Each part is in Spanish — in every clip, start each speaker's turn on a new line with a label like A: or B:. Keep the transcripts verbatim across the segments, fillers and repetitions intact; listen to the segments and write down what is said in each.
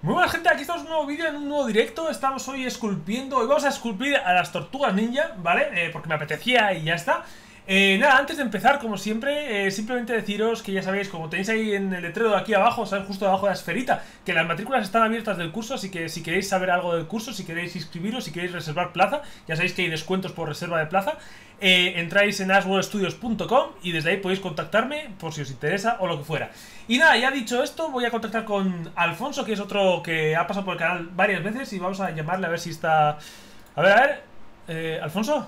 A: Muy buena gente, aquí estamos en un nuevo vídeo, en un nuevo directo. Estamos hoy esculpiendo, hoy vamos a esculpir a las tortugas ninja, ¿vale? Eh, porque me apetecía y ya está. eh, Nada, antes de empezar, como siempre, eh, simplemente deciros que ya sabéis, como tenéis ahí en el letrero de aquí abajo, ¿sabes? Justo debajo de la esferita, que las matrículas están abiertas del curso. Así que si queréis saber algo del curso, si queréis inscribiros, si queréis reservar plaza, ya sabéis que hay descuentos por reserva de plaza. Eh, entráis en asworld studios punto com y desde ahí podéis contactarme por si os interesa o lo que fuera. Y nada, ya dicho esto, voy a contactar con Alfonso, que es otro que ha pasado por el canal varias veces, y vamos a llamarle a ver si está... A ver, a ver... Eh, ¿Alfonso?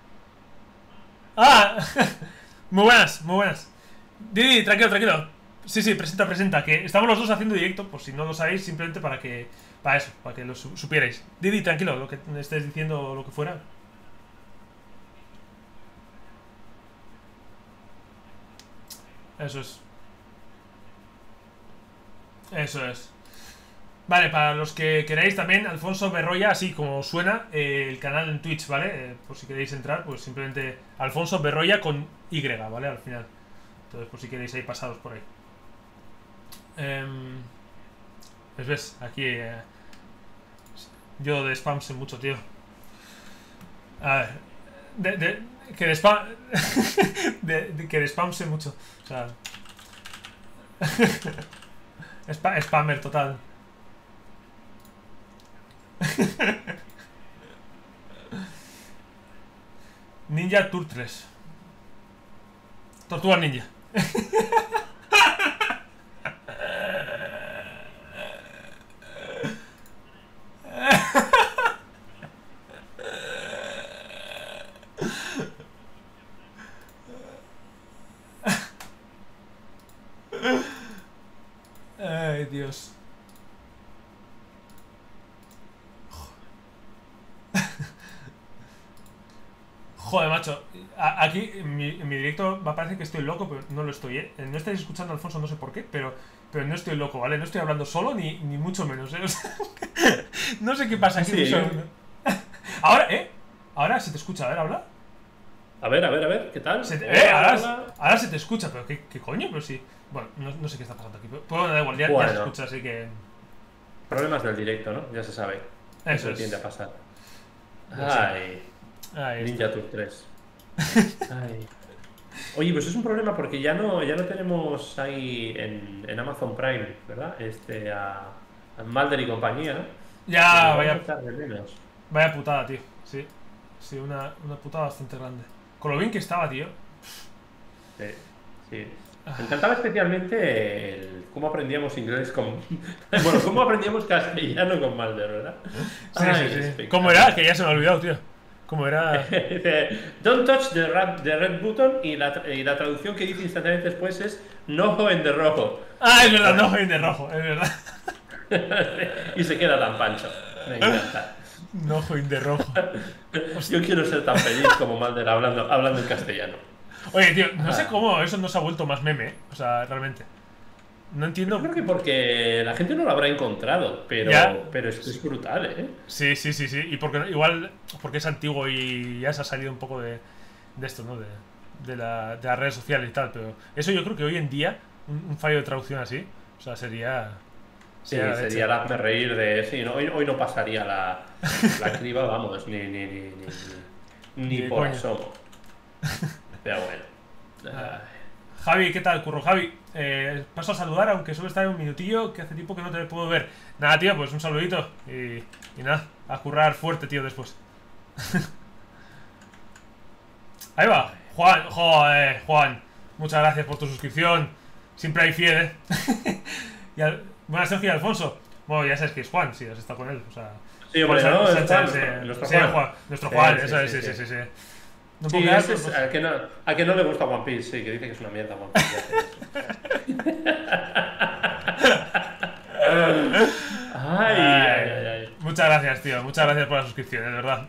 A: ¡Ah! Muy buenas, muy buenas. Didi, tranquilo, tranquilo. Sí, sí, presenta, presenta, que estamos los dos haciendo directo, por si no lo sabéis, simplemente para que... Para eso, para que lo supierais. Didi, tranquilo, lo que me estés diciendo, lo que fuera. Eso es. Eso es. Vale, para los que queráis también, Alfonso Berroya, así como suena, eh, el canal en Twitch, ¿vale? Eh, por si queréis entrar, pues simplemente Alfonso Berroya con Y, ¿vale? Al final. Entonces, por si queréis ahí pasados por ahí. Eh, pues ves, aquí... Eh, yo de spam sé mucho, tío. A ver... De, de, que de spam... de, de, que de spam sé mucho. O sea... Sp spammer total. Ninja Turtles. Tortuga ninja. Ay, Dios. Joder, macho. A aquí en mi, en mi directo va a parecer que estoy loco, pero no lo estoy, ¿eh? No estáis escuchando a Alfonso, no sé por qué, pero, pero no estoy loco, ¿vale? No estoy hablando solo, ni, ni mucho menos, ¿eh? O sea, no sé qué pasa aquí.
B: Sí, ¿eh?
A: Ahora, ¿eh? Ahora se te escucha, a ver, habla.
B: A ver, a ver, a ver, ¿qué tal?
A: Se te, eh, ahora, ahora se te escucha, pero ¿qué, qué coño? Pero sí. Bueno, no, no sé qué está pasando aquí, pero bueno, da igual, ya,
B: bueno,
A: ya se escucha, así que...
B: Problemas del directo, ¿no? Ya se sabe.
A: Eso, Eso
B: tiende a pasar.
A: Ay,
B: Ay, Ninja Turtles. Ay. Oye, pues es un problema porque ya no, ya no tenemos ahí en, en Amazon Prime, ¿verdad? Este, a, a Mulder y compañía, ¿no?
A: Ya, vaya,
B: de
A: vaya putada, tío. Sí, sí, una, una putada bastante grande. Con lo bien que estaba, tío.
B: Sí, sí. Me encantaba especialmente el cómo aprendíamos inglés con... Bueno, cómo aprendíamos castellano con Mulder, ¿verdad?
A: Sí, Ay, sí, sí. ¿Cómo era? Que ya se me ha olvidado, tío. ¿Cómo era?
B: Don't touch the red, the red button, y la, y la traducción que dice instantáneamente después es no en de rojo.
A: Ah, es verdad, no en de rojo, es verdad.
B: Y se queda tan pancho. Me encanta.
A: No en de rojo.
B: Yo quiero ser tan feliz como Mulder hablando, hablando en castellano.
A: Oye, tío, no sé cómo eso no se ha vuelto más meme, ¿eh? O sea, realmente. No entiendo.
B: Yo creo que porque la gente no lo habrá encontrado, pero, pero es, es brutal, ¿eh?
A: Sí, sí, sí, sí. Y porque igual porque es antiguo y ya se ha salido un poco de, de esto, ¿no? De, de, la, de las redes sociales y tal. Pero eso yo creo que hoy en día, un, un fallo de traducción así, o sea, sería...
B: Sí, sería, sería el hazme reír de... Sí, no, hoy, hoy no pasaría la, la criba, vamos, ni, ni, ni, ni, ni, ni por asomo. Pero bueno.
A: Ah. Javi, ¿qué tal, curro? Javi, eh, paso a saludar, aunque solo está en un minutillo, que hace tiempo que no te puedo ver. Nada, tío, pues un saludito. Y, y nada, a currar fuerte, tío, después. Ahí va. Juan, joder, Juan. Muchas gracias por tu suscripción. Siempre hay fiel, ¿eh? Y al, buenas, Sergio y Alfonso. Bueno, ya sabes que es Juan, si has estado con él. O sea,
B: sí, hombre,
A: Juan,
B: no,
A: Sánchez,
B: es Juan,
A: sí,
B: nuestro
A: sí,
B: Juan.
A: Juan. Nuestro Juan,
B: sí,
A: eso
B: sí,
A: es, sí, sí,
B: sí.
A: sí, sí.
B: No sí, es, es, a, que no, a que no le gusta One Piece, sí, que dice que es una mierda One Piece. ay, ay, ay, ay.
A: Muchas gracias, tío. Muchas gracias por la suscripción, de verdad.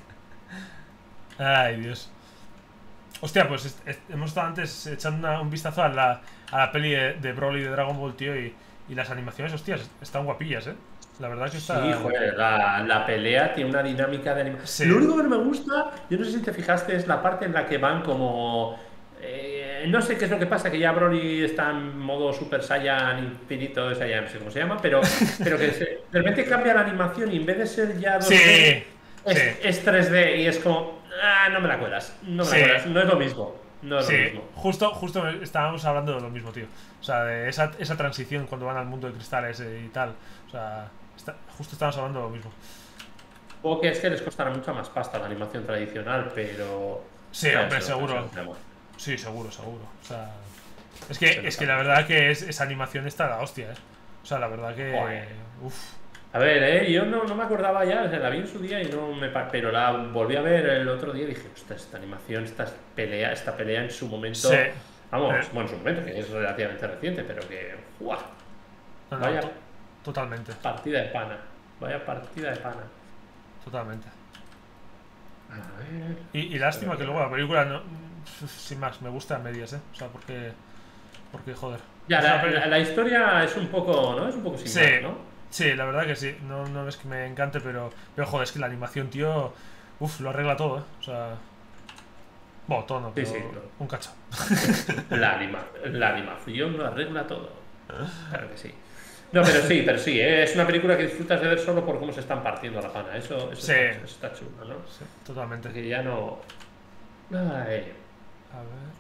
A: Ay, Dios. Hostia, pues es, es, hemos estado antes echando una, un vistazo a la, a la peli de, de Broly de Dragon Ball, tío, y, y las animaciones, hostias, están guapillas, ¿eh? La verdad es que está...
B: Sí, joder, la, la pelea tiene una dinámica de animación.
A: Sí.
B: Lo único que no me gusta, yo no sé si te fijaste, es la parte en la que van como... Eh, Eh, no sé qué es lo que pasa, que ya Broly está en modo Super Saiyan infinito, esa ya no sé cómo se llama, pero, pero que se- de repente cambia la animación y en vez de ser ya dos
A: Sí,
B: D, es,
A: sí,
B: es tres D y es como, ah, no me la cuelas, no me
A: sí.
B: la cuelas, no es lo mismo, no es lo
A: Sí,
B: mismo.
A: justo, justo estábamos hablando de lo mismo, tío. O sea, de esa, esa transición cuando van al mundo de cristales eh, y tal. O sea, está- justo estábamos hablando de lo mismo.
B: O que es que les costará mucha más pasta la animación tradicional, pero...
A: Sí,
B: ya,
A: hombre,
B: eso, eso
A: seguro.
B: es un tema.
A: Sí, seguro, seguro. O sea, es
B: Se
A: que,
B: lo
A: es que
B: sabe.
A: la verdad que es, esa animación está a la hostia, ¿eh? O sea, la verdad que...
B: Joder.
A: Uf.
B: A ver, eh, yo no, no me acordaba ya, o sea, la vi en su día y no me... pa- Pero la volví a ver el otro día y dije, ostras, esta animación, esta pelea, esta pelea en su momento...
A: Sí.
B: Vamos,
A: Eh.
B: bueno, en su momento, que es relativamente reciente, pero que... ¡Guau!
A: No, no,
B: Vaya
A: to- totalmente,
B: partida de pana. Vaya partida de pana.
A: totalmente.
B: A ver...
A: Y, y lástima que luego la película, no, sin más, me gusta a medias, ¿eh? O sea, porque... Porque, joder.
B: Ya,
A: Es una
B: la,
A: peli-
B: la- la historia es un poco, ¿no? Es un poco
A: Sí,
B: similar, ¿no?
A: sí, la verdad que sí. No, no es que me encante, pero, pero joder, es que la animación, tío, uf, lo arregla todo, ¿eh? O sea, bueno, todo no,
B: Sí,
A: pero
B: sí, todo.
A: un cacho.
B: La, anima, la animación lo arregla todo. Claro que sí. No, pero sí, pero sí, ¿eh? Es una película que disfrutas de ver solo por cómo se están partiendo la pana. Eso, eso,
A: Sí,
B: está, eso está chulo, ¿no?
A: sí, totalmente.
B: Porque ya no. Ay.
A: A ver.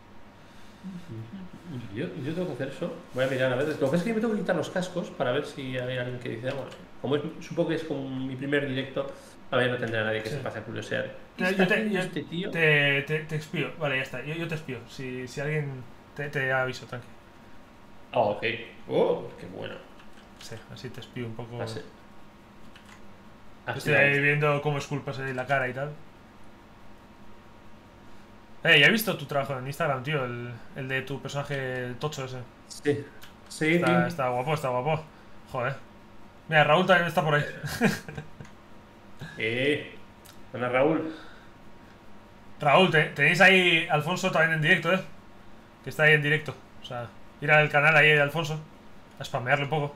B: Yo, yo tengo que hacer eso. Voy a mirar a ver. Lo que pasa es que yo me tengo que quitar los cascos para ver si hay alguien que dice, "Ah, bueno, como es, supongo que es como mi primer directo, todavía no tendrá nadie que
A: Sí.
B: se pase a curiosear. ¿Qué
A: Yo,
B: está
A: yo te,
B: haciendo
A: yo
B: este tío?
A: te, te, te espío, vale, ya está. Yo, yo te espío. Si, si alguien te, te aviso, tranqui.
B: Ah, ok. Oh, qué bueno.
A: Sí, así te espío un poco.
B: Así. Así
A: Estoy ahí
B: vamos.
A: viendo cómo esculpas ahí la cara y tal. Eh, ya he visto tu trabajo en Instagram, tío, el, el de tu personaje tocho ese.
B: Sí. Sí,
A: Está,
B: tío.
A: está guapo, está guapo. Joder. Mira, Raúl también está por ahí.
B: Eh. Buena, Raúl.
A: Raúl, te- tenéis ahí Alfonso también en directo, ¿eh? Que está ahí en directo. O sea, ir al canal ahí de Alfonso. A spamearle un poco.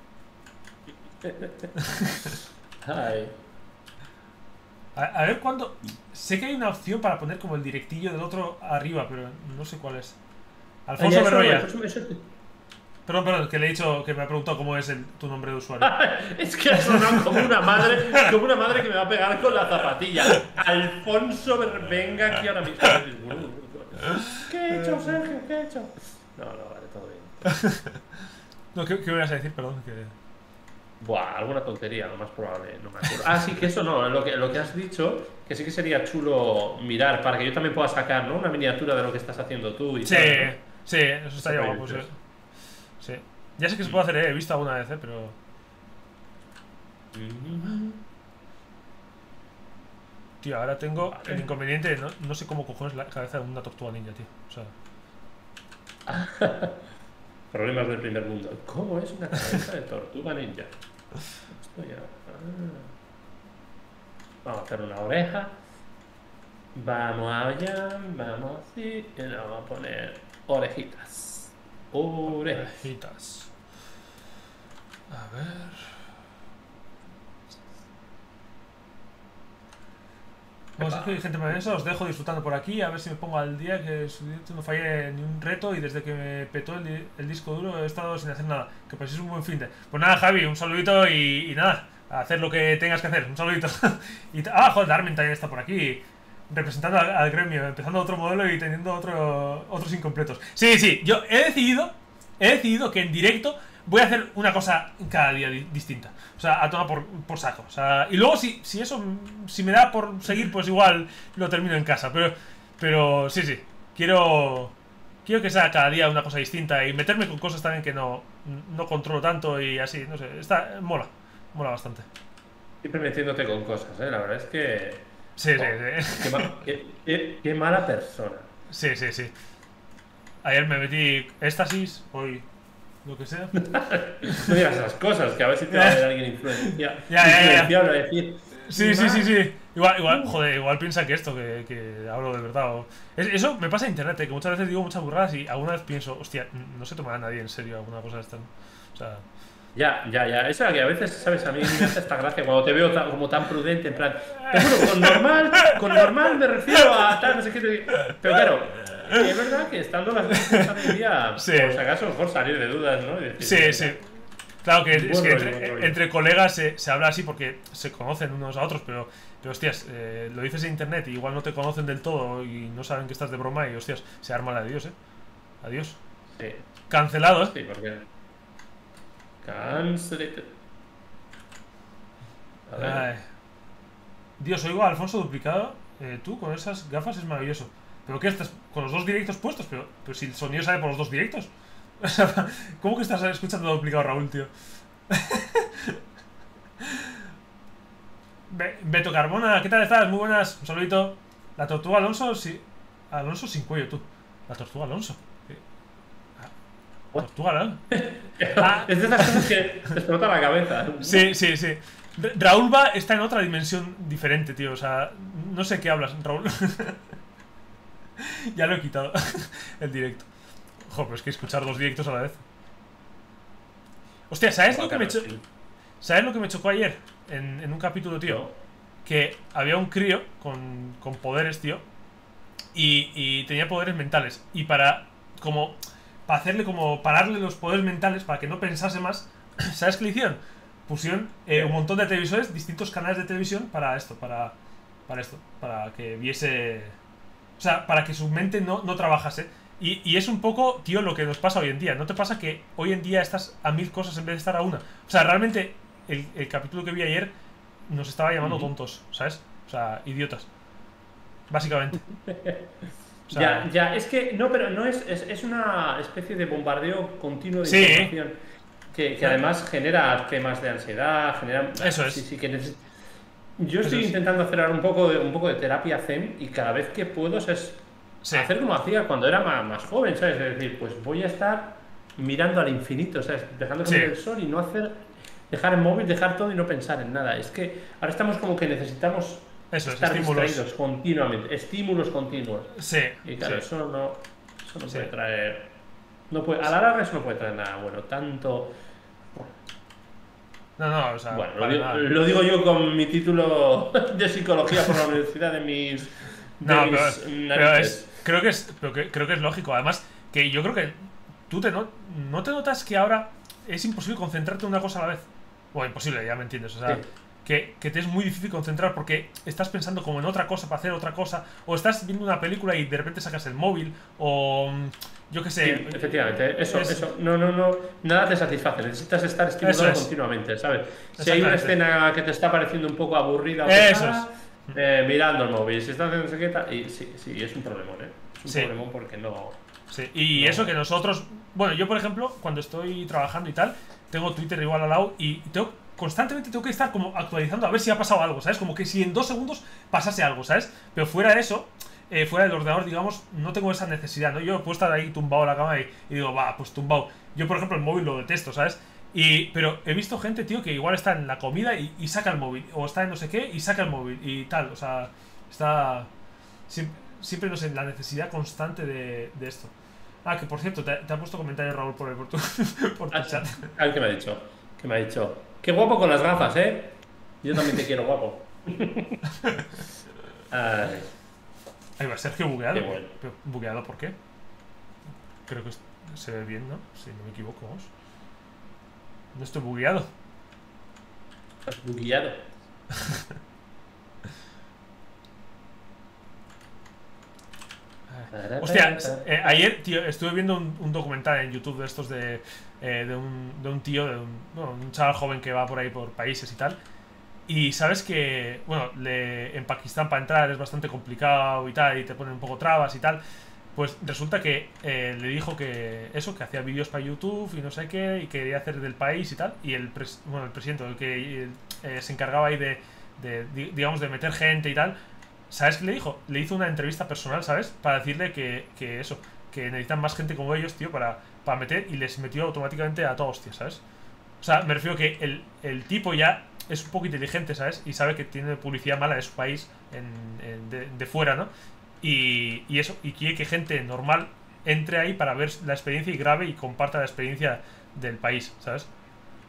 B: Ay.
A: A, a ver cuándo... Sé que hay una opción para poner como el directillo del otro arriba, pero no sé cuál es. Alfonso
B: Ah, ya, eso,
A: Berroya.
B: eso- eso- eso-
A: Perdón, perdón, que le he dicho, que me ha preguntado cómo es el, tu nombre de usuario.
B: Es que ha sonado como una madre, como una madre que me va a pegar con la zapatilla. Alfonso, Ber- venga aquí ahora mismo. ¿Qué he hecho, Sergio? ¿Qué he hecho? No, no, vale, todo bien.
A: No, ¿qué, qué me ibas a decir? Perdón, que...
B: Buah, alguna tontería, lo más probable, no me acuerdo. Ah, sí, que eso no, lo que, lo que has dicho, que sí que sería chulo mirar para que yo también pueda sacar, ¿no? Una miniatura de lo que estás haciendo tú y
A: Sí,
B: tal, ¿no?
A: sí, eso estaría
B: Está
A: guapo, sí.
B: bien,
A: Sí. Ya sé que se puede hacer, eh, he visto alguna vez, eh, pero...
B: Mm.
A: Tío, ahora tengo
B: Vale.
A: el inconveniente de no, no sé cómo cojones la cabeza de una tortuga ninja, tío. O sea...
B: Problemas del primer mundo. ¿Cómo es una cabeza de tortuga ninja? Esto ya. ah. Vamos a hacer una oreja. Vamos allá, vamos así. Y le vamos a poner orejitas. Orejas.
A: Orejitas. A ver... Bueno, si es que hay gente más eso, os dejo disfrutando por aquí, a ver si me pongo al día, que su directo no fallé ni un reto y desde que me petó el, di- el disco duro he estado sin hacer nada. Que paséis un buen fin de... Pues nada, Javi, un saludito y, y nada, a hacer lo que tengas que hacer, un saludito. y t- ah, joder, Darmin también está por aquí, representando al, al gremio, empezando otro modelo y teniendo otro, otros incompletos. Sí, sí, yo he decidido, he decidido que en directo voy a hacer una cosa cada día di- distinta. O sea, a tomar por, por saco. O sea, y luego si, si eso, si me da por seguir, pues igual lo termino en casa. Pero, pero sí, sí. Quiero, quiero que sea cada día una cosa distinta y meterme con cosas también que no, no controlo tanto y así, no sé. Está, mola, mola bastante.
B: Siempre metiéndote con cosas, ¿eh? La verdad es que.
A: Sí,
B: Oh,
A: sí, sí.
B: Qué, ma- qué- qué- qué mala persona.
A: Sí, sí, sí. Ayer me metí éxtasis, hoy lo que sea.
B: No digas esas cosas, que a ver si te va a ver alguien influencia,
A: Ya, ya, ya.
B: influenciable a decir.
A: Sí, sí, sí, sí. Igual, igual, joder, igual piensa que esto, que, que hablo de verdad. o- Es- eso me pasa en internet, eh, que muchas veces digo muchas burradas y alguna vez pienso, hostia, no se tomará nadie en serio alguna cosa de esta. ¿no? O sea,
B: Ya, ya, ya. Eso que a veces, ¿sabes? A mí me hace esta gracia cuando te veo tan- como tan prudente, en plan. Te juro, con normal, con normal me refiero a tal, no sé qué. te- Pero claro, que es verdad que estando las cosas hoy en día,
A: Sí.
B: por si acaso, mejor salir de dudas, ¿no? Y decir,
A: Sí,
B: "Mira,
A: sí. Claro que es, es
B: buen
A: que
B: rollo, buen
A: entre,
B: rollo".
A: entre colegas se, se habla así porque se conocen unos a otros, pero, pero hostias, eh, lo dices en internet y igual no te conocen del todo y no saben que estás de broma y hostias, se arma la de Dios, eh. Adiós.
B: Sí,
A: Cancelado, eh.
B: sí, porque. Cancelated. A ver.
A: Ay. Dios, oigo a Alfonso duplicado. Eh, tú con esas gafas es maravilloso. ¿Pero qué estás con los dos directos puestos? Pero, pero si el sonido sale por los dos directos. ¿Cómo que estás escuchando duplicado, Raúl, tío? Be- Beto Carbona, ¿qué tal estás? Muy buenas, un saludito. La tortuga Alonso, sí. Alonso sin cuello, tú. La tortuga Alonso. ¿Qué? Ah,
B: What?
A: Tortuga Alonso. Ah.
B: Es de esas cosas que te explota la cabeza.
A: Sí, sí, sí. Ra- Raúl va está en otra dimensión diferente, tío. O sea, no sé qué hablas, Raúl. Ya lo he quitado. El directo. Joder, pero es que escuchar dos directos a la vez. Hostia, ¿sabes lo que me, cho-
B: Sí.
A: ¿sabes lo que me chocó ayer? En, en un capítulo, tío.
B: No.
A: Que había un crío con, con poderes, tío. Y, y tenía poderes mentales. Y para, como, para hacerle como, pararle los poderes mentales, para que no pensase más, ¿sabes qué le hicieron? Pusieron eh, un montón de televisores, distintos canales de televisión para esto, para, para esto, para que viese... O sea, para que su mente no, no trabajase. Y, y es un poco, tío, lo que nos pasa hoy en día. ¿No te pasa que hoy en día estás a mil cosas en vez de estar a una? O sea, realmente el, el capítulo que vi ayer nos estaba llamando
B: Ujú.
A: tontos, ¿sabes? O sea, idiotas. Básicamente. O sea,
B: Ya, ya, es que no, pero no es, es, es una especie de bombardeo continuo de
A: Sí.
B: información que, que además genera temas de ansiedad, genera...
A: Eso es.
B: Sí, sí, que neces- Yo
A: Eso
B: estoy
A: es.
B: intentando hacer ahora un poco de, un poco de terapia zen y cada vez que puedo es
A: Sí.
B: hacer como hacía cuando era más, más joven, ¿sabes? Es decir, pues voy a estar mirando al infinito, ¿sabes? Dejando que
A: Sí.
B: me dé el sol y no hacer... Dejar el móvil, dejar todo y no pensar en nada. Es que ahora estamos como que necesitamos
A: Eso es,
B: estar
A: estímulos.
B: distraídos continuamente, estímulos continuos.
A: Sí.
B: Y claro,
A: Sí.
B: eso no, eso no
A: Sí.
B: puede traer. No puede, a la larga eso no puede traer nada bueno. Tanto.
A: No, no, o sea,
B: Bueno, lo
A: para
B: digo,
A: nada.
B: lo digo yo con mi título de psicología por la universidad de mis. De
A: No,
B: mis
A: pero, pero
B: narices.
A: es, creo que es, pero que- creo que es lógico. Además, que yo creo que tú te no, no te notas que ahora es imposible concentrarte en una cosa a la vez. Bueno, imposible, ya me entiendes. O sea,
B: Sí.
A: que, que te es muy difícil concentrar porque estás pensando como en otra cosa para hacer otra cosa. O estás viendo una película y de repente sacas el móvil. O mm, yo qué sé.
B: Sí, efectivamente, eso,
A: es-
B: eso, no, no, no, nada te satisface, necesitas estar estimulado
A: Eso es.
B: continuamente, ¿sabes? Si hay una
A: Exactamente.
B: escena que te está pareciendo un poco aburrida o
A: Eso
B: pesada, eh, mirando el móvil, si estás haciendo no sé qué tal, y sí, sí, es un problemón, ¿eh? Es un
A: Sí.
B: problemón porque no...
A: Sí, y
B: No.
A: eso que nosotros, bueno, yo por ejemplo, cuando estoy trabajando y tal, tengo Twitter igual al lado y tengo, constantemente tengo que estar como actualizando a ver si ha pasado algo, ¿sabes? Como que si en dos segundos pasase algo, ¿sabes? Pero fuera de eso, eh, fuera del ordenador, digamos, no tengo esa necesidad, ¿no? Yo puedo estar ahí tumbado en la cama y, y digo, va, pues tumbado. Yo, por ejemplo, el móvil lo detesto, ¿sabes? Y, pero he visto gente, tío, que igual está en la comida y, y saca el móvil, o está en no sé qué y saca el móvil y tal, o sea, está... Siempre, siempre no sé, la necesidad constante de, de esto. Ah, que por cierto, te, te ha puesto comentarios Raúl por, el, por tu, por tu
B: Ah,
A: chat.
B: A ver qué me ha dicho, qué me ha dicho. Qué guapo con las gafas, ¿eh? Yo también te quiero guapo. Ay,
A: Ahí va, Sergio bugueado.
B: Qué bueno.
A: ¿Pero ¿bugueado por qué? Creo que se ve bien, ¿no? Si no me equivoco, vamos. No estoy bugueado.
B: estás bugueado.
A: Hostia, eh, ayer, tío, estuve viendo un, un documental en YouTube de estos de, eh, de, un, de un tío, de un, bueno, un chaval joven que va por ahí por países y tal. Y sabes que, bueno, le, en Pakistán para entrar es bastante complicado y tal, y te ponen un poco trabas y tal. Pues resulta que eh, le dijo que eso, que hacía vídeos para YouTube y no sé qué, y que quería hacer del país y tal. Y el, pres, bueno, el presidente, el que eh, se encargaba ahí de, de, digamos, de meter gente y tal, ¿sabes qué le dijo? Le hizo una entrevista personal, ¿sabes? Para decirle que, que eso, que necesitan más gente como ellos, tío, para, para meter, y les metió automáticamente a todos, tío, ¿sabes? O sea, me refiero que el, el tipo ya es un poco inteligente, ¿sabes? Y sabe que tiene publicidad mala de su país, en, en, de, de fuera, ¿no? Y, y eso, y quiere que gente normal entre ahí para ver la experiencia y grabe y comparta la experiencia del país, ¿sabes? O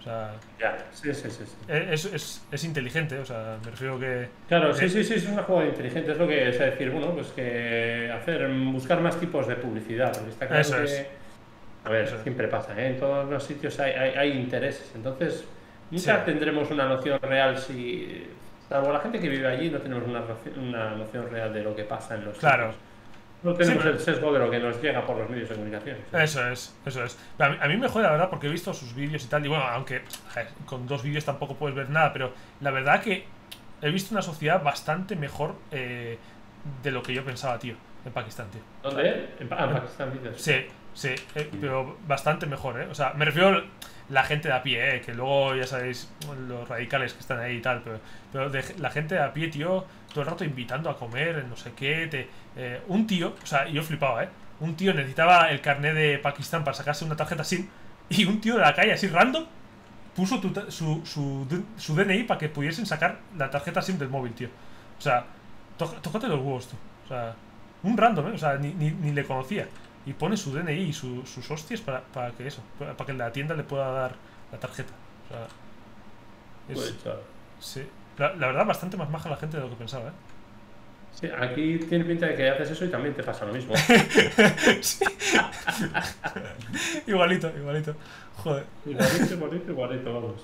A: sea,
B: Ya, sí, sí, sí, sí.
A: es, es, es inteligente, o sea, me refiero que...
B: Claro, sí,
A: eh,
B: sí, sí, es una jugada inteligente. Es lo que es decir, bueno, pues que hacer, buscar más tipos de publicidad. Porque está claro
A: eso es,
B: que, a ver,
A: eso es.
B: siempre pasa, ¿eh? En todos los sitios hay, hay, hay intereses. Entonces,
A: Sí,
B: nunca tendremos una noción real si, salvo la gente que vive allí, no tenemos una, noci- una noción real de lo que pasa en los
A: claro.
B: sitios. No
A: Sí,
B: tenemos
A: pero
B: el sesgo de lo que nos llega por los medios de comunicación. ¿Sí?
A: eso es, eso es. A mí, a mí me jode la verdad porque he visto sus vídeos y tal. Y bueno, aunque a ver, con dos vídeos tampoco puedes ver nada, pero la verdad que he visto una sociedad bastante mejor eh, de lo que yo pensaba, tío, en Pakistán, tío. O sea,
B: ¿Dónde? En, Pa- ah, en
A: en-
B: Pakistán, dices.
A: sí, sí, eh, pero bastante mejor, ¿eh? O sea, me refiero a la gente de a pie, ¿eh? Que luego ya sabéis los radicales que están ahí y tal, pero, pero de, la gente de a pie, tío, todo el rato invitando a comer, no sé qué, te, eh, un tío, o sea, yo flipaba, ¿eh? Un tío necesitaba el carnet de Pakistán para sacarse una tarjeta SIM y un tío de la calle así random puso tu ta- su, su, su D N I para que pudiesen sacar la tarjeta SIM del móvil, tío. O sea, tó- tócate los huevos, tú. O sea, un random, ¿eh? O sea, ni, ni, ni le conocía. Y pone su D N I y su- sus hostias para, para que eso, para, para que la tienda le pueda dar la tarjeta. O sea, es,
B: Pues, chaval.
A: sí. La, la verdad, bastante más maja la gente de lo que pensaba, ¿eh?
B: Sí, aquí tiene pinta de que haces eso y también te pasa lo mismo.
A: Sí. Igualito, igualito. Joder.
B: Igualito, igualito, igualito, vamos.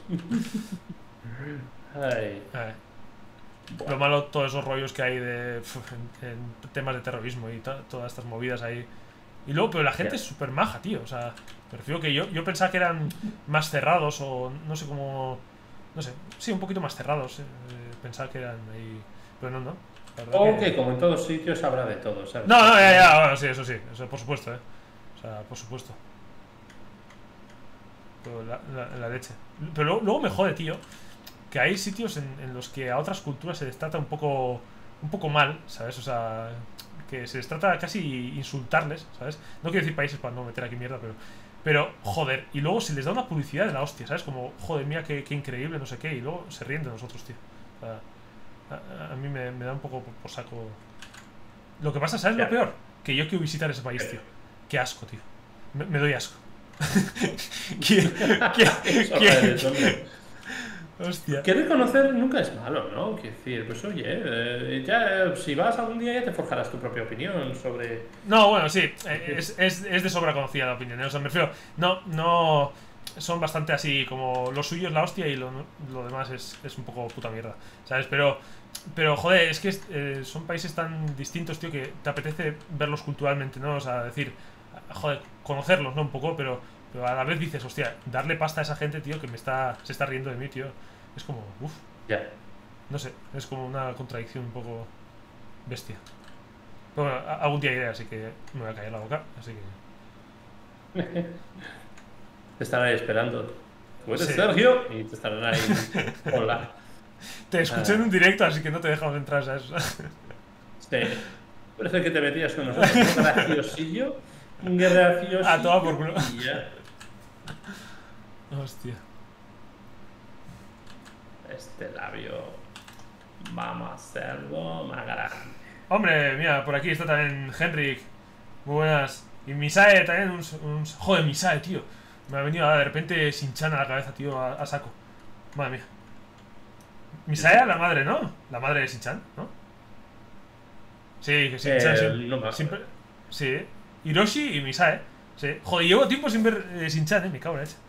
B: Ay,
A: A ver. Lo
B: bueno,
A: malo, todos esos rollos que hay de uf, en, en temas de terrorismo y to- todas estas movidas ahí. Y luego, pero la gente
B: ya.
A: es súper maja, tío. O sea, me refiero que yo, yo pensaba que eran más cerrados o no sé cómo. No sé, sí, un poquito más cerrados. eh, Pensaba que eran ahí. Pero no, no. La verdad
B: O
A: que.
B: que como en todos sitios habrá de todo, ¿sabes?
A: No, no, ya,
B: Porque,
A: ya, bueno, sí, eso sí. Eso por supuesto, eh. O sea, por supuesto. Pero la, la- la leche. Pero luego, luego me jode, tío, que hay sitios en, en los que a otras culturas se les trata un poco un poco mal, ¿sabes? O sea, que se les trata casi insultarles, ¿sabes? No quiero decir países para no meter aquí mierda, pero pero joder, y luego se les da una publicidad de la hostia, ¿sabes? Como, joder, mira qué, qué increíble, no sé qué, y luego se ríen de nosotros, tío. O sea, a, a mí me, me da un poco por, por saco. Lo que pasa, ¿sabes lo
B: ya.
A: peor? Que yo quiero visitar ese país, tío. Qué asco, tío. Me, me doy asco. ¿Qué, qué,
B: Eso
A: qué-
B: es, hombre.
A: Hostia.
B: Que reconocer nunca es malo, ¿no? Quiero decir, pues oye, eh, ya eh, si vas algún día ya te forjarás tu propia opinión sobre.
A: No, bueno, sí, eh, es, es, es de sobra conocida la opinión, ¿eh? O sea, me refiero, no, no, son bastante así, como lo suyo es la hostia y lo, lo demás es, es un poco puta mierda, ¿sabes? Pero, pero joder, es que es- eh, son países tan distintos, tío, que te apetece verlos culturalmente, ¿no? O sea, decir, joder, conocerlos, ¿no? Un poco, pero, pero a la vez dices, hostia, darle pasta a esa gente, tío, que me está, se está riendo de mí, tío. Es como, uff,
B: Ya.
A: no sé, es como una contradicción un poco bestia. Pero bueno, a- algún día iré, así que me voy a callar la boca, así que...
B: Te estarán ahí esperando. Tú eres
A: Sí.
B: Sergio y te estarán ahí. Hola.
A: Te escuché en un directo, así que no te dejamos entrar a eso.
B: Sí. Parece que te metías con nosotros. Un graciosillo. Un graciosillo.
A: A toda por culo.
B: Y ya.
A: Hostia.
B: Este labio. Vamos a hacerlo más grande.
A: Hombre, mira, por aquí está también Henrik. Muy buenas. Y Misae también, un, un... Joder, Misae, tío. Me ha venido a de repente Shin-chan a la cabeza, tío, a, a saco. Madre mía. Misae, la madre, ¿no? La madre de Shin-chan, ¿no? Sí, que Shin-chan
B: Eh,
A: siempre,
B: no me acuerdo.
A: siempre... Sí. Hiroshi y Misae. Sí. Joder, llevo tiempo sin ver eh, Shin-chan, eh, me cago en la leche.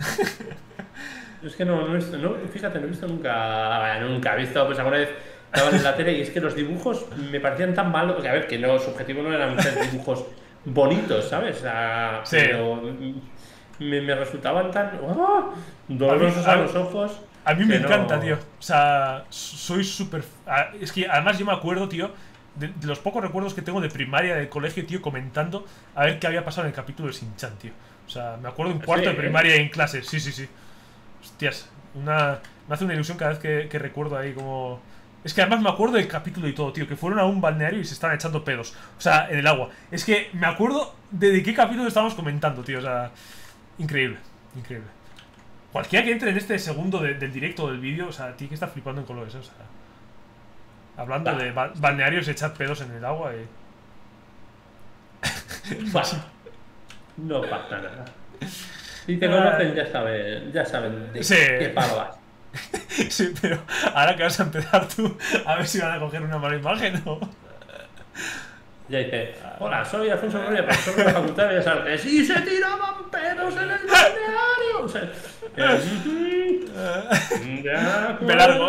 B: Es que no, no he visto, no, fíjate, no he visto nunca, bueno, nunca he visto, pues alguna vez estaban en la tele y es que los dibujos me parecían tan malos, porque a ver, que no, su objetivo no eran ser dibujos bonitos, ¿sabes? O sea,
A: Sí.
B: pero me, me resultaban tan, ¡oh! dolorosos
A: A
B: a
A: mí-
B: los ojos.
A: A mí me
B: que no-
A: encanta, tío. O sea, soy súper... a- Es que además yo me acuerdo, tío, de, de los pocos recuerdos que tengo de primaria, de colegio, tío, comentando a ver qué había pasado en el capítulo de Shin-chan, tío. O sea, me acuerdo en
B: Sí,
A: cuarto de
B: ¿eh?
A: primaria en clase. Sí, sí, sí. Hostias, una... me hace una ilusión cada vez que, que recuerdo ahí como... Es que además me acuerdo del capítulo y todo, tío, que fueron a un balneario y se estaban echando pedos. O sea, en el agua. Es que me acuerdo de, de qué capítulo estábamos comentando, tío. O sea, increíble, increíble. Cualquiera que entre en este segundo de- del directo o del vídeo, o sea, tiene que estar flipando en colores, ¿eh? O sea, hablando
B: Bah.
A: de ba- balnearios y echar pedos en el agua y...
B: Bah, no pasa nada. Si te conocen, ya saben, ya saben de
A: Sí.
B: qué palo vas.
A: Sí, pero ahora que vas a empezar tú, a ver si van a coger una mala imagen o...
B: Ya dice, hola, soy Alfonso Gloria, profesor de la Facultad de Bellas Artes. ¡Y se tiraban pedos en el balneario! O sea, eh, de acuerdo.
A: Me largo.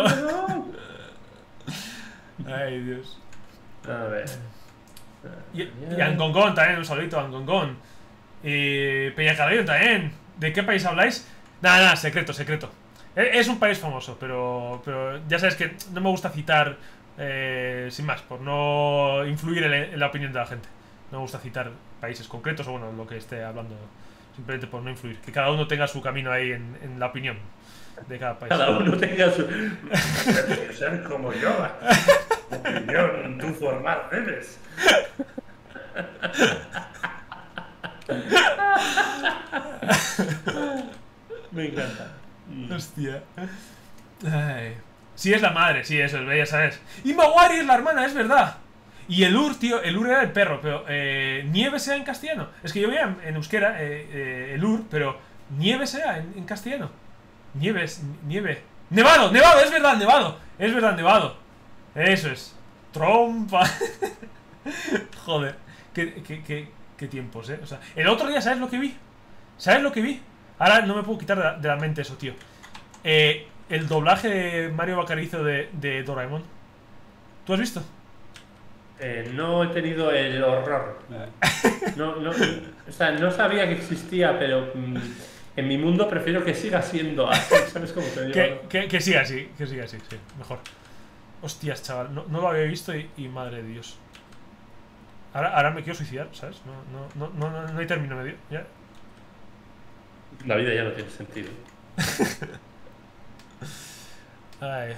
A: Ay, Dios.
B: A ver.
A: Y, y Angongón también, un saludito a Angongón. Y Peñacarrillo también. ¿De qué país habláis? Nada, nada, secreto, secreto. Es, es un país famoso, pero, pero ya sabes que no me gusta citar eh, sin más, por no influir en, en la opinión de la gente. No me gusta citar países concretos o bueno, lo que esté hablando, simplemente por no influir. Que cada uno tenga su camino ahí en, en la opinión de cada país.
B: Cada uno tenga su... Tienes que ser como yo. Opinión, tú formar debes. Me encanta.
A: Hostia. Ay. Sí, es la madre, sí, eso, ya sabes. Y Maguari es la hermana, es verdad. Y el Ur, tío, el Ur era el perro, pero eh, Nieve sea en castellano. Es que yo veía en, en euskera eh, eh, el Ur, pero Nieve sea en, en castellano. Nieves, nieve. Nevado, nevado, es verdad, nevado. Es verdad, nevado. Eso es. Trompa. Joder, qué, qué, qué, qué tiempos, eh. O sea, el otro día, ¿sabes lo que vi? ¿Sabes lo que vi? Ahora no me puedo quitar de la, de la mente eso, tío. Eh, el doblaje de Mario Bacarizo de, de Doraemon. ¿Tú has visto?
B: Eh, no he tenido el horror. No, no, o sea, no sabía que existía, pero mm, en mi mundo prefiero que siga siendo así. ¿Sabes cómo te digo?
A: Que, que, que siga así, que siga así, sí, mejor. Hostias, chaval, no, no lo había visto y, y madre de Dios. Ahora, ahora me quiero suicidar, ¿sabes? No, no, no, no, no hay término medio, ya.
B: La vida ya no tiene sentido.
A: Ay.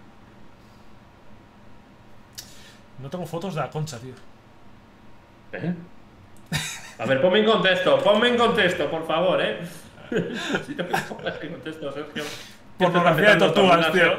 A: No tengo fotos de la concha, tío.
B: ¿Eh? A ver, ponme en contexto, ponme en contexto, por favor, ¿eh? Si no me pongas en contexto, Sergio.
A: Pornografía de tortugas, tío.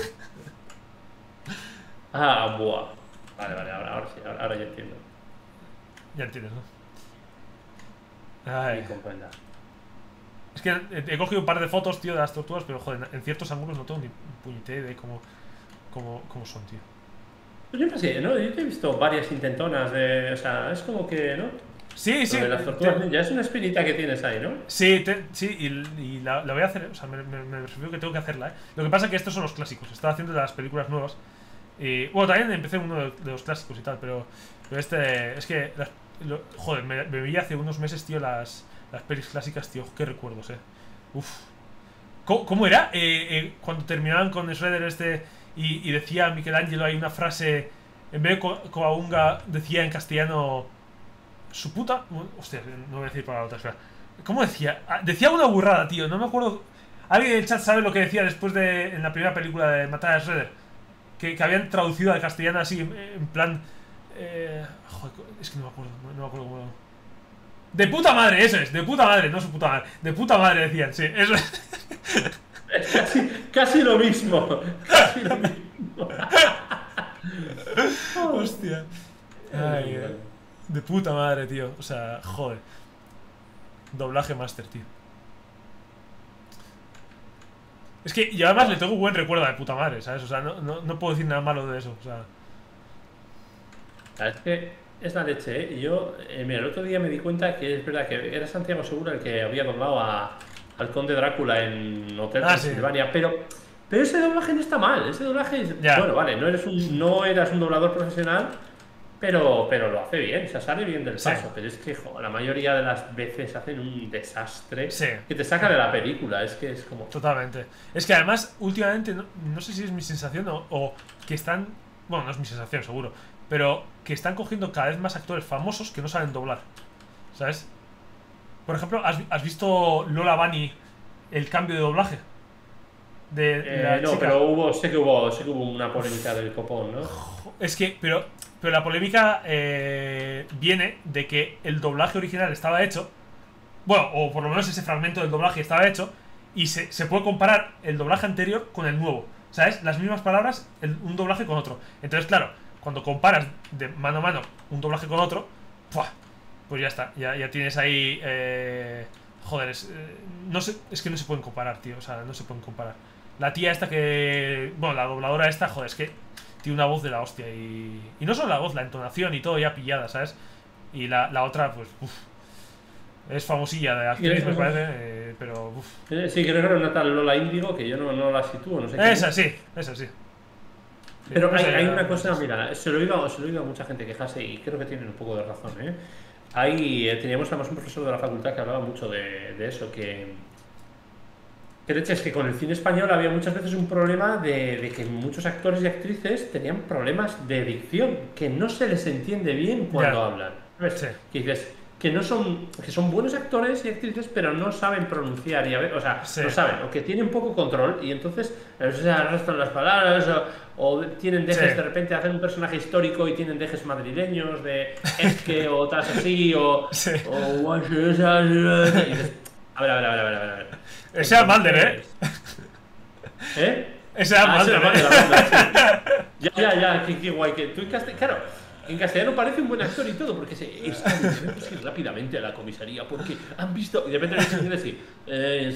B: Ah, buah. Vale, vale, ahora, ahora sí, ahora, ahora ya entiendo.
A: Ya entiendes, ¿no? Ay.
B: Me comprenda.
A: Es que he, he cogido un par de fotos, tío, de las tortugas, pero joder, en ciertos ángulos no tengo ni puñetera de cómo, cómo, cómo son, tío.
B: Pues yo no sé, ¿no? Yo te he visto varias intentonas de... O sea, es como que, ¿no?
A: Sí, sí.
B: Lo de las tortugas
A: te-
B: ninja es una espinita que tienes ahí, ¿no?
A: Sí, te- sí, y, y la, la voy a hacer, o sea, me, me, me refiero que tengo que hacerla, ¿eh? Lo que pasa es que estos son los clásicos, estaba haciendo de las películas nuevas. Y, bueno, también empecé uno de, de los clásicos y tal, pero, pero este, es que, las- lo- joder, me, me vi hace unos meses, tío, las, las pelis clásicas, tío, qué recuerdos, eh. Uf. ¿Cómo, cómo era? Eh, eh, cuando terminaban con Shredder este y, y decía Michelangelo hay una frase, en vez de co- Coaunga, decía en castellano su puta... Hostia, no voy a decir para la otra, espera. ¿Cómo decía? Ah, decía una burrada, tío, no me acuerdo... ¿Alguien en el chat sabe lo que decía después de... en la primera película de Matar a Shredder? Que, que habían traducido al castellano así, en, en plan... Eh, joder, es que no me acuerdo, no, no me acuerdo cómo... De puta madre, eso es, de puta madre, no su puta madre. De puta madre decían, sí, eso es.
B: Es casi, casi lo mismo. Casi lo mismo.
A: Hostia. Ay, eh. De puta madre, tío. O sea, joder. Doblaje master, tío. Es que, y además le tengo buen recuerdo a de puta madre, ¿sabes? O sea, no, no, no puedo decir nada malo de eso, o sea.
B: Es que es la leche, ¿eh? Y yo, eh, mira, el otro día me di cuenta que es verdad que era Santiago Segura el que había doblado a, al Conde Drácula en Hotel
A: Ah, sí.
B: Transilvania, pero, pero ese doblaje no está mal. Ese doblaje es.
A: Ya.
B: Bueno, vale, no, eres un, no eras un doblador profesional, pero, pero lo hace bien, o sea, sale bien del
A: Sí.
B: paso. Pero es que, jo, la mayoría de las veces hacen un desastre
A: Sí.
B: que te saca de la película. Es que es como.
A: Totalmente. Es que además, últimamente, no, no sé si es mi sensación o, o que están... Bueno, no es mi sensación, seguro. Pero que están cogiendo cada vez más actores famosos que no saben doblar. ¿Sabes? Por ejemplo, ¿has, has visto Lola Bunny, el cambio de doblaje? De
B: Eh,
A: la
B: no,
A: chica.
B: pero hubo, sé que hubo, sé que hubo una polémica del copón, ¿no?
A: Es que, pero, pero la polémica eh, viene de que el doblaje original estaba hecho, bueno, o por lo menos ese fragmento del doblaje estaba hecho, y se, se puede comparar el doblaje anterior con el nuevo, ¿sabes? Las mismas palabras, el- un doblaje con otro. Entonces, claro, cuando comparas de mano a mano un doblaje con otro, ¡pua! Pues ya está, ya, ya tienes ahí eh, Joder, es, eh, no sé, es que no se pueden comparar, tío. O sea, no se pueden comparar. La tía esta que... Bueno, la dobladora esta, joder, es que tiene una voz de la hostia. Y, y no solo la voz, la entonación y todo ya pillada, ¿sabes? Y la, la otra, pues, uff. Es famosilla de actriz, me parece, eh, pero uff.
B: Sí, creo que era una tal Lola Índigo, que yo no, no la sitúo, no sé qué.
A: Esa sí, esa sí.
B: Pero hay, hay una cosa, mira, se lo he oído, se lo he oído a mucha gente quejarse y creo que tienen un poco de razón, ¿eh? Ahí eh, teníamos además un profesor de la facultad que hablaba mucho de, de eso, que... Que de hecho es que con el cine español había muchas veces un problema de, de que muchos actores y actrices tenían problemas de dicción, que no se les entiende bien cuando
A: Ya.
B: hablan. ¿Sabes?
A: Sí.
B: Que dices, que no son, que son buenos actores y actrices, pero no saben pronunciar, y a ver, o sea,
A: Sí.
B: no saben, o que tienen poco control, y entonces eh, se arrastran las palabras, o, o tienen dejes
A: Sí.
B: de repente hacen un personaje histórico y tienen dejes madrileños, de es que, o tal así, o...
A: Sí.
B: o y dices, a ver, a ver, a ver, a ver, a ver. a ver.
A: Ese era Mulder, ¿eh?
B: ¿Eh?
A: Ese era
B: Ah, ese
A: Mulder,
B: era
A: ¿eh?
B: Mulder, la banda, sí. Ya, ya, ya, qué, qué guay. Que tú en castellano, claro, en castellano parece un buen actor y todo, porque se es que tenemos que ir rápidamente a la comisaría porque han visto. Y de repente le dicen así. Eh,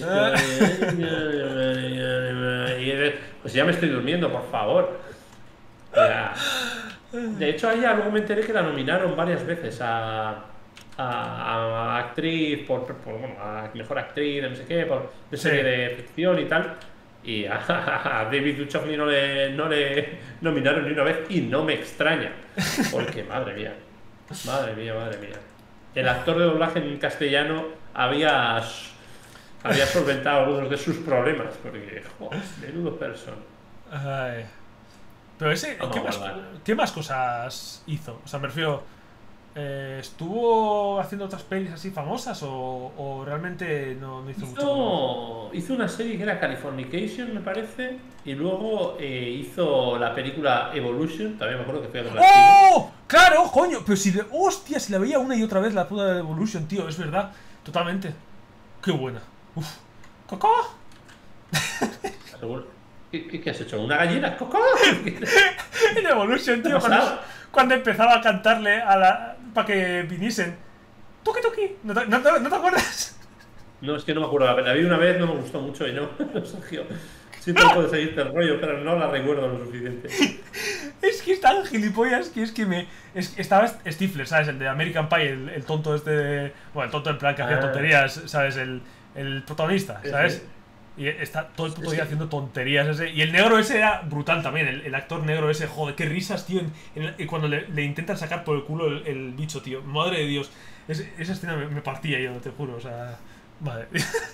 B: es- pues ya me estoy durmiendo, por favor. Ya. De hecho, a ella luego me enteré que la nominaron varias veces a, a, a actriz, por, por, bueno, a mejor actriz, de no sé qué, por de serie
A: Sí.
B: de ficción y tal. Y a, a David Duchovny no le, no le nominaron ni una vez y no me extraña. Porque, madre mía, madre mía, madre mía. El actor de doblaje en castellano había, había solventado algunos de sus problemas. Porque, joder, menudo persona.
A: Ay. Pero ese,
B: Vamos
A: ¿qué
B: a
A: más,
B: guardar.
A: ¿qué más cosas hizo? O sea, me refiero, eh, ¿estuvo haciendo otras pelis así famosas o, o realmente no, no hizo mucho?
B: Hizo, hizo una serie que era Californication, me parece, y luego eh, hizo la película Evolution, también me acuerdo que fue a verla al cine.
A: ¡Oh! ¡Claro, coño! Pero si, de, hostia, si la veía una y otra vez la puta de Evolution, tío, es verdad, totalmente. Qué buena. Uf. ¿Cocó?
B: Seguro. ¿Qué, qué, qué has hecho? ¿Una gallina? ¡Cocó!
A: En Evolution,
B: ¿Qué
A: tío,
B: ha
A: cuando,
B: pasado?
A: cuando empezaba a cantarle a la para que viniesen. ¡Tuki, tuki! ¿No te, no, te, ¿No te acuerdas?
B: No, es que no me acuerdo. La vi una vez, no me gustó mucho y no, Sergio. Siempre puedo seguirte el rollo, pero no la recuerdo lo suficiente.
A: Es que es tan gilipollas que es que me... Es, que estaba Stifler, ¿sabes? El de American Pie, el, el tonto este de... Bueno, el tonto en plan que hacía
B: Ah.
A: tonterías, ¿sabes? El, el protagonista,
B: Sí,
A: ¿sabes?
B: sí.
A: Y está todo el puto
B: Es
A: día
B: que-
A: haciendo tonterías ese. Y el negro ese era brutal también, el, el actor negro ese, joder, qué risas, tío. En, en- y cuando le, le intentan sacar por el culo el, el bicho, tío. Madre de Dios. Es- esa escena me, me partía yo, te juro, o sea... Madre.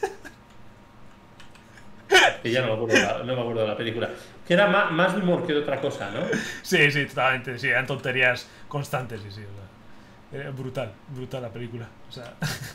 B: Que ya no me acuerdo, de la, no me acuerdo de la película. Que era más, más de humor que de otra cosa, ¿no?
A: Sí, sí, totalmente, sí, eran tonterías constantes, sí, sí, o sea, era brutal, brutal la película, o sea...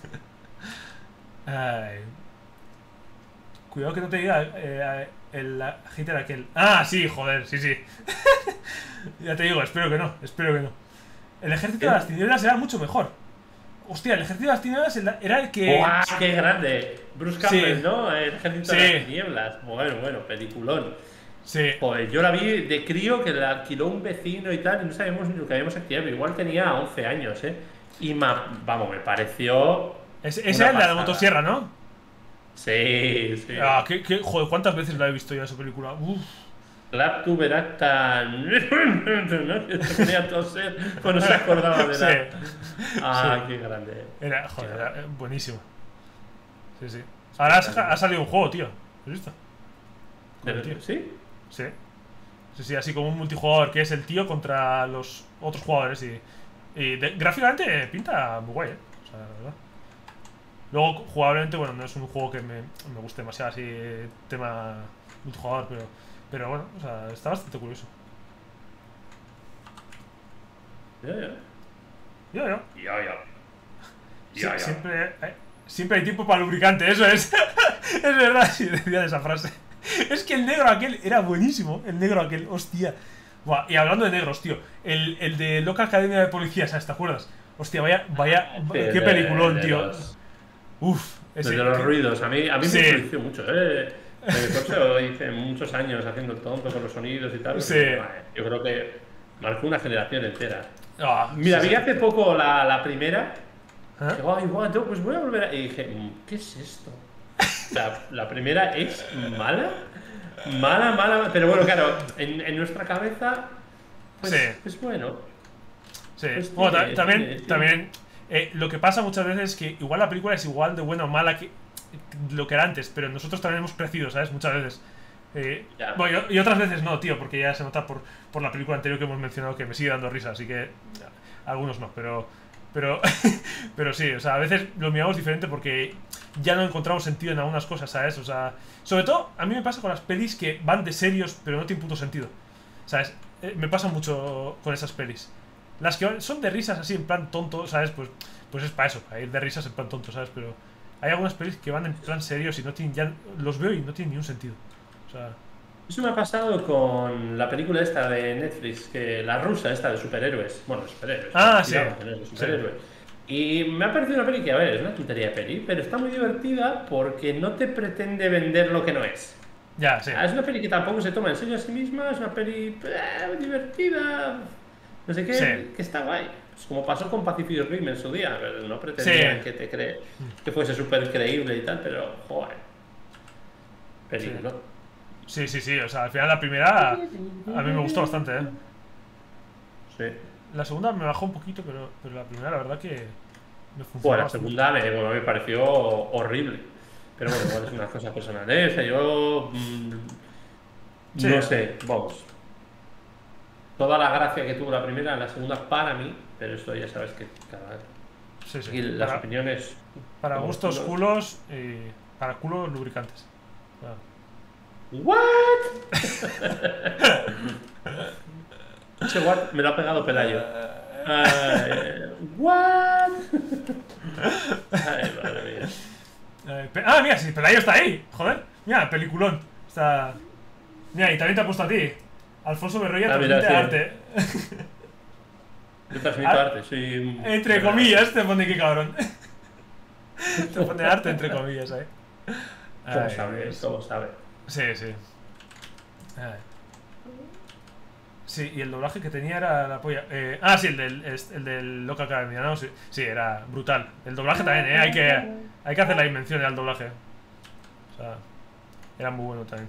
A: Ay. Cuidado que no te diga eh, el hater aquel... Ah, sí, joder, sí, sí. Ya te digo, espero que no, espero que no. El ejército de las tinieblas era mucho mejor. Hostia, el ejército de las tinieblas era el que...
B: ¡Guau! ¡Qué grande! Bruce Campbell,
A: Sí.
B: ¿no? El ejército
A: Sí.
B: de las tinieblas. Bueno, bueno, peliculón.
A: Sí,
B: Joder, yo la vi de crío que la alquiló un vecino y tal, y no sabíamos ni lo que habíamos alquilado. Igual tenía once años, ¿eh? Y ma, vamos, me pareció.
A: ese
B: una
A: ese era el de la
B: pasada.
A: motosierra, ¿no?
B: Sí, sí.
A: Ah, qué, qué, joder, ¿cuántas veces la he visto ya esa película? Uf.
B: Clap tu verás tan. ¿no? Que se ponía a toser cuando se acordaba de la.
A: Sí.
B: Ah,
A: Sí.
B: qué grande.
A: Era, joder, era eh, buenísimo. Sí, sí. Ahora ha, ha salido un juego, tío. ¿Has visto? Con el tío.
B: ¿Sí?
A: Sí. Sí, sí, así como un multijugador que es el tío contra los otros jugadores y, y de- gráficamente pinta muy guay, ¿eh? O sea, la verdad. Luego, jugablemente, bueno, no es un juego que me, me guste demasiado así, tema multijugador, pero, pero bueno, o sea, está bastante curioso.
B: Ya, ya.
A: Yo, yo.
B: Ya, ya.
A: Sí,
B: Ya, ya.
A: Siempre, hay, siempre hay tiempo para lubricante, eso es. Es verdad, sí, decía de esa frase. Es que el negro aquel era buenísimo. El negro aquel, hostia. Buah, y hablando de negros, tío. El, el de Loca Academia de Policía, ¿sabes? ¿Te acuerdas? Hostia, vaya, vaya,
B: De-
A: qué
B: de-
A: peliculón,
B: de
A: tío.
B: los-
A: Uf,
B: de
A: ese.
B: los
A: que-
B: ruidos. A mí, a mí
A: Sí.
B: me influenció mucho, ¿eh? De coche lo hice muchos años haciendo el tonto con los sonidos y tal.
A: Sí.
B: Porque, vale, yo creo que marcó una generación entera.
A: Ah,
B: Mira,
A: sí,
B: vi
A: sí.
B: hace poco la, la primera
A: ¿Ah?
B: Dije, ay, guau, tengo- pues voy a volver a... Y dije, "Mm, ¿qué es esto? La, la primera es mala, mala, mala, pero bueno, claro, en, en nuestra cabeza, pues,
A: Sí.
B: pues bueno,
A: Sí.
B: pues
A: Bueno, ta-
B: tiene-
A: también,
B: tiene- tiene-
A: también eh, lo que pasa muchas veces es que igual la película es igual de buena o mala que lo que era antes, pero nosotros también hemos crecido, ¿sabes? Muchas veces. Eh,
B: Ya.
A: bueno, y, y otras veces no, tío, porque ya se nota por, por la película anterior que hemos mencionado que me sigue dando risa, así que ya, algunos no, pero pero pero sí, o sea, a veces lo miramos diferente porque ya no encontramos sentido en algunas cosas, ¿sabes? O sea, sobre todo a mí me pasa con las pelis que van de serios, pero no tienen puto sentido, ¿sabes? Eh, me pasa mucho con esas pelis. Las que son de risas así en plan tonto, ¿sabes? Pues, pues es para eso, para ir de risas en plan tonto, ¿sabes? Pero hay algunas pelis que van en plan serios y no tienen ya. Los veo y no tienen ni un sentido. O sea.
B: Eso me ha pasado con la película esta de Netflix, que la rusa esta de superhéroes, bueno, de superhéroes,
A: Ah,
B: cuidado,
A: sí.
B: que no es de superhéroes. Y me ha parecido una peli que, a ver, es una tontería de peli, pero está muy divertida porque no te pretende vender lo que no es.
A: Ya, sí.
B: Ah, es una peli que tampoco se toma en serio a sí misma, es una peli eh, divertida, no sé qué,
A: Sí.
B: que está guay. Pues como pasó con Pacific Rim en su día, pero no pretendían
A: Sí.
B: que te cree, que fuese súper creíble y tal, pero joder. Película.
A: Sí, sí, sí. O sea, al final la primera a mí me gustó bastante, ¿eh?
B: Sí.
A: La segunda me bajó un poquito, pero, pero la primera la verdad que me funcionó
B: Bueno, la
A: bastante.
B: segunda me, bueno, me pareció horrible. Pero bueno, igual es una cosa personal. ¿Eh? O sea, yo. mm,
A: Sí.
B: No sé, vamos. Toda la gracia que tuvo la primera, la segunda para mí, pero esto ya sabes que cada.
A: Sí, sí.
B: Aquí las
A: Para,
B: opiniones.
A: para
B: como
A: gustos
B: culos.
A: culos y para culos lubricantes. Claro.
B: ¿What? Ese what me lo ha pegado Pelayo. Ay, ¿what? Ay, madre mía.
A: Eh, pe- ah, mira, si Pelayo está ahí. Joder. Mira, peliculón. Está. Mira, y también te ha puesto a ti. Alfonso Berroya
B: Ah, mira,
A: transmite
B: sí.
A: arte.
B: Yo transmito
A: Ah,
B: arte, soy. un-
A: Entre comillas, te pone que cabrón. Te pone arte entre comillas, eh.
B: ¿Cómo
A: Ay,
B: sabe?
A: Dios.
B: ¿Cómo sabe?
A: Sí, sí. Ay. Sí, y el doblaje que tenía era la polla. Eh, ah, sí, el del, es- el del Loca Academia, ¿no? Sí, sí, era brutal. El doblaje también, ¿eh? Hay que, hay que hacer la dimensión al doblaje. O sea, era muy bueno también.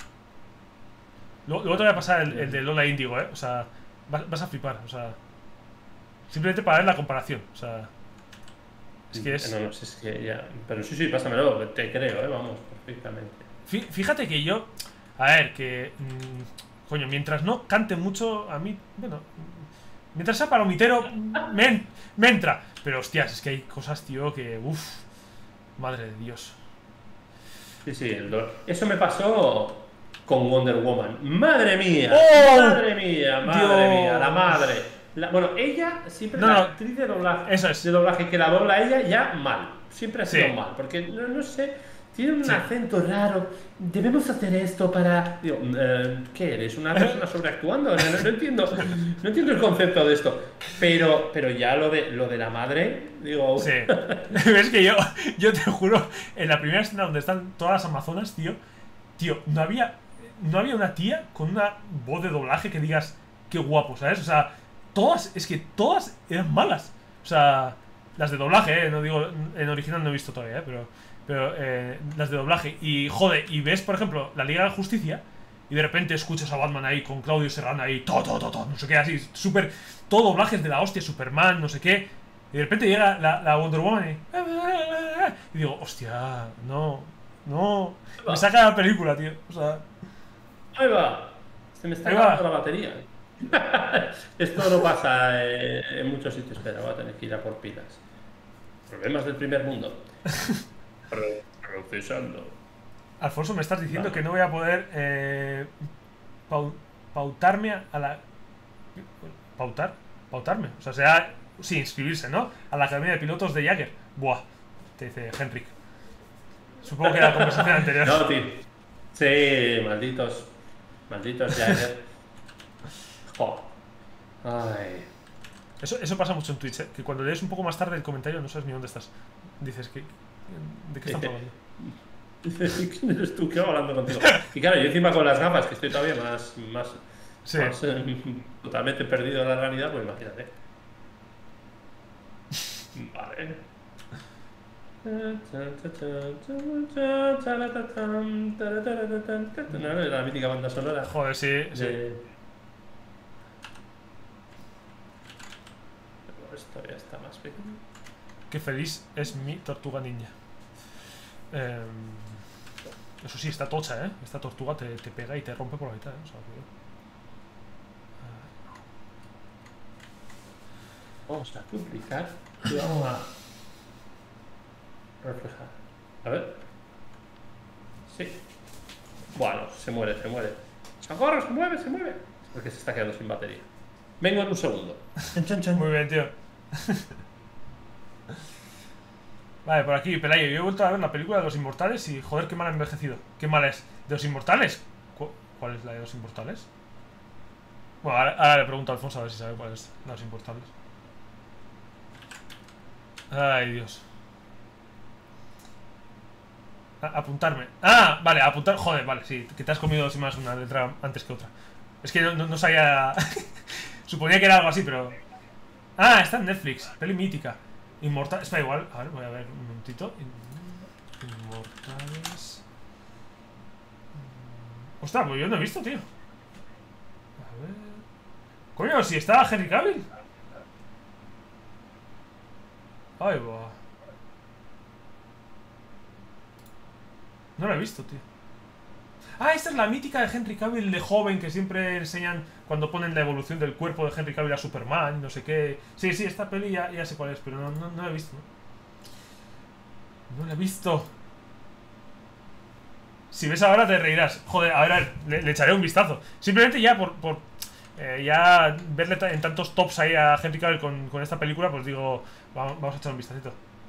A: Luego, luego te voy a pasar el, el de Lola Índigo, ¿eh? O sea, vas, vas a flipar, o sea. Simplemente para ver la comparación, o sea. Es que es.
B: No, no, si es que ya. Pero sí, sí, pásamelo, te creo, ¿eh? Vamos, perfectamente.
A: Fí- Fíjate que yo. A ver, que. mm, coño, mientras no cante mucho, a mí. Bueno. mm, Mientras sea palomitero, me, en- me entra. Pero hostias, es que hay cosas, tío, que. Uff. Madre de Dios.
B: Sí, sí, el do- eso me pasó con Wonder Woman. ¡Madre mía!
A: ¡Oh!
B: ¡Madre mía! ¡Madre
A: Dios.
B: mía! La madre. La- bueno, ella siempre
A: No,
B: la
A: no.
B: actriz de doblaje,
A: Eso es.
B: de doblaje que la dobla ella ya mal. Siempre ha sido
A: Sí.
B: mal. Porque no, no sé, tiene un
A: Sí.
B: acento raro. Debemos hacer esto para. Digo, eh, ¿qué eres? ¿Una persona sobreactuando? No, no- no entiendo. No entiendo el concepto de esto. Pero, pero ya lo de lo de la madre, digo.
A: Sí. Es que yo, yo te juro, en la primera escena donde están todas las amazonas, tío, tío, no había, no había una tía con una voz de doblaje que digas, qué guapo, ¿sabes? O sea, todas, es que todas eran malas. O sea, las de doblaje, ¿eh? No digo, en original no he visto todavía, ¿eh? Pero, pero eh, las de doblaje. Y, joder, y ves, por ejemplo, la Liga de la Justicia y de repente escuchas a Batman ahí con Claudio Serrano ahí, todo, todo, todo, to, no sé qué, así, súper, todo doblajes de la hostia, Superman, no sé qué. Y de repente llega la, la Wonder Woman y, y digo, hostia, no, no. Me saca la película, tío. O sea,
B: Ahí va. Se me está
A: Ahí va.
B: acabando la batería. Esto no pasa eh, en muchos sitios. Espera, voy a tener que ir a por pilas. Problemas del primer mundo. Pro- Procesando.
A: Alfonso, me estás diciendo
B: Vale.
A: que no voy a poder eh, pau- pautarme a la. ¿Pautar? ¿Pautarme? O sea, será. Sí, inscribirse, ¿no? A la Academia de Pilotos de Jagger. Buah, te dice Henrik. Supongo que era la conversación anterior.
B: No, tío. Sí, malditos. Malditos Jagger. Jo. Ay.
A: Eso, eso pasa mucho en Twitch, ¿eh? Que cuando lees un poco más tarde el comentario no sabes ni dónde estás. Dices que. ¿De qué están hablando?
B: ¿Quién eres tú? ¿Qué hago hablando contigo? Y claro, yo encima con las gafas, que estoy todavía más. más,
A: Sí.
B: más eh, totalmente perdido en la realidad, pues imagínate. Vale. La mítica banda sonora.
A: Joder, sí, sí.
B: De... Esto ya está más pequeño.
A: Qué feliz es mi tortuga ninja. Eh, eso sí, está tocha, ¿eh? Esta tortuga te, te pega y te rompe por la mitad, ¿eh? O sea, que...
B: Vamos a duplicar y vamos a reflejar. A ver. Sí. Bueno, se muere, se muere. ¡Socorro! ¡Se mueve, se mueve! Es porque se está quedando sin batería. Vengo en un segundo.
A: Muy bien, tío. Vale, por aquí, Pelayo. Yo he vuelto a ver la película de Los Inmortales y, joder, qué mal ha envejecido. ¿Qué mal es? ¿De Los Inmortales? ¿Cu ¿Cuál es la de Los Inmortales? Bueno, ahora, ahora le pregunto a Alfonso a ver si sabe cuál es la de Los Inmortales. Ay, Dios. A apuntarme. Ah, vale, apuntar. Joder, vale, sí. Que te has comido sin más una letra antes que otra. Es que no, no, no sabía... Suponía que era algo así, pero... Ah, está en Netflix. Peli mítica. Inmortal... Está igual. A ver, voy a ver un momentito. Inmortales... Ostras, pues yo no he visto, tío. A ver... Coño, si está Henry Cavill. Ay, va. No la he visto, tío. Ah, esta es la mítica de Henry Cavill de joven que siempre enseñan cuando ponen la evolución del cuerpo de Henry Cavill a Superman, no sé qué. Sí, sí, esta peli ya, ya sé cuál es, pero no, no, no la he visto, ¿no? No la he visto. Si ves ahora te reirás. Joder, a ver, a ver le, le echaré un vistazo. Simplemente ya por... por eh, ya verle en tantos tops ahí a Henry Cavill con, con esta película, pues digo, vamos, vamos a echar un vistacito.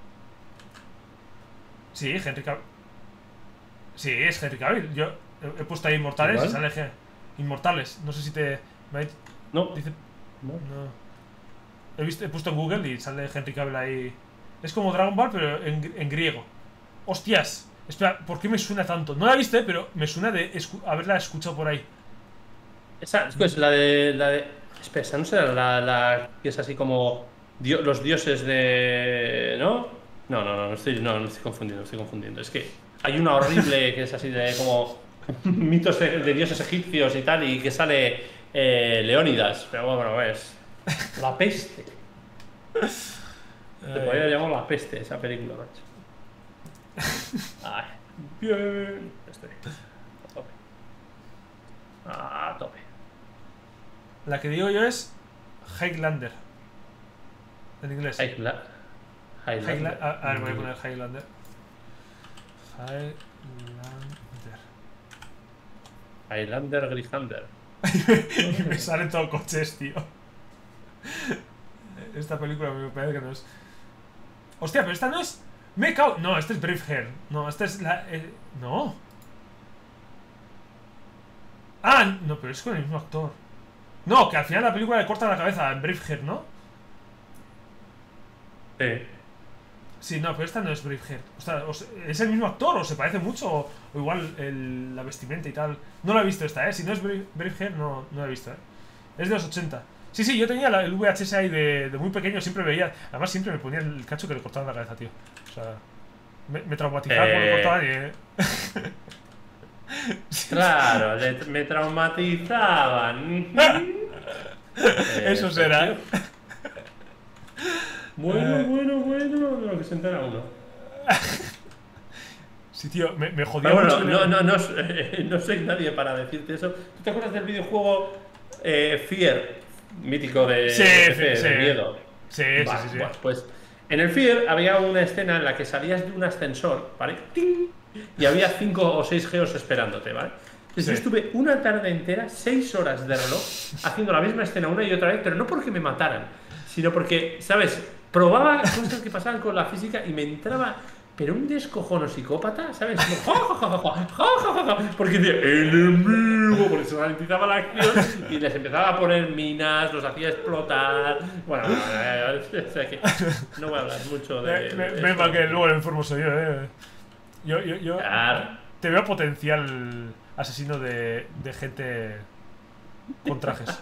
A: Sí, Henry Cavill. Sí, es Henry Cavill. Yo he, he puesto ahí Inmortales y sale G Inmortales. No sé si te... Me ha...
B: No.
A: Dice...
B: No.
A: No. He, visto, he puesto en Google y sale Henry Cavill ahí. Es como Dragon Ball, pero en, en griego. ¡Hostias! Espera, ¿por qué me suena tanto? No la he visto, ¿eh? Pero me suena de escu haberla escuchado por ahí.
B: Esa es la de... La de... Espera, esa no será la, la que es así como... Dio, los dioses de... ¿No? No, no, no, no estoy, no, no estoy confundiendo, estoy confundiendo. Es que hay una horrible que es así de como... mitos de, de dioses egipcios y tal, y que sale eh, Leónidas. Pero bueno, es... La peste. Se podría llamar La peste esa película, macho. Ay, bien. Estoy a tope. A tope.
A: La que digo yo es Highlander. En inglés.
B: Highla Highlander.
A: Highla a, a ver, voy a poner Highlander. Highlander.
B: Highlander Grisander.
A: Y me salen todos coches, tío. Esta película me parece que no es. Hostia, pero esta no es. Me cago. No, este es Braveheart. No, esta es la. Eh... No. Ah, no, pero es con el mismo actor. No, que al final la película le corta la cabeza en Braveheart, ¿no?
B: Sí.
A: Sí, no, pero esta no es Braveheart. O sea, ¿es el mismo actor o se parece mucho? O, o igual el, la vestimenta y tal. No la he visto esta, ¿eh? Si no es Brave, Braveheart, no, no la he visto, ¿eh? Es de los ochenta. Sí, sí, yo tenía la, el V H S ahí de, de muy pequeño, siempre veía. Además, siempre me ponía el cacho que le cortaban la cabeza, tío. O sea, me, me traumatizaba
B: eh...
A: cuando le cortaban y. Eh.
B: Claro, le, me traumatizaban.
A: Eso será.
B: Eh, bueno, bueno, bueno, de lo que se entera uno.
A: Sí, tío, me, me jodía
B: Pero
A: mucho.
B: Bueno, no, no, no, eh, no soy nadie para decirte eso. ¿Tú te acuerdas del videojuego eh, Fear? Mítico de,
A: Sí,
B: de,
A: sí,
B: de
A: sí.
B: miedo.
A: Sí,
B: Bah,
A: sí, sí, sí.
B: bah, pues en el Fear había una escena en la que salías de un ascensor, ¿vale? ¡Ting! Y había cinco o seis geos esperándote, ¿vale? Entonces
A: Sí.
B: yo estuve una tarde entera, seis horas de reloj, haciendo la misma escena una y otra vez, pero no porque me mataran, sino porque, ¿sabes? Probaba cosas que pasaban con la física y me entraba, pero un descojono psicópata, ¿sabes? Como, porque decía, enemigo, porque se ralentizaba la acción y les empezaba a poner minas, los hacía explotar. Bueno, o sea que no voy a hablar mucho de.
A: Me,
B: de
A: me,
B: esto.
A: me que luego el enfermo soy yo, eh. Yo, yo, yo
B: Claro.
A: te veo potencial asesino de, de gente con trajes.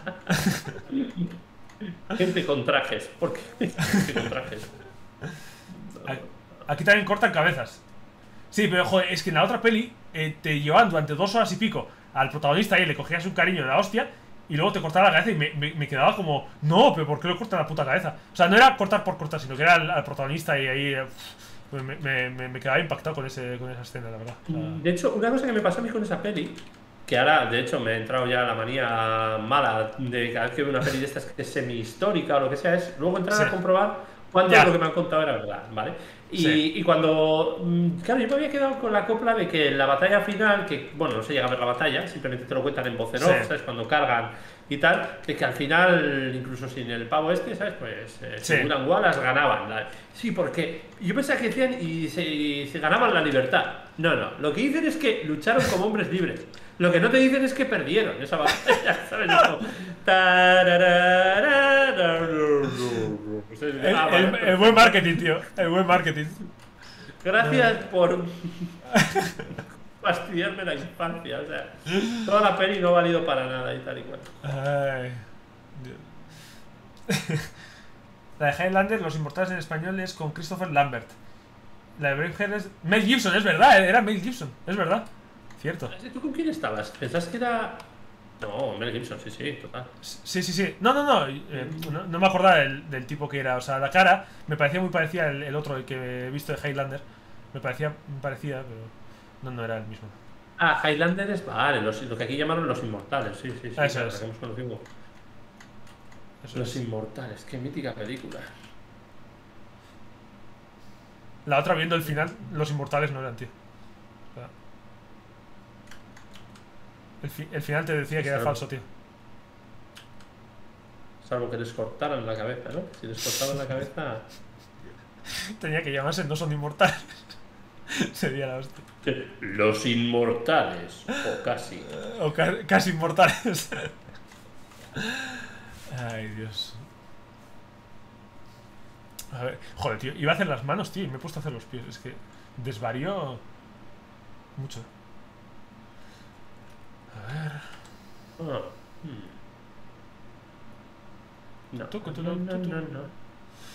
B: Gente con trajes. ¿Por qué? Gente con trajes.
A: Ay. Aquí también cortan cabezas. Sí, pero joder, es que en la otra peli eh, te llevaban durante dos horas y pico al protagonista y le cogías un cariño de la hostia y luego te cortaba la cabeza y me, me, me quedaba como, no, pero ¿por qué le cortan la puta cabeza? O sea, no era cortar por cortar, sino que era al, al protagonista y ahí eh, pues me, me, me, me quedaba impactado con, ese, con esa escena, la verdad. O sea,
B: De hecho, una cosa que me pasó a mí con esa peli, que ahora, de hecho, me ha entrado ya la manía mala de cada vez que veo una peli de estas que es semi-histórica o lo que sea, es luego entrar
A: sí.
B: a comprobar cuánto
A: Ya.
B: de lo que me han contado era verdad, ¿vale? Y,
A: Sí.
B: y cuando, mm, claro, yo me había quedado con la copla de que la batalla final, que, bueno, no se llega a ver la batalla, simplemente te lo cuentan en voz en off,
A: Sí.
B: ¿sabes? Cuando cargan y tal, de que al final, incluso sin el pavo este, ¿sabes? Pues, eh,
A: Sí.
B: según Angualas, ganaban. la- Sí, porque yo pensaba que decían y se, y se ganaban la libertad. No, no, lo que dicen es que lucharon como hombres libres. Lo que no te dicen es que perdieron esa batalla, ¿sabes? Es como, pues es-
A: El,
B: ah,
A: el-
B: vale,
A: el buen marketing, tío. El buen marketing.
B: Gracias por fastidiarme la infancia. O sea, toda la peli no ha valido para nada y tal y cual.
A: Ay, Dios. La de Highlander, Los Inmortales en español es con Christopher Lambert. La de Braveheart es Mel Gibson, es verdad, era Mel Gibson, es verdad. Cierto.
B: ¿Tú con quién estabas? ¿Pensás que era...? No, Mel Gibson, sí, sí, total.
A: Sí, sí, sí. No, no, no. eh, no, no me acordaba del, del tipo que era. O sea, la cara me parecía muy parecida el, el otro, el que he visto de Highlander. Me parecía muy parecida, pero no, no era el mismo.
B: Ah, Highlander es, vale, los- lo que aquí llamaron los inmortales, sí, sí, sí.
A: Eso
B: claro,
A: es.
B: que hemos conocido.
A: Eso
B: Los
A: es.
B: inmortales, qué mítica película.
A: La otra, viendo el final, los inmortales no eran, tío. O sea, el, fi- el final te decía que era
B: Salvo-
A: falso, tío.
B: Salvo que les cortaran la cabeza, ¿no? Si les cortaban la cabeza...
A: Tenía que llamarse No son inmortales. Sería la hostia.
B: Los inmortales, o casi.
A: O ca- casi inmortales. Ay, Dios. A ver, joder, tío. Iba a hacer las manos, tío, y me he puesto a hacer los pies. Es que desvarió mucho. A ver.
B: Ah, hmm. No,
A: Tucu, tucu,
B: no, no,
A: tucu.
B: no, no.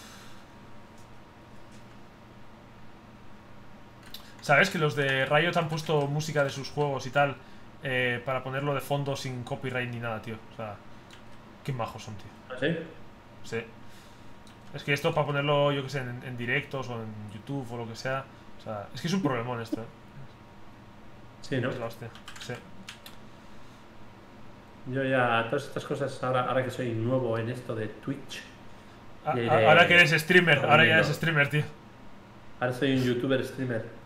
A: ¿Sabes que los de Riot han puesto música de sus juegos y tal eh, para ponerlo de fondo sin copyright ni nada, tío? O sea, qué majos son, tío.
B: ¿Ah, sí?
A: Sí. Es que esto para ponerlo, yo que sé, en, en directos o en YouTube o lo que sea. O sea, es que es un problemón esto, ¿eh?
B: Sí, ¿no?
A: Es la hostia. Sí.
B: Yo ya, todas estas cosas, ahora, ahora que soy nuevo en esto de Twitch,
A: A-
B: y
A: a-
B: de-
A: ahora que eres streamer, ahora ya
B: no.
A: eres streamer, tío.
B: ahora soy un youtuber streamer.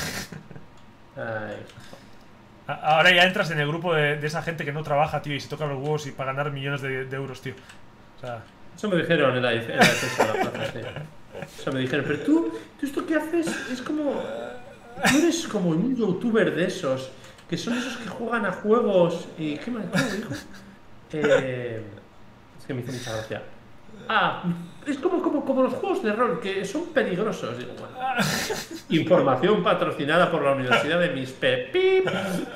B: Ay,
A: A- Ahora ya entras en el grupo de, de esa gente que no trabaja, tío, y se toca los huevos y para ganar millones de, de euros, tío. O sea,
B: eso me dijeron en la, en la defensa de la plaza, sí. Eso me dijeron, pero tú, tú esto que haces es como... Tú eres como un youtuber de esos, que son esos que juegan a juegos y... ¿Qué me cómo dijo? Eh, es que me hizo mucha gracia. Ah, es como, como, como los juegos de rol, que son peligrosos. Digo, bueno. Información patrocinada por la Universidad de mis Pepip.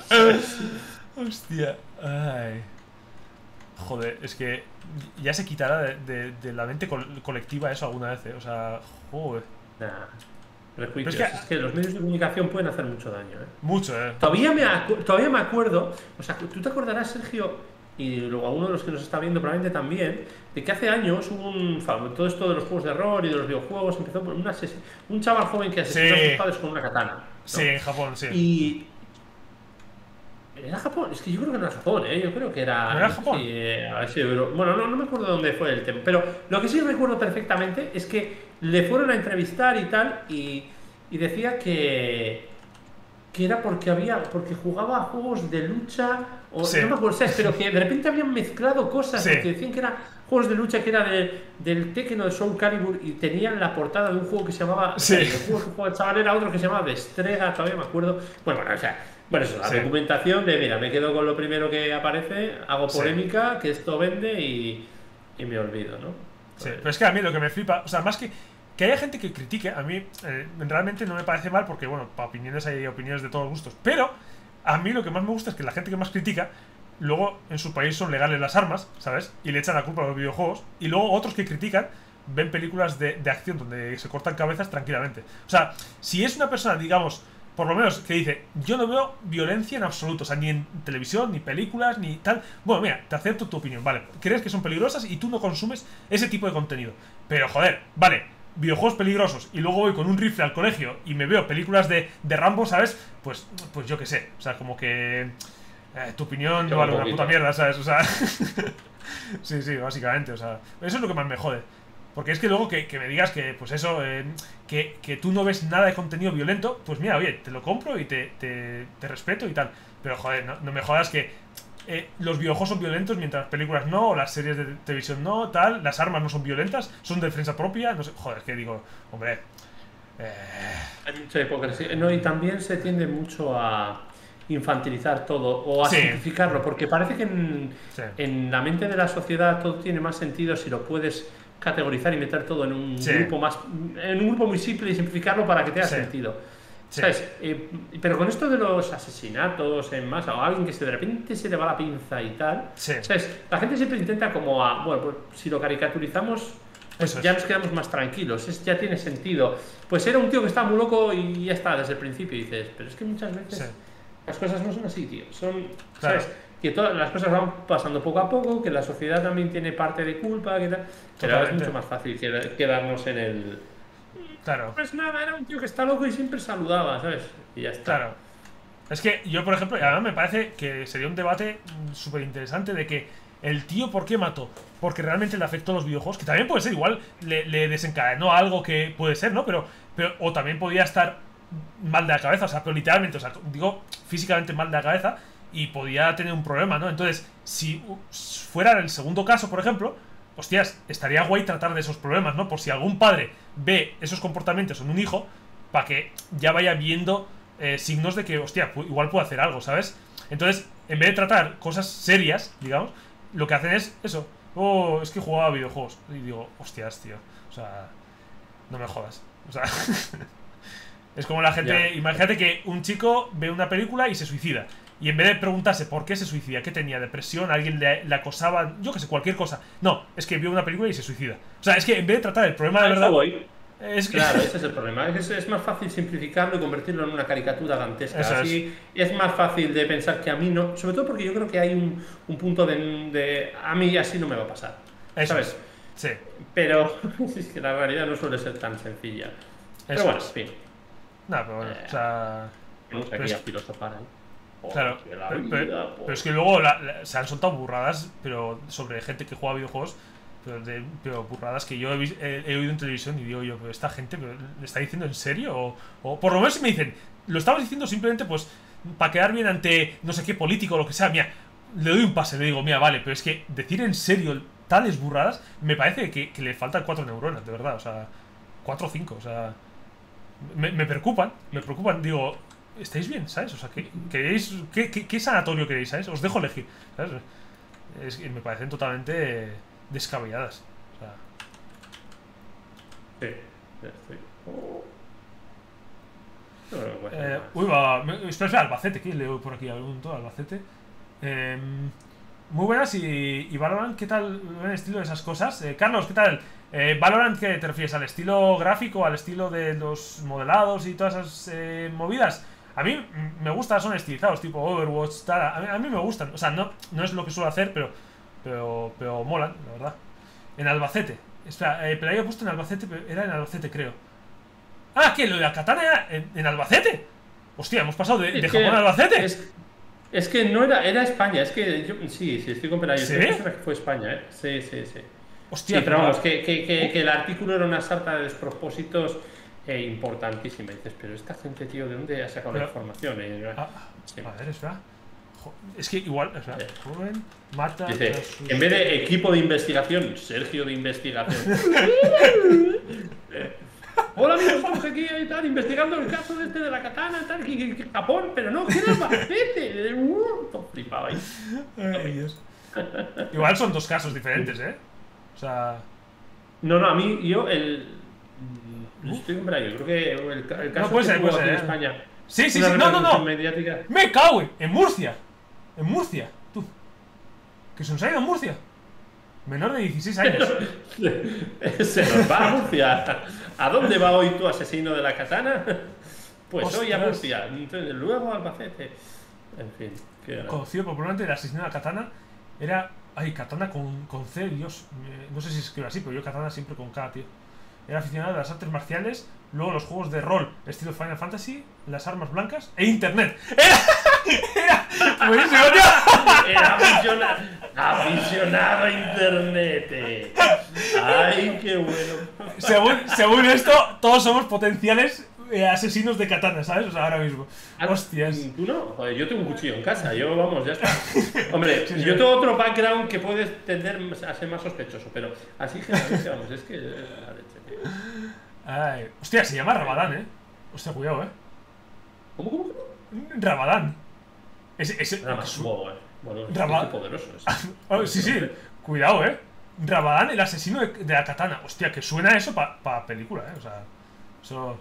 A: hostia. Ay. Joder, es que ya se quitará de, de- de la mente col- colectiva eso alguna vez, ¿eh? O sea, joder.
B: Nah, prejuicios.
A: Pero es
B: Es
A: que-
B: que... los medios de comunicación pueden hacer mucho daño, ¿eh?
A: Mucho, ¿eh?
B: Todavía me, acu- todavía me acuerdo, o sea, tú te acordarás, Sergio, y luego a uno de los que nos está viendo probablemente también, de que hace años hubo un... fa- todo esto de los juegos de rol y de los videojuegos empezó por una ases- un chaval joven que asesinó
A: Sí.
B: a sus padres con una katana, ¿no?
A: Sí, en Japón, sí.
B: Y... ¿Era Japón? Es que yo creo que no era Japón, ¿eh? Yo creo que era...
A: ¿No era
B: no sé
A: Japón?
B: si, eh, a ver si Euro- bueno, no, no me acuerdo dónde fue el tema. Pero lo que sí recuerdo perfectamente es que le fueron a entrevistar y tal, y, y decía que... que era porque había... porque jugaba a juegos de lucha... O,
A: Sí.
B: no me acuerdo, ¿sabes? Pero que de repente habían mezclado cosas,
A: Sí.
B: porque decían que eran juegos de lucha que era de, del Tekken o de Soul Calibur y tenían la portada de un juego que se llamaba...
A: Sí.
B: El juego que jugaba el chaval era otro que se llamaba Destrega, todavía me acuerdo. Bueno, bueno, o sea... Bueno, eso, la
A: Sí.
B: documentación de, mira, me quedo con lo primero que aparece, hago
A: Sí.
B: polémica, que esto vende y, y me olvido, ¿no?
A: Sí, pero es que a mí lo que me flipa, o sea, más que que haya gente que critique, a mí eh, realmente no me parece mal porque, bueno, para opiniones hay opiniones de todos los gustos. Pero a mí lo que más me gusta es que la gente que más critica, luego en su país son legales las armas, ¿sabes? Y le echan la culpa a los videojuegos. Y luego otros que critican ven películas de, de acción donde se cortan cabezas tranquilamente. O sea, si es una persona, digamos, por lo menos que dice, yo no veo violencia en absoluto, o sea, ni en televisión, ni películas, ni tal. Bueno, mira, te acepto tu opinión, vale. Crees que son peligrosas y tú no consumes ese tipo de contenido. Pero, joder, vale, videojuegos peligrosos y luego voy con un rifle al colegio y me veo películas de, de Rambo, ¿sabes? Pues, pues yo qué sé, o sea, como que eh, tu opinión no vale una puta mierda, ¿sabes? O sea, sí, sí, básicamente, o sea, eso es lo que más me jode. Porque es que luego que, que me digas que, pues eso, eh, que, que tú no ves nada de contenido violento, pues mira, oye, te lo compro y te, te, te respeto y tal. Pero joder, no, no me jodas que eh, los videojuegos son violentos mientras las películas no, o las series de televisión no, tal, las armas no son violentas, son de defensa propia, no sé, joder, es que digo, hombre... Eh...
B: Hay mucha hipocresía. No, y también se tiende mucho a infantilizar todo o a
A: Sí.
B: simplificarlo, porque parece que en,
A: Sí.
B: en la mente de la sociedad todo tiene más sentido si lo puedes categorizar y meter todo en un
A: Sí.
B: grupo más en un grupo muy simple y simplificarlo para que tenga
A: Sí.
B: sentido.
A: Sí.
B: ¿Sabes? Eh, pero con esto de los asesinatos en masa o alguien que se de repente se le va la pinza y tal,
A: Sí.
B: ¿sabes? La gente siempre intenta como a, bueno, pues si lo caricaturizamos pues
A: Eso es.
B: ya nos quedamos más tranquilos, es, ya tiene sentido. Pues era un tío que estaba muy loco y ya está desde el principio y dices, pero es que muchas veces
A: Sí.
B: las cosas no son así, tío. Son,
A: Claro.
B: ¿sabes? Que todas las cosas van pasando poco a poco, que la sociedad también tiene parte de culpa, que tal. Pero ahora es
A: Totalmente.
B: mucho más fácil qued- quedarnos en el...
A: Claro.
B: Pues nada, era un tío que está loco y siempre saludaba, ¿sabes? Y ya está.
A: Claro. Es que yo, por ejemplo, y además me parece que sería un debate súper interesante de que el tío, ¿por qué mató? Porque realmente le afectó a los videojuegos, que también puede ser, igual le, le desencadenó algo que puede ser, ¿no? Pero, pero, o también podía estar mal de la cabeza, o sea, pero literalmente, o sea, digo físicamente mal de la cabeza y podía tener un problema, ¿no? Entonces, si uh, fuera el segundo caso, por ejemplo, hostias, estaría guay tratar de esos problemas, ¿no? Por si algún padre ve esos comportamientos en un hijo, para que ya vaya viendo eh, signos de que, hostia, pu- igual puedo hacer algo, ¿sabes? Entonces, en vez de tratar cosas serias, digamos, lo que hacen es eso. Oh, es que jugaba a videojuegos. Y digo, hostias, tío. O sea, no me jodas. O sea, es como la gente.
B: Ya.
A: Imagínate que un chico ve una película y se suicida. Y en vez de preguntarse por qué se suicida, qué tenía, depresión, alguien le, le acosaba, yo que sé, cualquier cosa. No, es que vio una película y se suicida. O sea, es que en vez de tratar el problema de
B: A eso
A: verdad.
B: voy.
A: Es que.
B: Claro, ese es el problema. Es, es más fácil simplificarlo y convertirlo en una caricatura dantesca.
A: Eso es.
B: Así es más fácil de pensar que a mí no. Sobre todo porque yo creo que hay un, un punto de, de. A mí así no me va a pasar.
A: Eso
B: ¿Sabes?
A: es. Sí.
B: Pero es que la realidad no suele ser tan sencilla. Pero
A: Eso
B: bueno,
A: es.
B: en fin.
A: No, pero bueno, o sea.
B: Vamos
A: Pero
B: aquí
A: es-
B: a filosofar ahí.
A: Claro,
B: Porque la
A: pero,
B: vida,
A: pero-
B: por-
A: pero es que luego la- la- se han soltado burradas, pero sobre gente que juega videojuegos, pero, de, pero burradas que yo he, vis- he- he oído en televisión y digo yo, pero esta gente pero, ¿le está diciendo en serio? O, o por lo menos si me dicen, lo estamos diciendo simplemente pues para quedar bien ante no sé qué político o lo que sea, mira, le doy un pase, le digo, mira, vale, pero es que decir en serio tales burradas me parece que, que le faltan cuatro neuronas, de verdad, o sea, cuatro o cinco, o sea, me, me preocupan, me preocupan, digo, ¿estáis bien, sabes? O sea, ¿qué, queréis, qué, qué, qué sanatorio queréis, sabes? Os dejo elegir, ¿sabes? Es que me parecen totalmente descabelladas, o sea,
B: Sí, ya estoy. Oh. No, no, bueno,
A: eh,
B: más.
A: uy, va, me- espera, espera, Albacete, ¿qué leo por aquí? Algún todo, Albacete. Eh, muy buenas y, y Valorant, ¿qué tal el estilo de esas cosas? Eh, Carlos, ¿qué tal? Eh, Valorant, ¿qué te refieres? ¿Al estilo gráfico, al estilo de los modelados y todas esas eh, movidas? A mí mm, me gusta, son estilizados, tipo Overwatch, tal. A mí, a mí me gustan, o sea, no, no es lo que suelo hacer, pero, pero, pero molan, la verdad. En Albacete. Espera, eh, pero ahí he puesto en Albacete, pero era en Albacete, creo. Ah, ¿qué? ¿Lo de la katana era en, en Albacete? Hostia, hemos pasado de,
B: Es
A: de
B: que-
A: Japón a Albacete.
B: Es, es que no era, era España, es que yo, sí, sí, estoy con Pelayo.
A: ¿Sí?
B: Estoy pensando que fue España, ¿eh? Sí, sí, sí.
A: Hostia,
B: Sí, pero vamos, que, que, que, que el artículo era una sarta de despropósitos eh, importantísima. Y dices, pero esta gente, tío, ¿de dónde ha sacado la
A: Pero-
B: información? Eh,
A: Ah,
B: sí.
A: a ver, espera. Jo- Es que igual, espera.
B: Sí.
A: Joven mata a
B: Dice,
A: sus-
B: en vez de equipo de investigación, Sergio de investigación. Eh, Hola amigos, estamos aquí y tal, investigando el caso de este de la katana, tal, que, que- que Japón, pero no, que era Albacete. Uh, todo flipado ahí.
A: Ay, Dios. Igual son dos casos diferentes, ¿eh? O sea,
B: No, no, a mí, yo, el. mm, Estoy con Brian, creo que el, ca- el caso
A: puede
B: que
A: ser,
B: tuvo
A: puede
B: aquí en
A: ser, ¿eh?
B: España.
A: sí, sí,
B: una
A: sí. No, no,
B: repercusión
A: no.
B: mediática.
A: Me cago en en Murcia. En Murcia. Tú. Que se nos ha ido en Murcia. Menor de dieciséis años.
B: Se nos va a Murcia. ¿A dónde va hoy tu asesino de la katana? Pues hoy a Murcia. Entonces, luego a Albacete. En fin. Qué
A: Conocido popularmente el asesino de la katana era... Ay, katana con, con C, Dios. eh, No sé si se escribe así, pero yo katana siempre con K, tío. Era aficionado a las artes marciales, luego los juegos de rol, estilo Final Fantasy, las armas blancas e internet. ¡Era! ¡Era! ¡Buenísimo, tío!
B: Era aficionado, aficionado a internet. eh. Ay, qué bueno.
A: Según, según esto, todos somos potenciales eh, asesinos de katana, ¿sabes? O sea, ahora mismo. Hostias.
B: ¿Tú no? Joder, yo tengo un cuchillo en casa, yo vamos, ya está. Hombre,
A: Sí, sí.
B: yo tengo otro background que puede tender a ser más sospechoso, pero así generalmente, vamos, es que es la leche, tío.
A: Ay, hostia, se llama Ramadán, ¿eh? Hostia, cuidado, ¿eh?
B: ¿Cómo, cómo, cómo?
A: Ramadán. Ese, ese,
B: Nada más,
A: su-
B: wow, eh. Bueno, es
A: Rama-
B: que poderoso es.
A: Oh, sí, sí, cuidado, eh. Ramadán, el asesino de, de la katana. Hostia, que suena eso para pa película, eh. O sea, eso.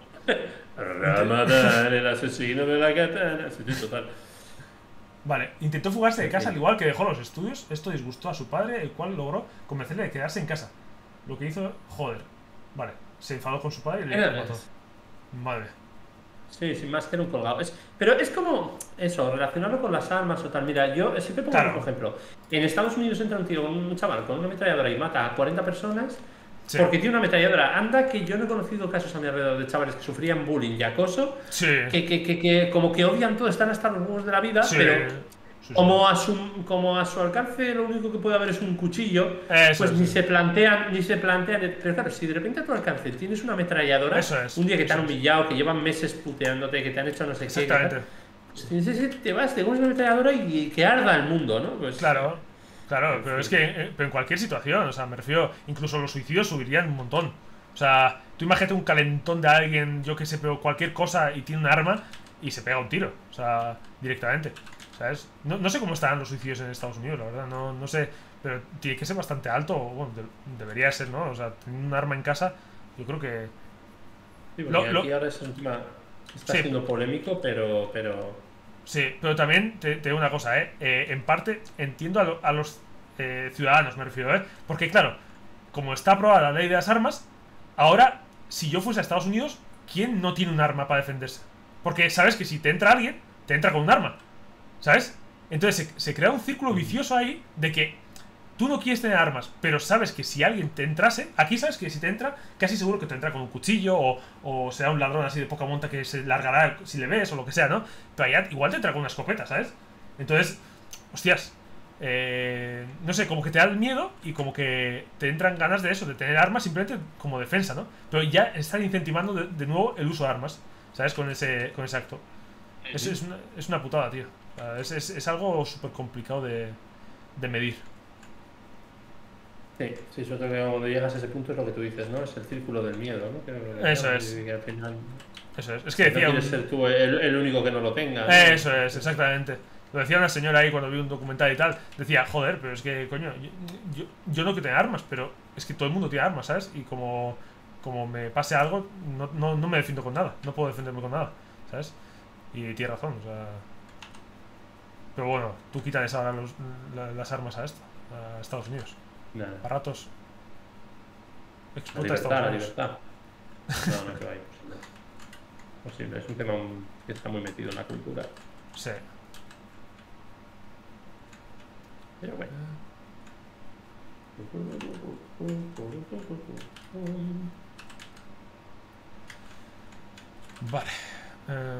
B: Ramadán, el asesino de la katana. Sí, sí, total.
A: Vale, intentó fugarse de casa al igual que dejó los estudios. Esto disgustó a su padre, el cual logró convencerle de quedarse en casa. Lo que hizo, joder. Vale, se enfadó con su padre y le
B: Era-
A: mató. Madre.
B: Sí, sin más que era un colgado. Es, pero es como eso, relacionarlo con las armas o tal. Mira, yo siempre pongo
A: Claro.
B: un ejemplo. En Estados Unidos entra un tío, un chaval con una ametralladora y mata a cuarenta personas
A: Sí.
B: porque tiene una ametralladora. Anda que yo no he conocido casos a mi alrededor de chavales que sufrían bullying y acoso,
A: Sí.
B: que, que, que, que como que odian todo, están hasta los huevos de la vida,
A: Sí.
B: pero
A: Sí, sí.
B: como a, su, como a su alcance lo único que puede haber es un cuchillo,
A: Eso
B: pues
A: es,
B: ni
A: sí.
B: se plantean, ni se plantean. Pero claro, si de repente a tu alcance tienes una ametralladora,
A: Eso es,
B: un día que te han
A: eso es.
B: humillado, que llevan meses puteándote, que te han hecho no sé qué,
A: Exactamente.
B: pues tienes ese- te vas, te coges una ametralladora y que arda el mundo, ¿no? Pues,
A: Claro, claro,
B: En
A: pero
B: fin.
A: es que eh, pero en cualquier situación, o sea, me refiero, incluso los suicidios subirían un montón. O sea, tú imagínate un calentón de alguien, yo que sé, pero cualquier cosa y tiene un arma y se pega un tiro, o sea, directamente, ¿sabes? No, no sé cómo estarán los suicidios en Estados Unidos, la verdad, no, no sé, pero tiene que ser bastante alto, o, bueno, de- debería ser, ¿no? O sea, tener un arma en casa, yo creo que...
B: sí, porque
A: lo-
B: aquí
A: lo-
B: ahora es un tema que está
A: Sí.
B: siendo polémico, pero, pero
A: Sí, pero también te, te digo una cosa, ¿eh? Eh, en parte entiendo a, lo- a los eh, ciudadanos, me refiero, ¿eh? Porque claro, como está aprobada la ley de las armas, ahora, si yo fuese a Estados Unidos, ¿quién no tiene un arma para defenderse? Porque sabes que si te entra alguien, te entra con un arma, ¿sabes? Entonces se, se crea un círculo vicioso ahí de que tú no quieres tener armas, pero sabes que si alguien te entrase, aquí sabes que si te entra, casi seguro que te entra con un cuchillo o, o será un ladrón así de poca monta que se largará si le ves o lo que sea, ¿no? Pero allá igual te entra con una escopeta, ¿sabes? Entonces, hostias, eh, no sé, como que te da el miedo y como que te entran ganas de eso, de tener armas simplemente como defensa, ¿no? Pero ya están incentivando de, de nuevo el uso de armas, ¿sabes? Con ese, con ese acto. Es, es, una, es una putada, tío. O sea, es, es, es algo súper complicado de, de medir.
B: sí, sí, sobre todo que cuando llegas a ese punto es lo que tú dices, ¿no? Es el círculo del miedo, ¿no? Creo que-
A: Eso
B: que-
A: es.
B: que al final
A: Eso es. Es que
B: no
A: decía un...
B: quieres ser tú el, el único que no lo tenga, ¿no?
A: Eso es, exactamente. Lo decía una señora ahí cuando vi un documental y tal. Decía, joder, pero es que, coño, yo, yo, yo no que tenga armas, pero es que todo el mundo tiene armas, ¿sabes? Y como, como me pase algo, no, no, no me defiendo con nada. No puedo defenderme con nada, ¿sabes? Y tiene razón, o sea... Pero bueno, tú quítales ahora los- la- las armas a esto, a Estados Unidos.
B: Nada.
A: A ratos.
B: La
A: Explota
B: libertad, la
A: Estados Unidos.
B: libertad. No, no, que va imposible. Posible, es un tema que está muy metido en la cultura.
A: Sí.
B: Pero bueno.
A: Vale. Eh...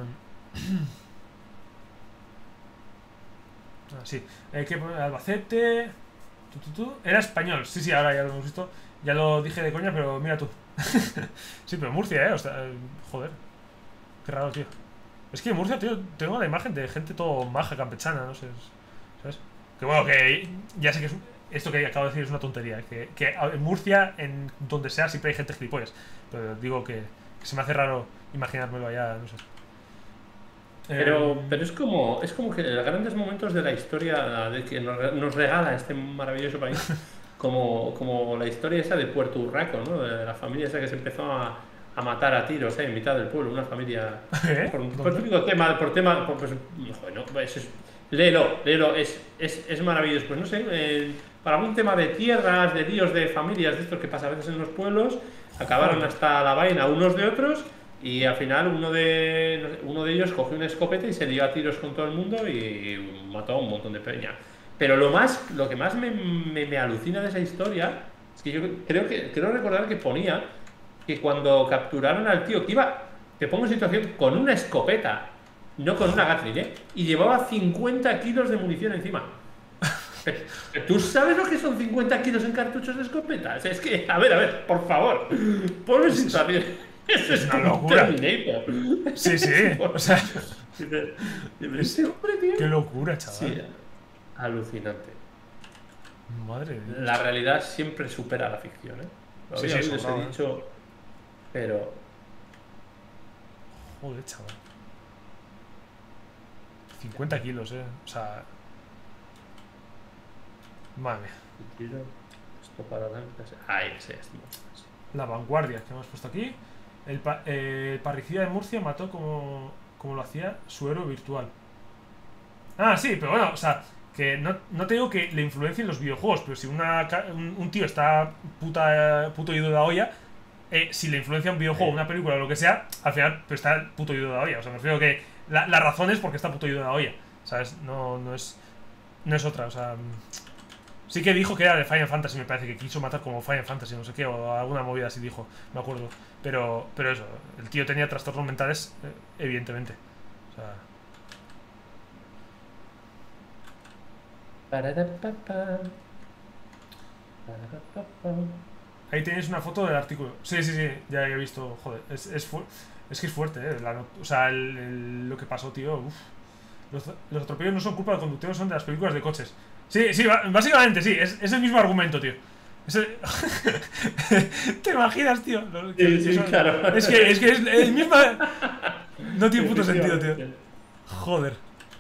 A: ah, sí. Hay que poner Albacete. Tu, tu, tu. Era español. Sí, sí, ahora ya lo hemos visto. Ya lo dije de coña, pero mira tú. Sí, pero Murcia, eh. O sea, eh, joder. Qué raro, tío. Es que en Murcia, tío, tengo la imagen de gente todo maja, campechana, no sé. ¿Sabes? Que bueno, que ya sé que es, esto que acabo de decir es una tontería. Que, que en Murcia, en donde sea, siempre hay gente gilipollas. Pero digo que, que se me hace raro imaginármelo allá, no sé.
B: Pero,
A: Eh,
B: pero es como es como que los grandes momentos de la historia de que nos, nos regala este maravilloso país, como, como la historia esa de Puerto Urraco, ¿no? De la familia esa que se empezó a, a matar a tiros, ¿eh? En mitad del pueblo, una familia...
A: ¿Eh?
B: Por, por
A: ¿Dónde?
B: típico tema, por tema... Por, pues, joder, no, pues es- léelo, léelo, es, es, es maravilloso. Pues no sé, eh, por algún tema de tierras, de líos de familias, de estos que pasa a veces en los pueblos, acabaron hasta la vaina unos de otros y al final uno de, uno de ellos cogió una escopeta y se dio a tiros con todo el mundo y mató a un montón de peña. Pero lo más, lo que más me, me, me alucina de esa historia es que yo creo que creo recordar que ponía que cuando capturaron al tío que iba, te pongo en situación, con una escopeta, no con una Gatling, ¿eh? Y llevaba cincuenta kilos de munición encima. ¿Tú sabes lo que son cincuenta kilos en cartuchos de escopeta? O sea, es que, a ver, a ver, por favor, ponme en situación. Eso es
A: una locura.
B: Terminator.
A: Sí, sí, o sea,
B: Ese hombre, tío.
A: qué locura, chaval.
B: Sí, alucinante.
A: Madre de Dios.
B: La realidad siempre supera la ficción, ¿eh? Lo
A: Sí,
B: había
A: sí,
B: oído,
A: sobrado,
B: os he
A: ¿eh?
B: dicho, pero
A: Joder, chaval. cincuenta kilos, eh. O sea. Madre mía.
B: esto para adelante. Ahí, sí, es
A: La vanguardia que hemos puesto aquí. El, pa eh, el parricida de Murcia mató como, como lo hacía su héroe virtual. Ah, sí, pero bueno, o sea, que no, no te digo que le influencien los videojuegos, pero si una, un, un tío está puta, puto ido de la olla, eh, si le influencia un videojuego, una película o lo que sea, al final pues, está puto ido de la olla. O sea, me refiero que la, la razón es porque está puto ido de la olla, ¿sabes? No, no es no es otra, o sea. Sí que dijo que era de Final Fantasy, me parece, que quiso matar como Final Fantasy, no sé qué, o alguna movida así dijo, me acuerdo. Pero, pero eso, el tío tenía trastornos mentales, eh, evidentemente. O sea. Ahí tenéis una foto del artículo. Sí, sí, sí, ya he visto. Joder, es, es, es que es fuerte, ¿eh? La, o sea, el, el, lo que pasó, tío. Uf. Los, los atropellos no son culpa del conductor, son de las películas de coches. Sí, sí, básicamente sí, es, es el mismo argumento, tío. Es el... ¿Te imaginas, tío?
B: Sí, sí,
A: eso,
B: claro.
A: Es que es, que es el mismo. No tiene puto sentido, tío. Joder.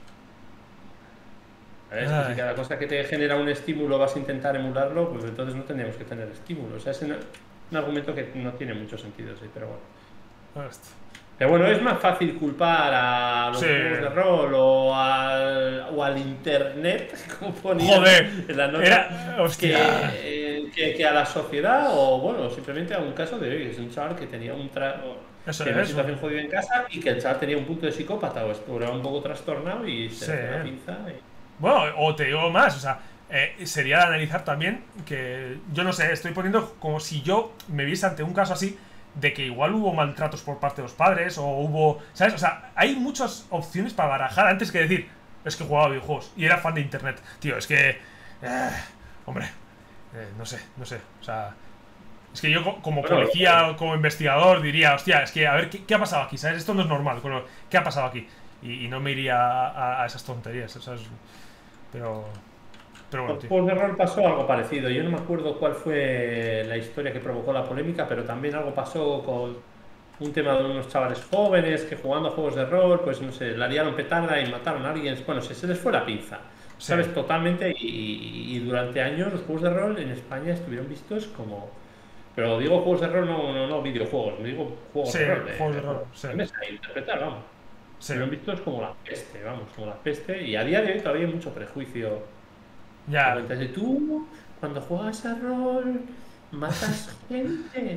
B: Es que si cada cosa que te genera un estímulo vas a intentar emularlo, pues entonces no tendríamos que tener estímulos. O sea, es un, un argumento que no tiene mucho sentido, sí, pero bueno.
A: Hostia.
B: Pero bueno, es más fácil culpar a los
A: sí.
B: juegos de rol o al, o al internet, como ponía
A: Joder,
B: en la nota,
A: era, hostia.
B: Que, que, que a la sociedad o, bueno, simplemente a un caso de, oye, es un chaval que tenía un tra
A: Eso
B: que una
A: es,
B: situación jodida en casa y que el chaval tenía un punto de psicópata o estuvo un poco trastornado y se
A: sí.
B: le fue la pinza. Y...
A: Bueno, o te digo más, o sea, eh, sería de analizar también que, yo no sé, estoy poniendo como si yo me viese ante un caso así, de que igual hubo maltratos por parte de los padres, o hubo, ¿sabes? O sea, hay muchas opciones para barajar antes que decir, es que jugaba videojuegos y era fan de internet. Tío, es que, eh, hombre, eh, no sé, no sé, o sea, es que yo como
B: bueno,
A: policía, como investigador diría, hostia, es que a ver, ¿qué, qué ha pasado aquí? ¿Sabes? Esto no es normal, ¿qué ha pasado aquí? Y, y no me iría a, a esas tonterías, ¿sabes? Pero... Pero bueno, tío.
B: Por de rol pasó algo parecido. Yo no me acuerdo cuál fue la historia que provocó la polémica, pero también algo pasó con un tema de unos chavales jóvenes que jugando a juegos de rol, pues no sé, la liaron petarda y mataron a alguien. Bueno, se, se les fue la pinza,
A: Sí.
B: ¿sabes? Totalmente. Y, y durante años los juegos de rol en España estuvieron vistos como... Pero digo juegos de rol, no, no, no videojuegos, me digo juegos
A: Sí,
B: de rol.
A: juegos de rol, sí.
B: Mesa, interpretar, vamos.
A: Sí.
B: Estuvieron vistos como la peste, vamos, como la peste. Y a día de hoy todavía hay mucho prejuicio.
A: Ya.
B: Entonces, tú, cuando juegas a rol, matas gente.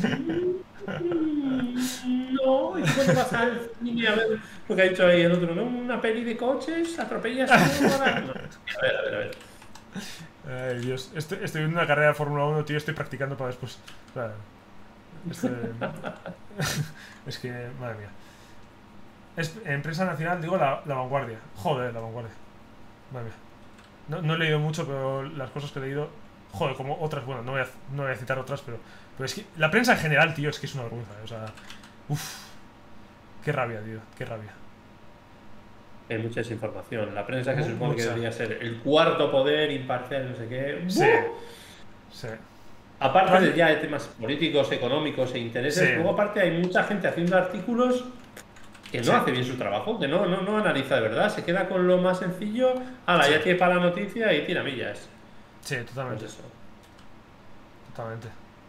B: No, y cuando vas al cine a ver lo que ha dicho ahí el otro, ¿no? Una peli de coches, atropellas a no. A ver, a ver, a ver.
A: Ay, Dios. Estoy, estoy viendo una carrera de Fórmula uno, tío. Estoy practicando para después. O sea, este... es que, madre mía. Es, empresa nacional, digo, la, la vanguardia. Joder, la vanguardia. Madre mía. No, no he leído mucho, pero las cosas que he leído... Joder, como otras, bueno, no voy a, no voy a citar otras, pero... Pero es que la prensa en general, tío, es que es una vergüenza, ¿eh? O sea... Uff. Qué rabia, tío, qué rabia.
B: Hay mucha desinformación. La prensa que
A: Mu
B: se supone
A: mucha.
B: que debería ser el cuarto poder imparcial, no sé qué.
A: Sí.
B: ¡Buh!
A: Sí.
B: Aparte de ya de temas políticos, económicos e intereses,
A: Sí.
B: luego aparte hay mucha gente haciendo artículos que no
A: Sí.
B: hace bien su trabajo, que no, no, no analiza de verdad, se queda con lo más sencillo, ala,
A: Sí.
B: ya tiene para la noticia y tira millas.
A: Sí, totalmente.
B: Pues eso.
A: Totalmente.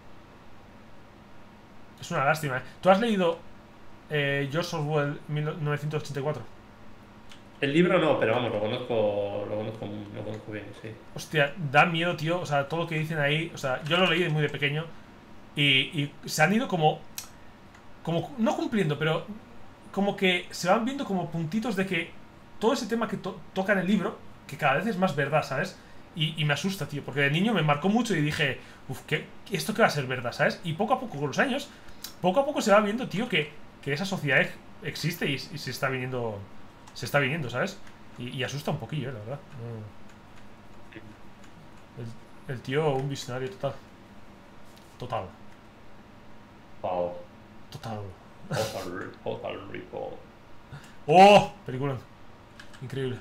A: Es una lástima, ¿eh? ¿Tú has leído eh, George Orwell mil novecientos ochenta y cuatro?
B: El libro no, pero vamos, lo conozco, lo conozco, lo conozco bien, sí.
A: Hostia, da miedo, tío. O sea, todo lo que dicen ahí. O sea, yo lo leí muy de pequeño. Y, y se han ido como. Como. No cumpliendo, pero. Como que se van viendo como puntitos de que todo ese tema que to toca en el libro, que cada vez es más verdad, ¿sabes? Y, y me asusta, tío. Porque de niño me marcó mucho y dije, uff, ¿qué, ¿esto qué va a ser verdad, ¿sabes? Y poco a poco, con los años, poco a poco se va viendo, tío, que, que esa sociedad existe y, y se está viniendo. Se está viniendo, ¿sabes? Y, y asusta un poquillo, eh, la verdad. No. El, el tío, un visionario total. Total.
B: Wow.
A: Total.
B: Total, total Recall.
A: ¡Oh! Película. Increíble.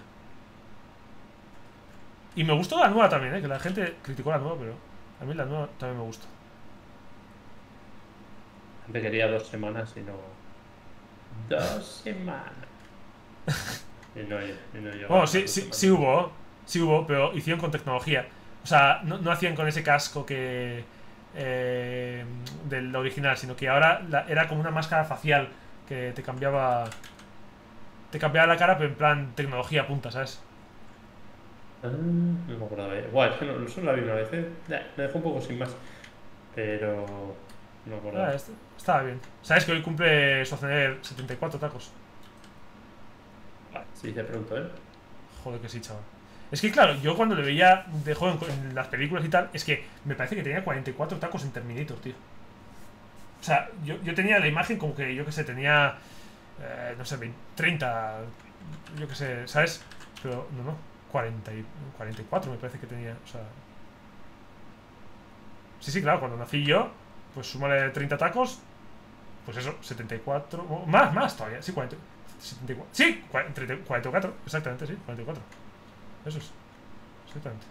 A: Y me gustó la nueva también, ¿eh? Que la gente criticó la nueva, pero a mí la nueva también me gusta.
B: Me quería dos semanas y no. Dos semanas. Y no, y no llegó.
A: Bueno, sí, sí, sí hubo. Sí hubo, pero hicieron con tecnología. O sea, no, no hacían con ese casco que. Eh, del original, sino que ahora la, era como una máscara facial que te cambiaba. Te cambiaba la cara, pero en plan tecnología punta, ¿sabes?
B: Ah, no me acordaba. Bueno, es que no, solo la vi una vez, ¿eh? Me dejó un poco sin más. Pero. No me acordaba.
A: Ah, este, estaba bien. ¿Sabes que hoy cumple Schwarzenegger setenta y cuatro tacos?
B: Se dice pronto, ¿eh?
A: Joder, que sí, chaval. Es que claro, yo cuando le veía de joven en las películas y tal, es que me parece que tenía cuarenta y cuatro tacos en Terminator, tío. O sea, yo, yo tenía la imagen como que, yo que sé, tenía, eh, no sé, veinte, treinta, yo que sé, ¿sabes? Pero no, no, cuarenta y, cuarenta y cuatro me parece que tenía, o sea... Sí, sí, claro, cuando nací yo, pues súmale treinta tacos, pues eso, setenta y cuatro, o más, más todavía, sí, cuarenta, setenta y cuatro, sí, cuarenta y cuatro, exactamente, sí, cuarenta y cuatro. Eso es, exactamente.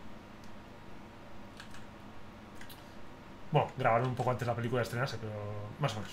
A: Bueno, grabaron un poco antes la película de estrenarse, pero más o menos.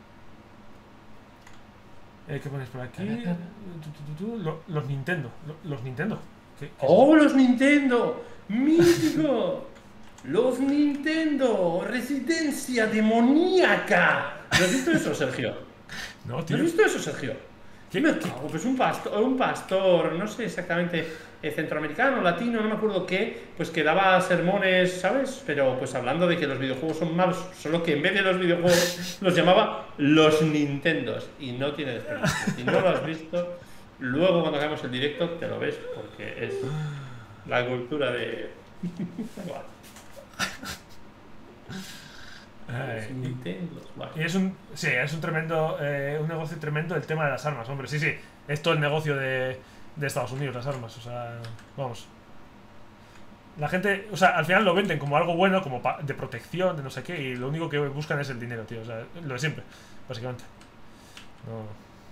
A: Eh, ¿Qué pones por aquí? Tu, tu, tu, tu, lo- Los Nintendo. lo- Los Nintendo. ¿Qué, qué es eso?
B: ¡Oh, los Nintendo! ¡Mítico! ¡Los Nintendo! ¡Residencia demoníaca! ¿No has visto eso, Sergio?
A: No,
B: ¿No has
A: tío.
B: visto eso, Sergio?
A: ¿Qué,
B: Me
A: qué?
B: cago, pues un pastor, un pastor, no sé exactamente, eh, centroamericano, latino, no me acuerdo qué, pues que daba sermones, ¿sabes? Pero pues hablando de que los videojuegos son malos, solo que en vez de los videojuegos los llamaba los Nintendos. Y no tiene desperdicio. Si no lo has visto, luego cuando hagamos el directo te lo ves, porque es la cultura de... Buah, los
A: Ay,
B: Nintendos, buah.
A: y, y es un. Sí, es un tremendo. Eh, un negocio tremendo el tema de las armas, hombre. Sí, sí. Es todo el negocio de, de Estados Unidos, las armas. O sea, vamos. La gente, o sea, al final lo venden como algo bueno, como pa- de protección, de no sé qué, y lo único que buscan es el dinero, tío. O sea, lo de siempre, básicamente. No.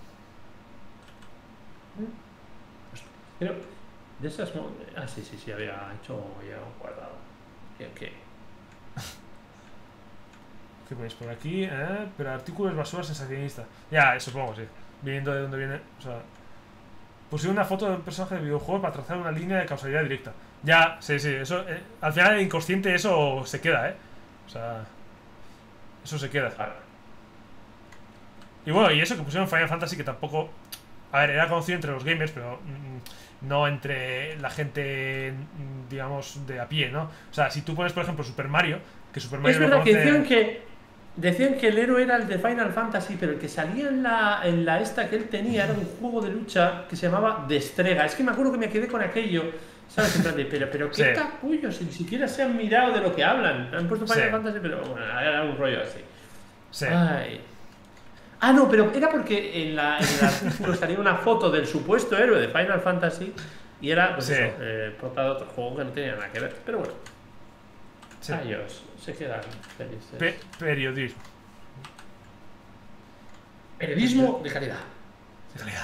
B: Pero de esas... mo- Ah, sí, sí, sí, había hecho ya guardado. ¿Qué? qué?
A: ¿Qué ponéis por aquí? ¿Eh? Pero artículos basura sensacionista. Ya, supongo, sí. Viniendo de donde viene. O sea. Pusieron una foto de un personaje de videojuego para trazar una línea de causalidad directa. Ya, sí, sí. Eso, eh, al final, el inconsciente, eso se queda, ¿eh? O sea. Eso se queda.
B: Vale.
A: Y bueno, y eso que pusieron Final Fantasy, que tampoco. A ver, era conocido entre los gamers, pero mm, no entre la gente, mm, digamos, de a pie, ¿no? O sea, si tú pones, por ejemplo, Super Mario, que Super Mario
B: Es
A: lo
B: verdad que
A: conoce.
B: decían que decían que el héroe era el de Final Fantasy, pero el que salía en la, en la esta que él tenía era un juego de lucha que se llamaba Destrega. Es que me acuerdo que me quedé con aquello, ¿sabes? En plan de, pero, pero qué
A: Sí.
B: capullos, si ni siquiera se han mirado de lo que hablan. Han puesto Final
A: Sí.
B: Fantasy, pero bueno, era un rollo así.
A: Sí.
B: Ay. Ah, no, pero era porque en, la, en el artículo salía una foto del supuesto héroe de Final Fantasy y era, pues
A: Sí.
B: eso, eh, portada de otro juego que no tenía nada que ver. Pero bueno,
A: Sí.
B: ellos se quedan felices.
A: Pe- periodismo.
B: Periodismo de calidad.
A: De calidad.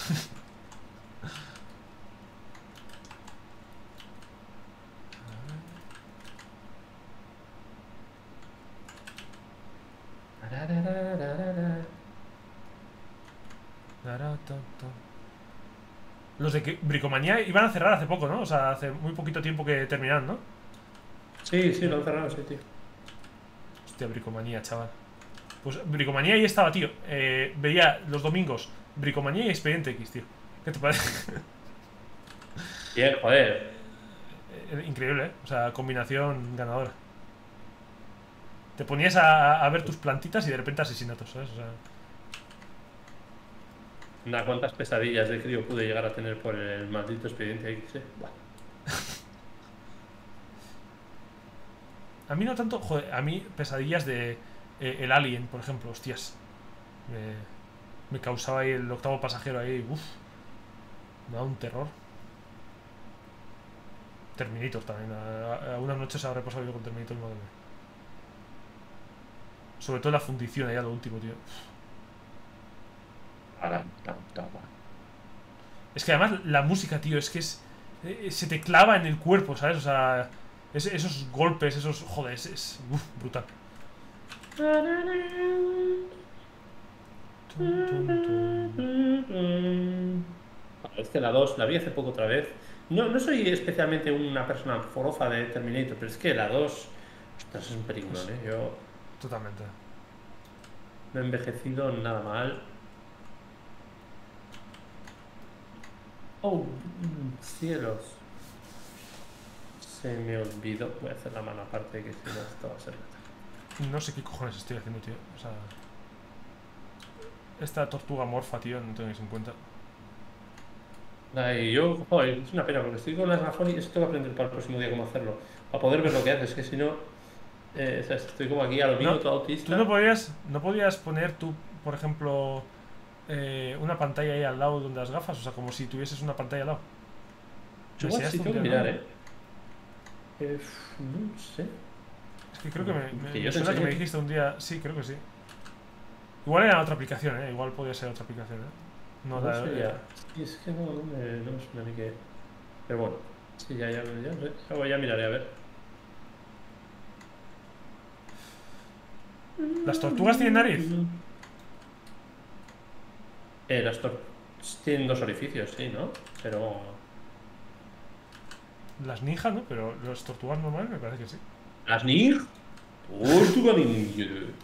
A: Los de que- Bricomanía iban a cerrar hace poco, ¿no? O sea, hace muy poquito tiempo que terminaron, ¿no?
B: Sí, sí, lo han cerrado, sí, tío.
A: Hostia, Bricomanía, chaval. Pues Bricomanía ahí estaba, tío. Eh, veía los domingos Bricomanía y Expediente X, tío. ¿Qué te parece?
B: Bien, joder.
A: Eh, Increíble, ¿eh? O sea, combinación ganadora. Te ponías a, a ver tus plantitas y de repente asesinatos, ¿sabes? O sea,
B: Una cuantas pesadillas de crío pude llegar a tener por el maldito expediente X, eh. Buah.
A: a mí no tanto, joder, a mí pesadillas de eh, el Alien, por ejemplo, hostias. Me, me causaba ahí el octavo pasajero ahí, uff, me da un terror. Terminator también, a, a unas noches habré pasado yo con Terminator, madre mía. Sobre todo la fundición ahí a lo último, tío. Es que además la música, tío, es que es eh, se te clava en el cuerpo, ¿sabes? O sea, es, esos golpes, esos... Joder, es, es uf, brutal.
B: Es que la dos la vi hace poco otra vez. No, no soy especialmente una persona forofa de Terminator, pero es que la dos... Ostras, es un peliculón, ¿eh? Yo
A: Totalmente.
B: no he envejecido nada mal. Oh, mm, cielos. Se me olvidó. Voy a hacer la mano aparte, que si no, esto va a ser...
A: No sé qué cojones estoy haciendo, tío. O sea... Esta tortuga morfa, tío, no tenéis en cuenta.
B: Ay, yo, joder, es una pena, porque estoy con las gafas y esto tengo que aprender para el próximo día cómo hacerlo. Para poder ver lo que haces, que si no... Eh, o sea, estoy como aquí a lo mío,
A: No,
B: todo autista.
A: ¿Tú no podías, no podías poner tú, por ejemplo, eh, una pantalla ahí al lado donde las gafas? O sea, como si tuvieses una pantalla al lado.
B: Yo
A: ¿Me
B: igual sí
A: enseñaste un
B: tengo que
A: día,
B: mirar,
A: no?
B: ¿eh? Eh, No sé.
A: Es que creo que me, me,
B: Que
A: me
B: yo te
A: suena que me
B: enseñé.
A: dijiste un día... Sí, creo que sí. Igual era otra aplicación, ¿eh? Igual podía ser otra aplicación, ¿eh? No,
B: No
A: la...
B: sé
A: eh,
B: ya. Sí, es que no, no me, no me suena a mí que... Pero bueno. Sí, ya, ya, ya, ya, ya, ya miraré a ver.
A: ¿Las tortugas tienen nariz?
B: Eh, las tortugas tienen dos orificios, sí, ¿no? Pero...
A: Las ninjas, ¿no? Pero las tortugas normales me parece que sí.
B: ¿Las Nir? Tortuga ninja.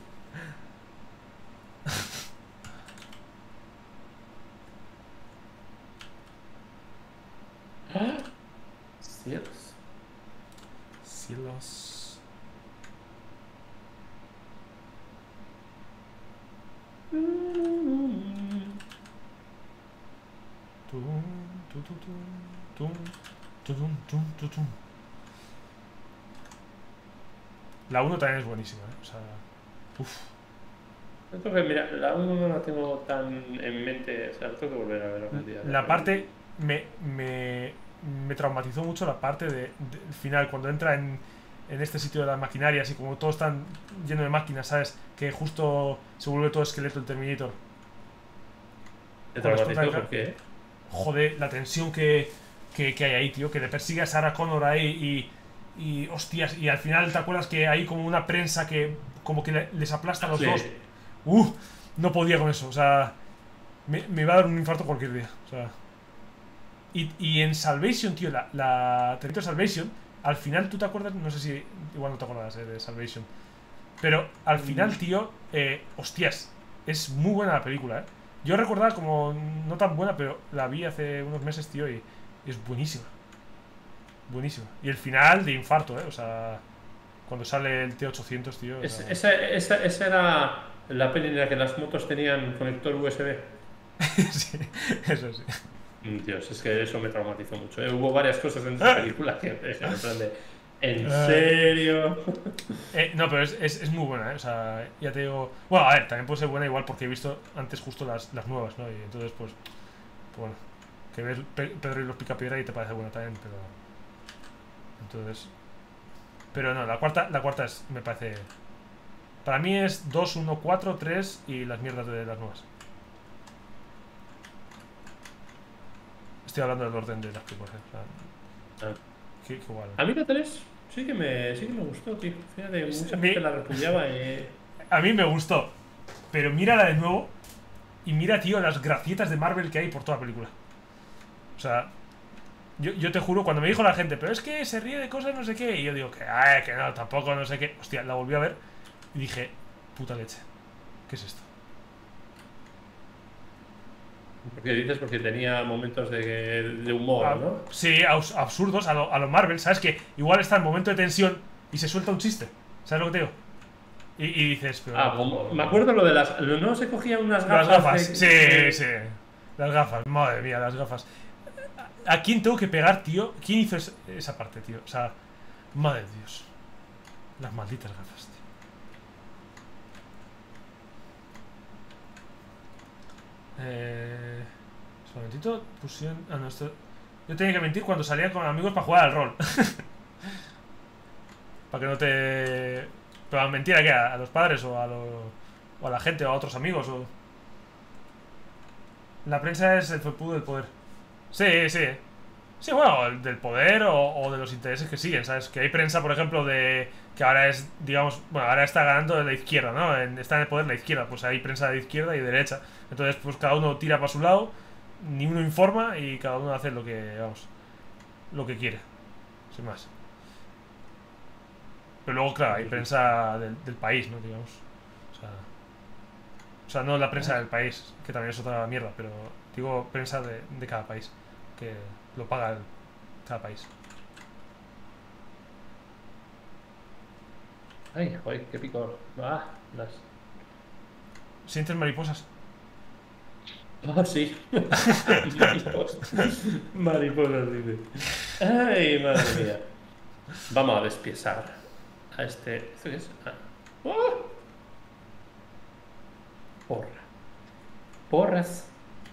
B: ¡Ah! Cielos.
A: Cielos... Tum, tu, tu, tum, tum, tu, tum, tum, tu, tum. La uno también es buenísima, ¿eh? O sea... Uff.
B: Yo creo que, mira, la uno no la tengo tan en mente, o sea, tengo que volver a ver algún día.
A: La parte... Me, me, me traumatizó mucho la parte de, del final, cuando entra en, en este sitio de las maquinarias y como todo está lleno de máquinas, ¿sabes? Que justo se vuelve todo esqueleto el Terminator.
B: ¿Te
A: Cuando
B: traumatizó
A: explota el
B: por qué?
A: Joder, la tensión que, que, que hay ahí, tío. Que le persigue a Sarah Connor ahí y, y... Hostias, y al final te acuerdas que hay como una prensa que como que le- les aplasta a los
B: Sí.
A: dos. Uh, no podía con eso, o sea... Me, me iba a dar un infarto cualquier día, o sea... Y, y en Salvation, tío, la, la Terminator Salvation, al final, ¿tú te acuerdas? No sé si... Igual no te acuerdas eh, de Salvation. Pero al final, tío, eh, hostias, es muy buena la película, ¿eh? Yo recordaba como no tan buena, pero la vi hace unos meses, tío, y, y es buenísima. Buenísima. Y el final de infarto, ¿eh? O sea, cuando sale el T ochocientos, tío. O
B: Es-
A: sea...
B: esa, esa, esa era la peli en la que las motos tenían conector U S B.
A: sí, eso sí.
B: Mm, Dios, es que eso me traumatizó mucho, ¿eh? Hubo varias cosas en esa película que me dejan en plan de... ¿En serio?
A: Eh, no, pero es, es, es muy buena, ¿eh? O sea, ya te digo... Bueno, a ver, también puede ser buena igual porque he visto antes justo las, las nuevas, ¿no? Y entonces, pues... pues bueno, que ves Pe- Pedro y los Picapiedra y te parece buena también, pero... Entonces... Pero no, la cuarta, la cuarta es, me parece... Para mí es dos, uno, cuatro, tres y las mierdas de las nuevas. Estoy hablando del orden de las películas, ¿eh? O sea,
B: Ah.
A: que, que igual.
B: A mí la tres sí que me, sí que me gustó, tío. Fíjate, mucha
A: Mi-
B: gente la repudiaba y...
A: A mí me gustó. Pero mírala de nuevo y mira, tío, las gracietas de Marvel que hay por toda la película. O sea, yo, yo te juro, cuando me dijo la gente, pero es que se ríe de cosas no sé qué, y yo digo que, ay, que no, tampoco no sé qué. Hostia, la volví a ver y dije, puta leche, ¿qué es esto?
B: Porque dices porque tenía momentos de, de humor,
A: Ah,
B: ¿no?
A: sí, abs- absurdos a lo, a lo Marvel, ¿sabes? Que igual está en momento de tensión y se suelta un chiste. ¿Sabes lo que te digo? Y, y dices,
B: Ah,
A: pero.
B: como, me acuerdo lo de las... ¿No se cogían unas
A: Las
B: gafas
A: gafas,
B: de,
A: sí,
B: de-
A: sí. Las gafas, madre mía, las gafas. ¿A quién tengo que pegar, tío? ¿Quién hizo es- esa parte, tío? O sea, madre de Dios. Las malditas gafas, tío. Eh. Un momentito, pusieron. Ah, no, esto. Yo tenía que mentir cuando salía con amigos para jugar al rol. Para que no te. Pero mentir a qué, a los padres o a los. O a la gente o a otros amigos o. La prensa es el felpudo del poder. Sí, sí. Sí, bueno, el del poder o, o de los intereses que siguen, ¿sabes? Que hay prensa, por ejemplo, de. Que ahora es, digamos. Bueno, ahora está ganando de la izquierda, ¿no? En- está en el poder la izquierda. Pues hay prensa de izquierda y de derecha. Entonces, pues cada uno tira para su lado. Ni uno informa y cada uno hace lo que. Vamos. Lo que quiere. Sin más. Pero luego, claro, hay prensa del, del país, ¿no? Digamos. O sea. O sea, no la prensa del país, que también es otra mierda, pero digo prensa de, de cada país, que lo paga el- cada país.
B: Ay, joder, qué picor. Ah, las...
A: ¿Sientes mariposas?
B: Oh, sí. Mariposas. Mariposas, dice. Ay, madre mía. Vamos a despiezar a este... ¿Esto qué es? Ah. ¡Oh! Porra. Porras.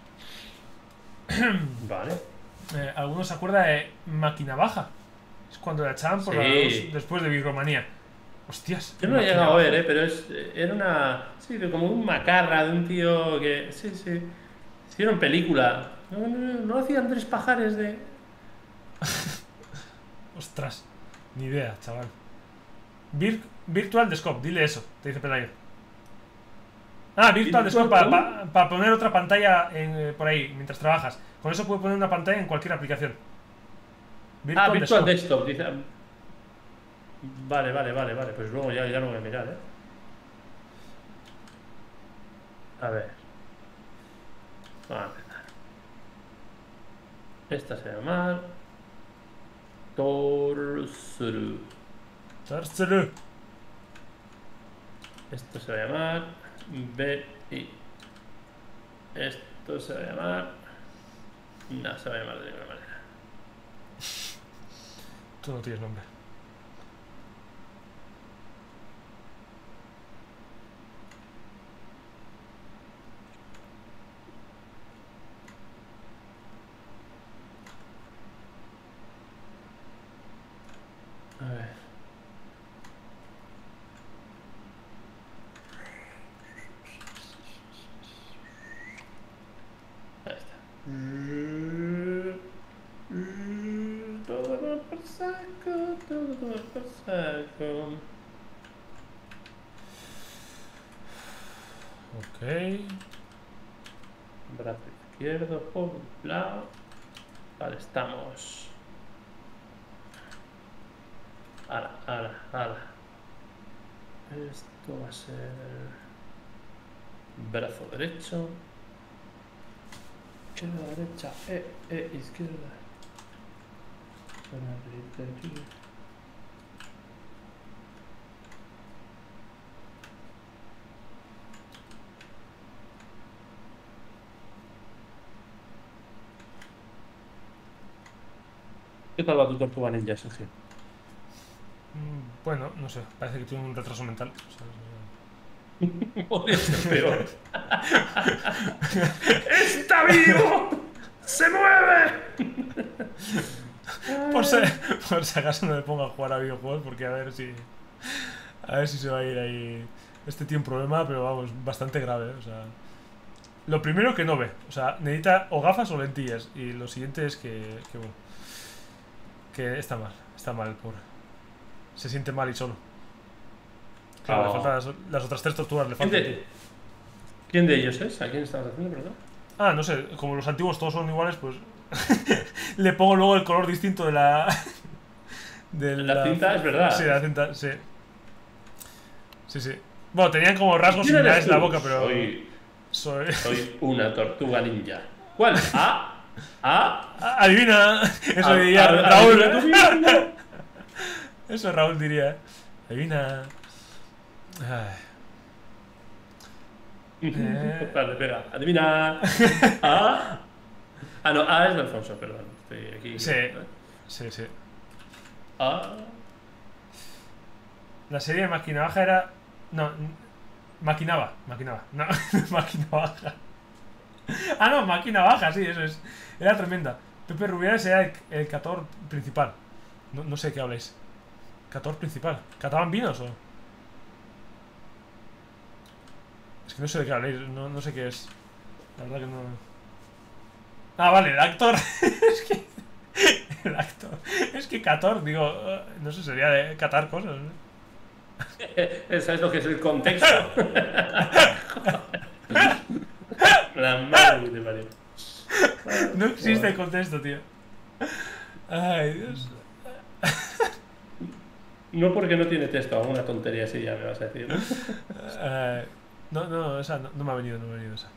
B: Vale.
A: Eh, ¿Alguno se acuerda de Máquina Baja? Es cuando la echaban por
B: Sí.
A: la dos después de Bigromanía. Hostias.
B: Yo no lo he
A: Máquina
B: llegado a
A: Baja.
B: ver, ¿eh? Pero es, era una... Sí, de como un macarra de un tío que... Sí, sí. Hicieron película. No, no, no, no hacía Andrés Pajares de...
A: Ostras. Ni idea, chaval. Vir- Virtual Desktop, dile eso, te dice Pelayo. Ah, Virtual Desktop para
B: ¿Cómo?
A: pa, pa poner otra pantalla en, eh, por ahí mientras trabajas. Con eso puedes poner una pantalla en cualquier aplicación.
B: Ah, Virtual
A: Desktop.
B: Desktop. Dice... Vale, vale, vale, vale. Pues luego ya, ya lo voy a mirar, ¿eh? A ver. Vamos a empezar. Esta se llama... Torsuru.
A: Tarsuru.
B: Esto se va a llamar B I. Esto se va a llamar... No, se va a llamar de ninguna manera.
A: Tú no tienes nombre.
B: A ver. Ahí está. Todo va por saco, todo va por saco.
A: Ok.
B: Brazo izquierdo por un lado. Vale, estamos. Ala, ala, ala. Esto va a ser brazo derecho. Izquierda, derecha, eh, eh, izquierda. Derecha, derecha. ¿Qué tal va tu tortuga ninja, Sergio?
A: Mm, Bueno, no sé, parece que tiene un retraso mental. ¿Sabes?
B: Podría ser peor. ¡Está vivo! ¡Se mueve!
A: Por si, por si acaso no me pongo a jugar a videojuegos, porque a ver si. A ver si se va a ir ahí. Este tiene un problema, pero vamos, bastante grave, ¿eh? O sea. Lo primero que no ve, o sea, necesita o gafas o lentillas. Y lo siguiente es que. que bueno. Que está mal, está mal el pobre. Se siente mal y solo. Claro,
B: Oh.
A: le faltan las, las otras tres tortugas, le
B: ¿Quién
A: faltan,
B: de,
A: tío.
B: ¿Quién de ellos es? ¿A quién estabas haciendo, perdón?
A: Ah, no sé, como los antiguos todos son iguales, pues. Le pongo luego el color distinto de la. de
B: La cinta, es verdad.
A: Sí, la cinta, sí. Sí, sí. Bueno, tenían como rasgos
B: ¿Quién eres
A: similares en la
B: tú?
A: boca, pero.
B: Soy,
A: Soy.
B: soy una tortuga ninja. ¿Cuál? ¿A? ¿A?
A: Ah, adivina. Eso
B: A-
A: diría
B: a-
A: Raúl.
B: adivina tú.
A: Eso Raúl diría. Adivina. Ay. Eh.
B: Vale, venga, adivina. ¿A? Ah, no, A es de Alfonso, perdón. Estoy aquí.
A: Sí, sí, sí.
B: A.
A: La serie de Máquina Baja era. No, n- Maquinaba, Maquinaba. No, Máquina Baja. Ah, no, Máquina Baja, sí, eso es. Era tremenda. Pepe Rubiales era el, el cator principal. No, no sé de qué habláis. Cator principal. ¿Cataban vinos o...? Es que no sé de qué habláis, no, no sé qué es. La verdad que no... Ah, vale, el actor. Es que... El actor. Es que Cator, digo... eh, No sé, sería de catar cosas, ¿no?
B: ¿Sabes lo que es el contexto? La madre que te parió.
A: No existe el contexto, tío. Ay, Dios.
B: No porque no tiene texto, alguna tontería así ya me vas a decir, ¿no?
A: Eh, no, no, esa no, no me ha venido, no me ha venido esa.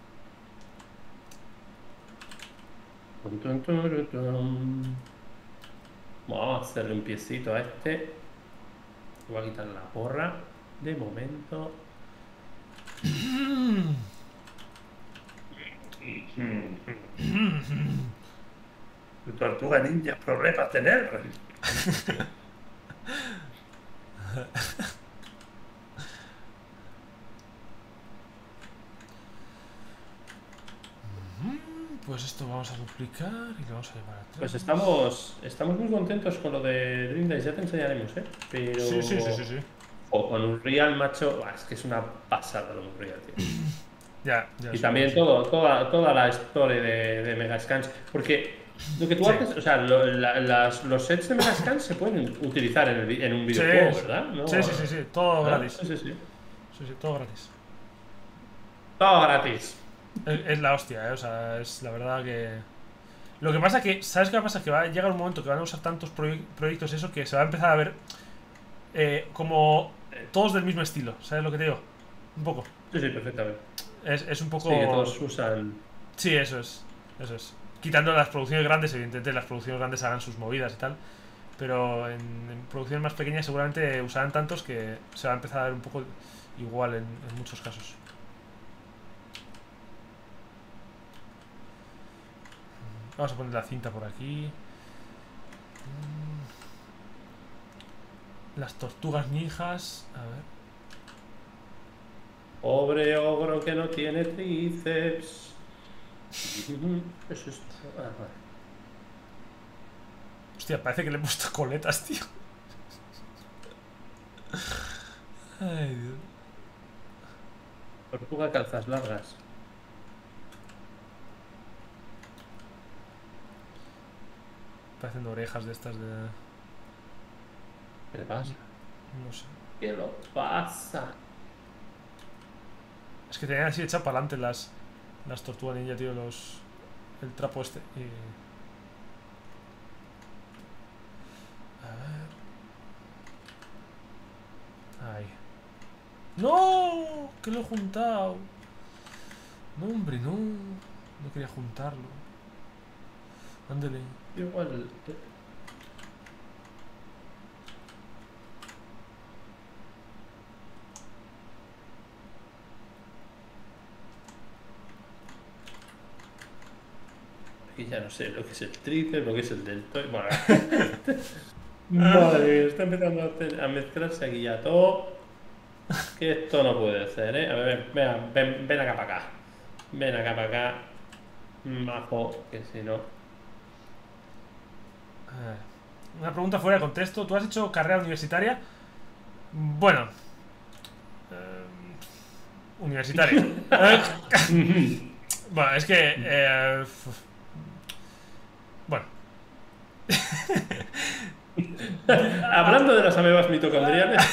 B: Tun, tun, tun, tun. Vamos a hacerle un piecito a este. Voy a quitar la porra. De momento. Tu tortuga ninja problema tener.
A: Pues esto vamos a duplicar y lo vamos a llevar atrás.
B: Pues estamos, estamos muy contentos con lo de Dream Dice, ya te enseñaremos, ¿eh? Pero...
A: Sí, sí, sí, sí, sí.
B: O con Unreal, macho, buah, es que es una pasada lo de Unreal, tío.
A: Ya, ya.
B: Y
A: sí,
B: también
A: sí.
B: todo, toda, toda la historia de, de Megascans, porque lo que tú
A: Sí.
B: haces, o sea, lo- la- las- los sets de Megascans se pueden utilizar en, el vi- en un
A: Sí,
B: videojuego,
A: sí.
B: ¿verdad? ¿No?
A: Sí, sí, sí, sí, todo
B: ¿Ah?
A: gratis.
B: Sí, sí, sí.
A: Sí, sí, todo gratis.
B: Todo gratis.
A: Es, es la hostia, ¿eh? O sea, es la verdad que... Lo que pasa que, ¿sabes qué pasa? Que va a llegar un momento que van a usar tantos proye- proyectos eso que se va a empezar a ver eh, como eh, todos del mismo estilo, ¿sabes lo que te digo? Un poco.
B: Sí, sí, perfectamente.
A: Es, es un poco...
B: Sí, que todos usan...
A: Sí, eso es. Eso es. Quitando las producciones grandes, evidentemente las producciones grandes hagan sus movidas y tal. Pero en, en producciones más pequeñas seguramente usarán tantos que se va a empezar a ver un poco igual en, en muchos casos. Vamos a poner la cinta por aquí. Las tortugas ninjas. A ver.
B: Pobre ogro que no tiene tríceps. Eso es... Ah, vale.
A: Hostia, parece que le he puesto coletas, tío. Ay, Dios.
B: Tortuga calzas largas.
A: Parecen orejas de estas de...
B: ¿Qué le pasa?
A: No sé.
B: ¿Qué lo pasa?
A: Es que tenían así echado para adelante las, las tortugas ninja, tío, los... El trapo este. Y... A ver... Ahí. ¡No! Que lo he juntado. No, hombre, no. No quería juntarlo. Ándale.
B: Igual... Aquí ya no sé lo que es el tríceps, lo que es el deltoide. Bueno, madre mía, está empezando a, hacer- a mezclarse aquí ya todo. Que esto no puede ser, ¿eh? A ver, ven, ven, ven acá para acá. Ven acá para acá. Majo, que si no.
A: A ver. Una pregunta fuera de contexto. ¿Tú has hecho carrera universitaria? Bueno. eh, universitaria. Eh, bueno, es que... eh, f- bueno.
B: Hablando de las amebas mitocondriales.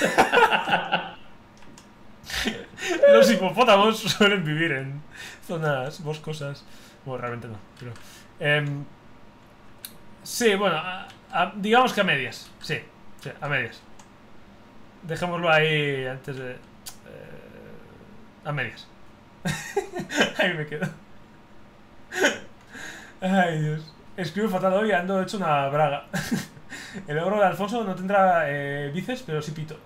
A: Los hipopótamos suelen vivir en zonas boscosas. Bueno, realmente no, pero... em, sí, bueno, a- a- digamos que a medias. Sí, sí, a medias. Dejémoslo ahí antes de... eh, a medias. Ahí me quedo. Ay, Dios. Escribo fatal hoy, ando hecho una braga. El ogro de Alfonso no tendrá eh, bíceps, pero sí pito.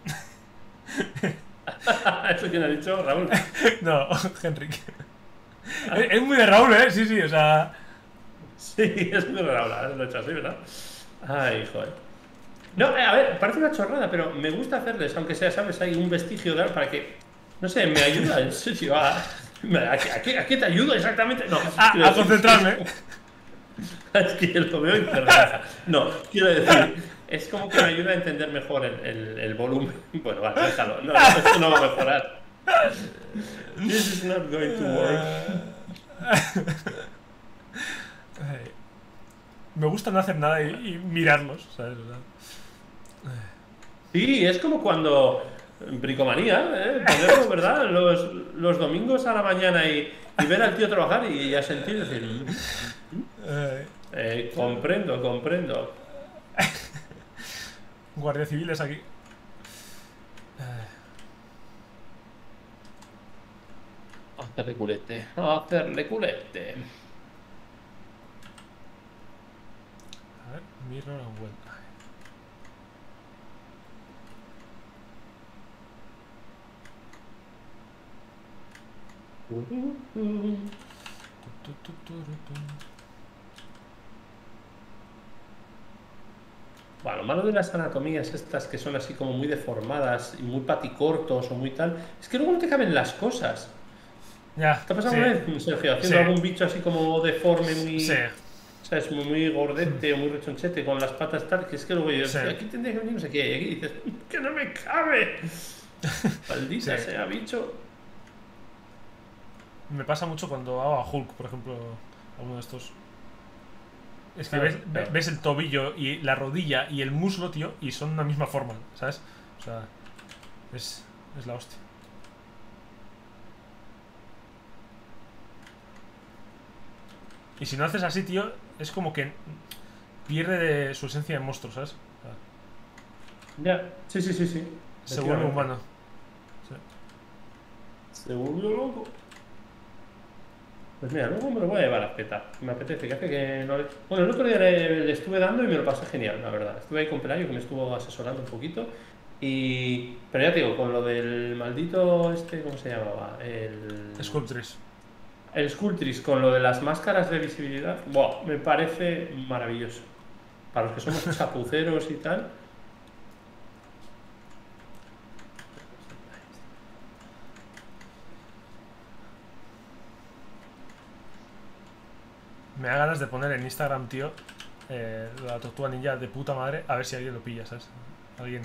B: ¿Eso quién ha dicho, Raúl?
A: No, Henrik. Es, es muy de Raúl, ¿eh? Sí, sí, o sea...
B: Sí, es muy raro hablar, lo he hecho así, ¿verdad? Ay, joder. No, eh, a ver, parece una chorrada, pero me gusta hacerles, aunque sea, ¿sabes? Hay un vestigio de algo para que, no sé, me ayuda, en serio, a, a, qué- a qué, a qué te ayudo exactamente? No,
A: A,
B: quiero
A: a
B: decir,
A: concentrarme.
B: es que lo veo y me relaja. No, quiero decir, es como que me ayuda a entender mejor el, el, el volumen. Bueno, vale, déjalo. No, no, esto no va a mejorar. This is not going to work.
A: Ay. Me gusta no hacer nada y, y mirarlos, ¿sabes? O sea,
B: Sí, es como cuando bricomanía, ¿eh? Ponerlo, ¿verdad? Los, los domingos a la mañana y, y ver al tío trabajar y ya sentir, decir, "Mm,
A: ay.
B: eh, comprendo, comprendo".
A: Guardia civiles aquí. Ay.
B: Hacerle culete, hacerle culete.
A: A ver, mirror and well. Ay. Tu, tu, tu, tu, tu.
B: Bueno, lo malo de las anatomías estas que son así como muy deformadas y muy paticortos o muy tal, es que luego no te caben las cosas.
A: Ya,
B: ¿Te ha pasado
A: sí,
B: una vez, Sergio, haciendo
A: sí,
B: algún bicho así como deforme, muy,
A: sí,
B: ¿sabes? Muy, muy gordete o muy rechonchete con las patas tal? Que es que luego yo,
A: sí,
B: aquí tendría que venir no sé qué, y aquí dices, que no me cabe. Maldita
A: sí.
B: sea, bicho.
A: Me pasa mucho cuando hago a Hulk, por ejemplo, alguno de estos. Es que
B: Ah,
A: ves, ve-
B: claro.
A: ves el tobillo y la rodilla y el muslo, tío, y son una misma forma, ¿sabes? O sea, es, es la hostia. Y si no haces así, tío, es como que pierde de su esencia de monstruo, ¿sabes? O sea,
B: Ya, sí, sí, sí, sí.
A: se vuelve
B: Efectivamente.
A: humano. Sí.
B: Se volvió loco. Pues mira, luego me lo voy a llevar a petar. Me apetece, que hace que no le... Bueno, el otro día le, le estuve dando y me lo pasé genial, la verdad. Estuve ahí con Pelayo, que me estuvo asesorando un poquito. Y... Pero ya te digo, con lo del maldito este, ¿cómo se llamaba? El...
A: Sculptris.
B: El Sculptris, con lo de las máscaras de visibilidad. Buah, me parece maravilloso. Para los que somos chapuceros y tal.
A: Me da ganas de poner en Instagram, tío, eh, la tortuga ninja de puta madre, a ver si alguien lo pilla, ¿sabes? Alguien.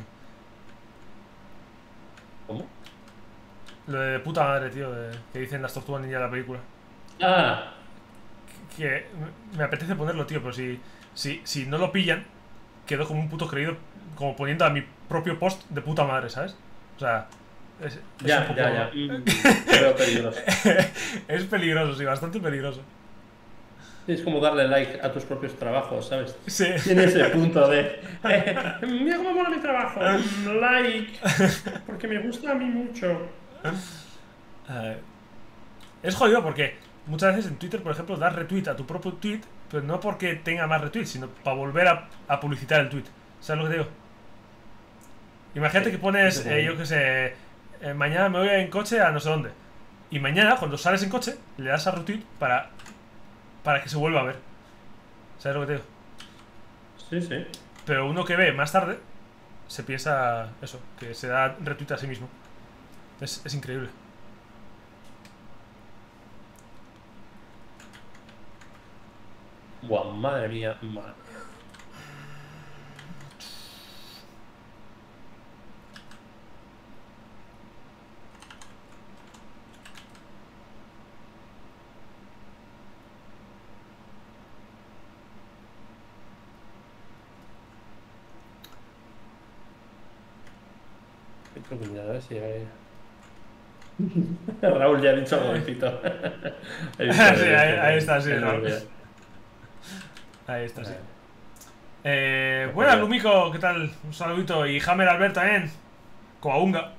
B: ¿Cómo?
A: Lo de puta madre, tío, de- que dicen las tortugas ninja de la película.
B: Ah,
A: Que me apetece ponerlo, tío, pero si, si, si no lo pillan, quedo como un puto creído, como poniendo a mi propio post de puta madre, ¿sabes? O sea, es, es
B: ya,
A: un poco.
B: ya, ya. Mm, lo veo peligroso.
A: Es peligroso, sí, bastante peligroso.
B: Es como darle like a tus propios trabajos, ¿sabes?
A: Sí.
B: Tiene ese punto de, eh, mira cómo mola mi trabajo, mm, like, porque me gusta a mí mucho.
A: Eh, es jodido porque muchas veces en Twitter, por ejemplo, das retweet a tu propio tweet, pero no porque tenga más retweets, sino para volver a, a publicitar el tweet. ¿Sabes lo que te digo? Imagínate
B: Sí,
A: que pones,
B: eso
A: eh,
B: es
A: yo qué sé, eh, mañana me voy en coche a no sé dónde. Y mañana, cuando sales en coche, le das a retweet para, para que se vuelva a ver. ¿Sabes lo que te digo?
B: Sí, sí.
A: Pero uno que ve más tarde, se piensa eso, que se da retweet a sí mismo. Es, es increíble.
B: Buah, madre mía, madre. Creo que mira, a ver si hay... Raúl ya ha dicho algo de pito. Ahí
A: Sí,
B: está,
A: ahí, ahí está, sí,
B: en
A: ¿no?
B: el video.
A: Ahí está, sí.
B: Vale.
A: Eh,
B: Pues
A: buenas,
B: ya.
A: Lumico, ¿qué tal? Un saludito. Y Hammer Albert también. Coaunga.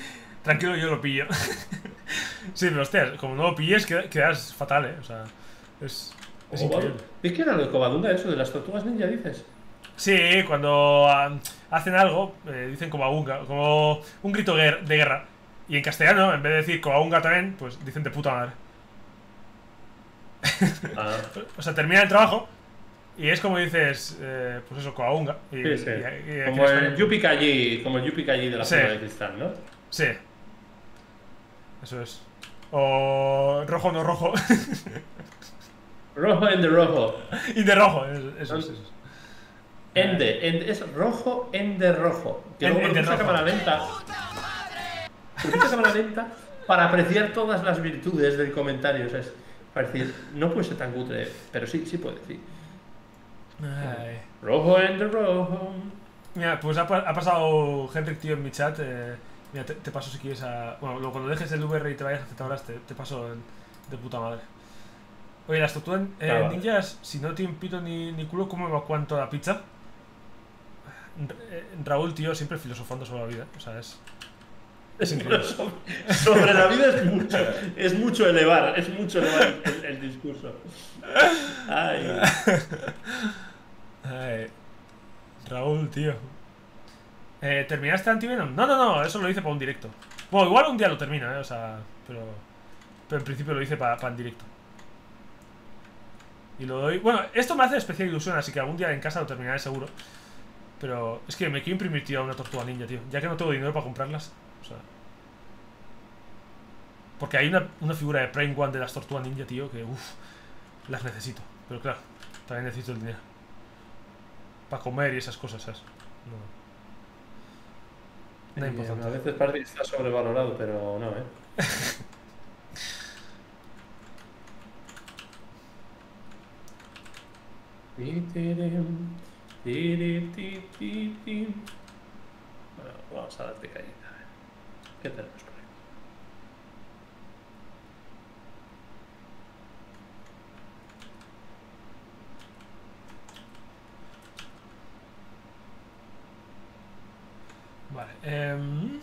A: Tranquilo, yo lo pillo. Sí, pero hostias, como no lo pilles, queda- quedas fatal, ¿eh? O sea, Es, es
B: Cobadunga.
A: increíble.
B: ¿Y qué era lo de Cobadunga, eso de las tortugas ninja, dices?
A: Sí, cuando ah, hacen algo, eh, dicen Cobabunga, como un grito guer- de guerra. Y en castellano, en vez de decir Cobabunga también, pues dicen de puta madre.
B: Ah,
A: O sea, termina el trabajo y es como dices, eh, pues eso, Cobabunga. Y,
B: sí, sí.
A: y- y aquí en
B: Como el
A: España-
B: Yuppie Calli, como el Yuppie Calli de la
A: Sí.
B: zona de cristal, ¿no?
A: Sí, eso es. O rojo no rojo.
B: Rojo en de rojo.
A: Y de rojo, eso, eso es. Eso es.
B: Ende, ende, es rojo en de rojo. Que
A: En-
B: luego
A: en
B: me
A: de
B: puse a
A: rojo.
B: cámara lenta. Me puse a cámara lenta para apreciar todas las virtudes del comentario. O sea, es para decir, no puede ser tan cutre, pero sí, sí puede, sí.
A: Ay.
B: Rojo en de rojo.
A: Mira, pues ha, pa- ha pasado Henrik, tío, en mi chat. Eh, mira, te, te paso si quieres a. Bueno, luego cuando dejes el V R y te vayas a Z te, te paso el, de puta madre. Oye, las tortugas eh,
B: Ah, vale.
A: ninjas, si no tienen pito ni, ni culo, ¿cómo evacúan toda la pizza? Ra- eh, Raúl, tío, siempre filosofando sobre la vida. O sea, es. Es increíble.
B: Sobre, sobre la vida es mucho, es mucho elevar, es mucho elevar el, el discurso. Ay.
A: Ay, Raúl, tío. Eh, ¿Terminaste Antivenom? No, no, no, eso lo hice para un directo. Bueno, igual un día lo termino, eh, o sea, pero. Pero en principio lo hice para, para en directo. Y lo doy. Bueno, esto me hace especial ilusión, así que algún día en casa lo terminaré seguro. Pero es que me quiero imprimir, tío, una tortuga ninja, tío. Ya que no tengo dinero para comprarlas. O sea. Porque hay una, una figura de Prime One de las tortugas ninja, tío, que uff, las necesito. Pero claro, también necesito el dinero. Para comer y esas cosas, ¿sabes? No. No es
B: Eh,
A: importante.
B: a veces parece que está sobrevalorado, pero no, ¿eh? Bueno, vamos a darte caída. ¿Qué tenemos por ahí?
A: Vale. em,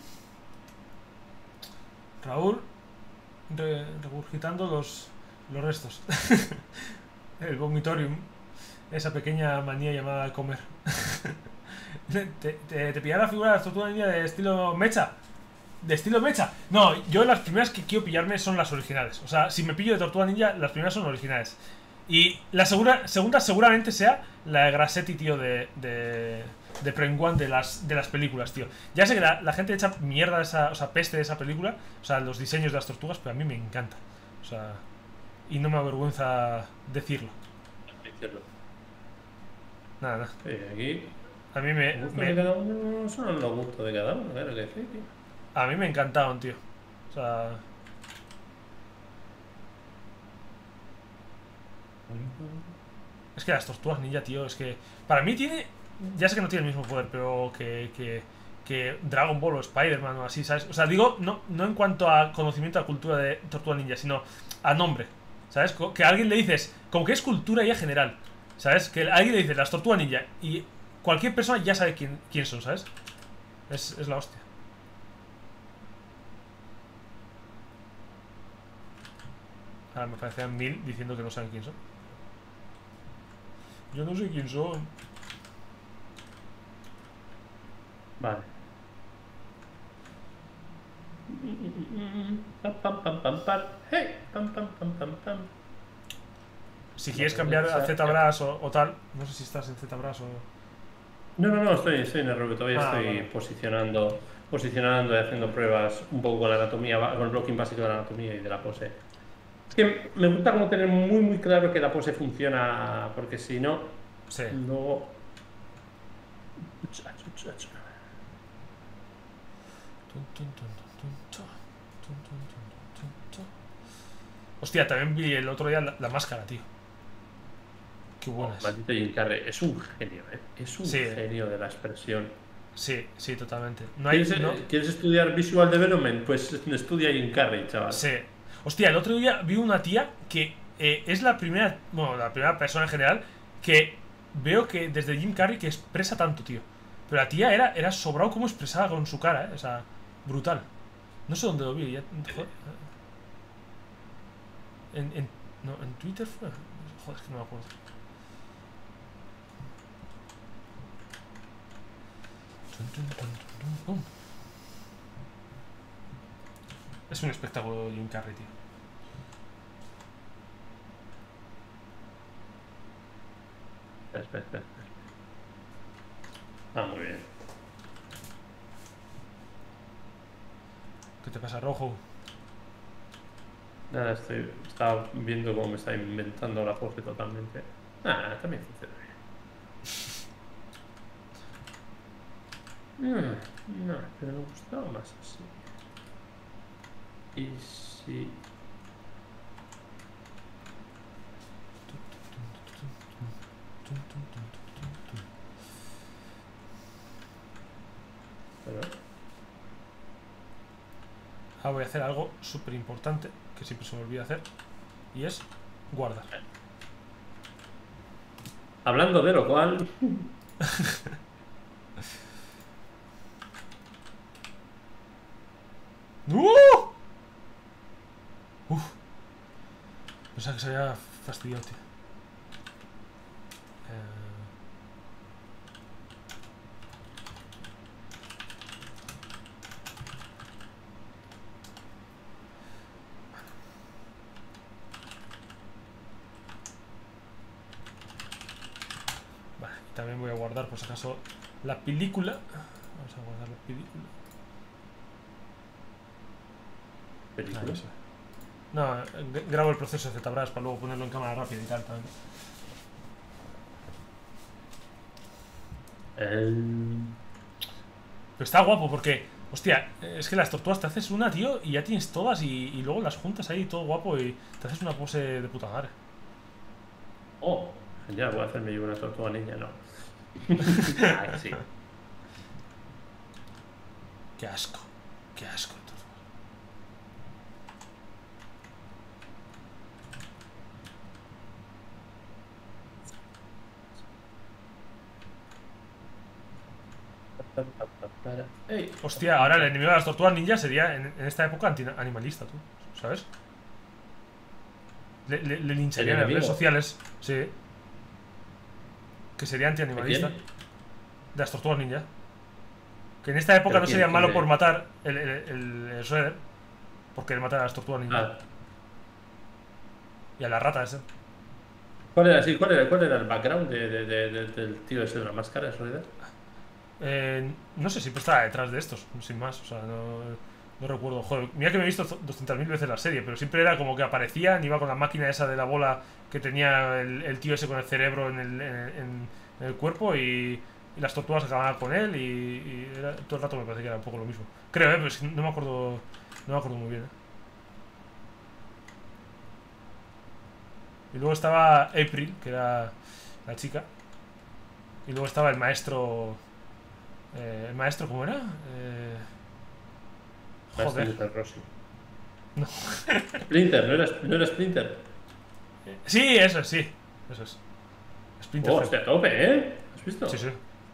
A: Raúl re- regurgitando los, los restos. El vomitorium. Esa pequeña manía llamada comer. ¿Te, te, te pillará la figura de la tortuga ninja de estilo mecha? ¿De estilo mecha? No, yo las primeras que quiero pillarme son las originales. O sea, si me pillo de tortuga ninja, las primeras son originales. Y la segura, segunda seguramente sea la de Grassetti, tío, de, de, de Prime One de las, de las películas, tío. Ya sé que la, la gente echa mierda, de esa, o sea, peste de esa película, o sea, los diseños de las tortugas, pero a mí me encanta. O sea, y no me avergüenza decirlo.
B: Decirlo.
A: Nada, nada.
B: Sí, aquí.
A: A mí me,
B: Los gustos
A: me-
B: de cada uno son los gustos de cada uno, claro que sí, tío.
A: a mí me encantaron, tío. O sea, es que las tortugas ninja, tío, es que para mí tiene, ya sé que no tiene el mismo poder, pero que, que, que Dragon Ball o Spider-Man o así, ¿sabes? O sea, digo, no, no en cuanto a conocimiento a cultura de tortuga ninja, sino a nombre, ¿sabes? Co- Que a alguien le dices, como que es cultura ya general, ¿sabes? Que a alguien le dices las tortugas ninja y cualquier persona ya sabe quién, quién son, ¿sabes? Es, es la hostia. Ahora me parecían mil diciendo que no saben quién son. Yo no sé quién son.
B: Vale. Pam, pam, pam, pam, pam. Hey, pam, pam, pam, pam, pam.
A: Si quieres
B: Vale,
A: cambiar
B: o sea,
A: a ZBrush o, o tal, no sé si estás en ZBrush o.
B: No, no, no, estoy, estoy en el robot, todavía
A: Ah,
B: estoy
A: vale.
B: posicionando, posicionando y haciendo pruebas un poco con la anatomía, ba- con el blocking básico de la anatomía y de la pose. Es que me gusta como tener muy, muy claro que la pose funciona, porque si no,
A: Sí.
B: luego.
A: Tun, tun, tun, tun, tun, tun, tun, tun, tun, tun. Hostia, también vi el otro día la, la máscara, tío. Qué buena es.
B: Maldito Jim Carrey, es un genio, ¿eh? Es un
A: Sí.
B: genio de la expresión.
A: Sí, sí, totalmente. No hay.
B: ¿Quieres,
A: No...
B: ¿Quieres estudiar Visual Development? Pues estudia Jim Carrey, chaval.
A: Sí. Hostia, el otro día vi una tía que eh, es la primera. Bueno, la primera persona en general que veo que desde Jim Carrey que expresa tanto, tío. Pero la tía era, era sobrado como expresaba con su cara, ¿eh? O sea, brutal. No sé dónde lo vi. Ya, joder. En, en No, en Twitter fue. Joder, es que no me acuerdo. Es un espectáculo Jim Carrey, tío.
B: Espera, espera, espera. Ah, muy bien.
A: ¿Qué te pasa, Rojo?
B: Nada, estoy, estaba viendo cómo me está inventando la pose totalmente. Ah, también funciona bien. Mm, no, pero me gustaba más así. Y si... Pero...
A: Ah, voy a hacer algo súper importante que siempre se me olvida hacer. Y es guardar.
B: Hablando de lo cual...
A: ¡Uh! Uf. Pensaba que se había fastidiado, tío. Eh... Vale, y también voy a guardar por si acaso la película. Vamos a guardar la película.
B: ¿Película?
A: Ah, eso. No, eh, grabo el proceso de ZBrush para luego ponerlo en cámara rápida y tal también.
B: El...
A: Pero está guapo porque, hostia, es que las tortugas te haces una, tío, y ya tienes todas y, y luego las juntas ahí todo guapo y te haces una pose de puta madre.
B: Oh, ya voy a hacerme yo una tortuga niña, no. Ay, sí.
A: Qué asco, qué asco de tortugas.
B: Ey.
A: Hostia, ahora el enemigo de las tortugas ninja sería en, en esta época anti-animalista, tú, ¿sabes? Le, le, le lincharían en las redes sociales, sí. Que sería anti-animalista.
B: ¿De quién?
A: De las tortugas ninja. Que en esta época no
B: quién,
A: sería
B: quién
A: malo
B: de-
A: por matar el, el, el, el Shredder. Por querer matar a las tortugas ninja.
B: Ah,
A: Y a la rata esa.
B: ¿cuál era, sí, cuál era, cuál era el background de, de- de- de- del tío ese de la máscara, en realidad?
A: Eh, no sé, siempre estaba detrás de estos, sin más. O sea, no, no recuerdo. Joder, mira que me he visto doscientas mil veces la serie, pero siempre era como que aparecían, iba con la máquina esa de la bola que tenía el, el tío ese con el cerebro en el, en, en- en el cuerpo y, y las tortugas acababan con él y, y era- todo el rato me parece que era un poco lo mismo. Creo, eh, pero es que no me acuerdo, no me acuerdo muy bien. eh. Y luego estaba April, que era la chica. Y luego estaba el maestro. Eh, ¿El maestro cómo era? Eh, joder.
B: Splinter Rossi.
A: No.
B: Splinter, ¿no era, no era Splinter?
A: Sí, eso es, sí. Eso es. Splinter
B: Oh,
A: Cell.
B: hostia, a tope, ¿eh? ¿Has visto?
A: Sí, sí.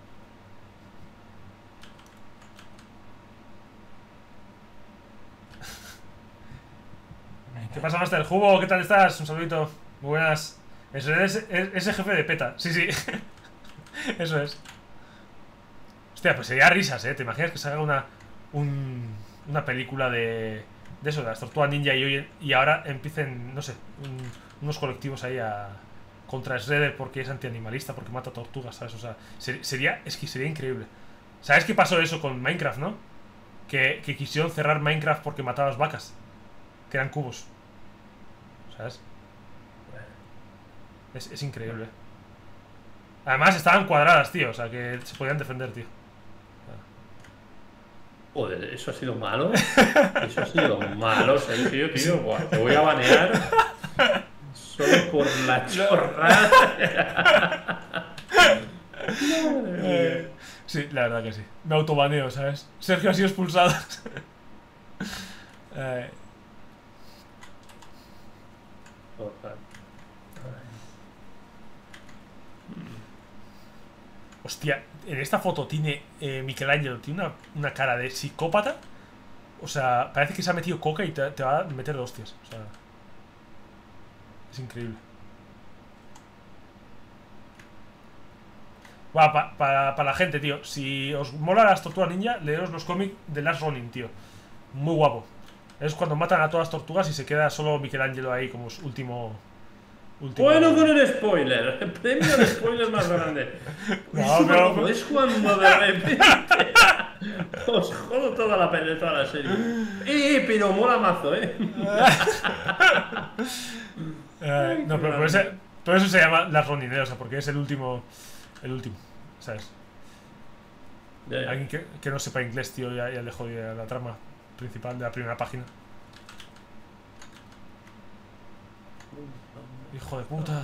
A: ¿Qué pasa, Master? Jugo, ¿qué tal estás? Un saludito. Muy buenas. Ese es es- ese jefe de PETA. Sí, sí. Eso es. Hostia, pues sería risas, ¿eh? ¿Te imaginas que se haga una, un- una película de, de eso, de las tortugas ninja y, hoy, y ahora empiecen, no sé, un- unos colectivos ahí a contra Shredder porque es antianimalista, porque mata tortugas, ¿sabes? O sea, ser- sería, es que sería increíble. ¿Sabes qué pasó eso con Minecraft, no? Que, que quisieron cerrar Minecraft porque matabas vacas, que eran cubos. ¿Sabes? Es, es increíble. Además estaban cuadradas, tío, o sea, que se podían defender, tío.
B: Joder, eso ha sido malo. Eso ha sido malo, Sergio, tío. Buah, te voy a banear solo por la chorrada.
A: Eh, sí, la verdad que sí. Me autobaneo, ¿sabes? Sergio ha sido expulsado. eh,
B: Total.
A: hostia, en esta foto tiene eh, Michelangelo, tiene una, una cara de psicópata. O sea, parece que se ha metido coca y te, te va a meter de hostias. O sea, Es increíble. Va, pa, pa, para la gente, tío. Si os mola las tortugas ninja, leeros los cómics de Last Ronin, tío. Muy guapo. Es cuando matan a todas las tortugas y se queda solo Michelangelo ahí como último. último...
B: Bueno, con el spoiler. El premio de spoiler más grande.
A: No, pero...
B: Es cuando de repente os jodo toda la peli, toda la serie. Eh, pero mola mazo, eh.
A: eh no, pero por, ese, por eso se llama Last Ronin, ¿eh? O sea, porque es el último. El último, ¿sabes?
B: Ya, ya.
A: Alguien que, que no sepa inglés, tío, ya, ya le jodía la trama principal de la primera página. Hijo de puta.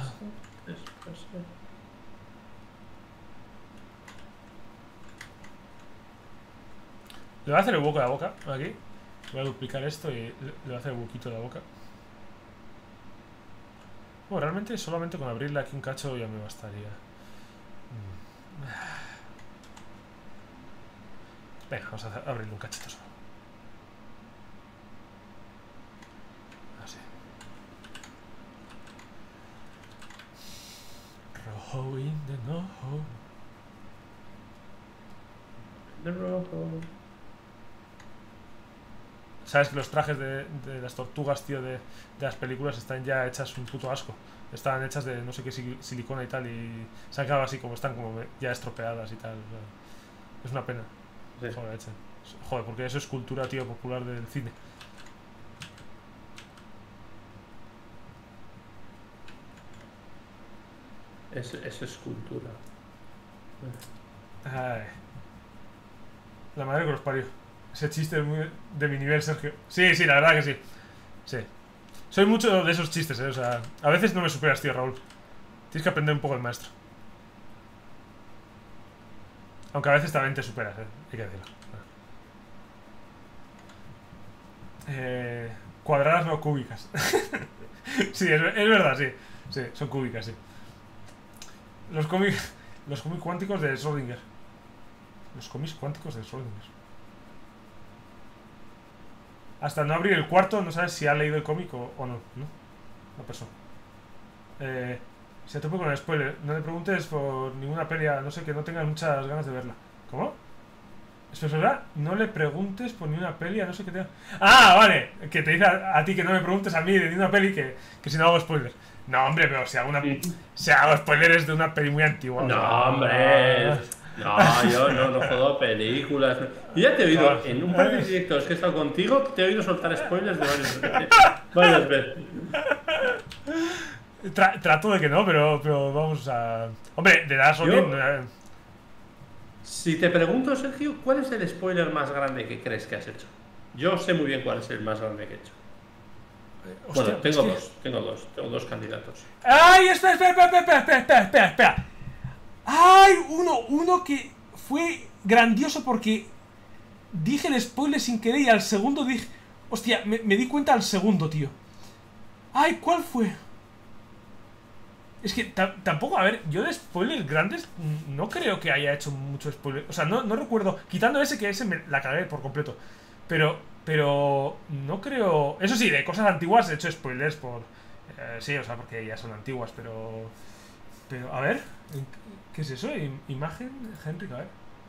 A: Le voy a hacer el hueco de la boca, aquí. Voy a duplicar esto y le voy a hacer el huequito de la boca. Bueno, realmente solamente con abrirle aquí un cacho ya me bastaría. Venga, vamos a hacer, abrirle un cachito solo. Así. Rojo in the no.
B: The rojo.
A: Sabes que los trajes de, de las tortugas, tío, de, de las películas están ya hechas un puto asco. Están hechas de no sé qué silicona y tal, y se han quedado así como están, como ya estropeadas y tal. O sea, es una pena. Sí. Joder, hecha. Joder, porque eso es cultura, tío, popular del cine.
B: Eso, eso es cultura.
A: Ay. La madre que los parió. Ese chiste es muy de mi nivel, Sergio. Sí, sí, la verdad que sí. Sí. Soy mucho de esos chistes, eh. O sea, a veces no me superas, tío, Raúl. Tienes que aprender un poco el maestro. Aunque a veces también te superas, eh. Hay que decirlo. Eh, cuadradas no cúbicas. Sí, es, es verdad, sí. Sí, son cúbicas, sí. Los cómics. Los cómics cuánticos de Schrödinger. Los cómics cuánticos de Schrödinger. Hasta no abrir el cuarto no sabes si ha leído el cómic o, o no, ¿no? La persona. Eh, se tope con el spoiler. No le preguntes por ninguna pelea, no sé, que no tengas muchas ganas de verla. ¿Cómo? ¿Es verdad? No le preguntes por ninguna peli, no sé qué te... Ah, vale. Que te dice a, a ti que no me preguntes a mí de ninguna peli que, que si no hago spoiler. No, hombre, pero si hago una... Si hago spoilers de una peli muy antigua.
B: No, hombre. No, yo no, no jodo películas. Yo ya te he oído, en un par de directos que he estado contigo, te he oído soltar spoilers de varias veces. Varias veces.
A: Tra trato de que no, pero, pero vamos a... Hombre, de Last Ronin... Eh...
B: Si te pregunto, Sergio, ¿cuál es el spoiler más grande que crees que has hecho? Yo sé muy bien cuál es el más grande que he hecho. Hostia, bueno, tengo es que... dos, tengo dos, tengo dos candidatos.
A: ¡Ay! Espera, espera, espera, espera, espera, espera, espera, espera. ¡Ay! Uno, uno que fue grandioso porque dije el spoiler sin querer y al segundo dije... Hostia, me, me di cuenta al segundo, tío. ¡Ay! ¿Cuál fue? Es que tampoco, a ver, yo de spoilers grandes no creo que haya hecho mucho spoiler. O sea, no, no recuerdo, quitando ese que ese me la cagué por completo. Pero, pero no creo... Eso sí, de cosas antiguas he hecho spoilers por... Eh, sí, o sea, porque ya son antiguas, pero... Pero, a ver, ¿qué es eso? Imagen, Henry, a ver.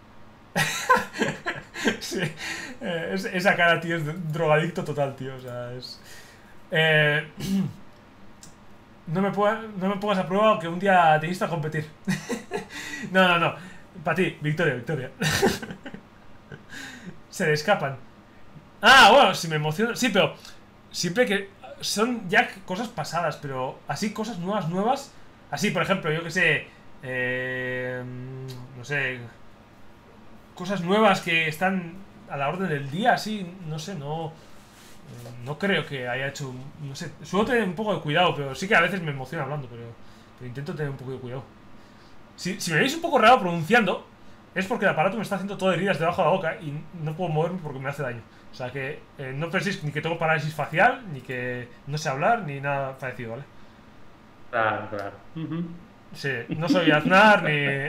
A: Sí, eh, es, esa cara, tío, es drogadicto total, tío, o sea, es... Eh... No me, no me pongas a prueba que un día te insto a competir. No, no, no. Para ti, victoria, victoria. Se le escapan. Ah, bueno, si me emociono. Sí, pero siempre que son ya cosas pasadas, pero así cosas nuevas, nuevas. Así, por ejemplo, yo que sé. Eh, no sé. Cosas nuevas que están a la orden del día, así, no sé, no. No creo que haya hecho... No sé, suelo tener un poco de cuidado, pero sí que a veces me emociona hablando, pero, pero intento tener un poco de cuidado. Si, si me veis un poco raro pronunciando, es porque el aparato me está haciendo todo heridas debajo de la boca y no puedo moverme porque me hace daño. O sea que eh, no penséis ni que tengo parálisis facial, ni que no sé hablar, ni nada parecido, ¿vale?
B: Claro, claro. Uh-huh.
A: Sí, no soy Aznar, ni... eh,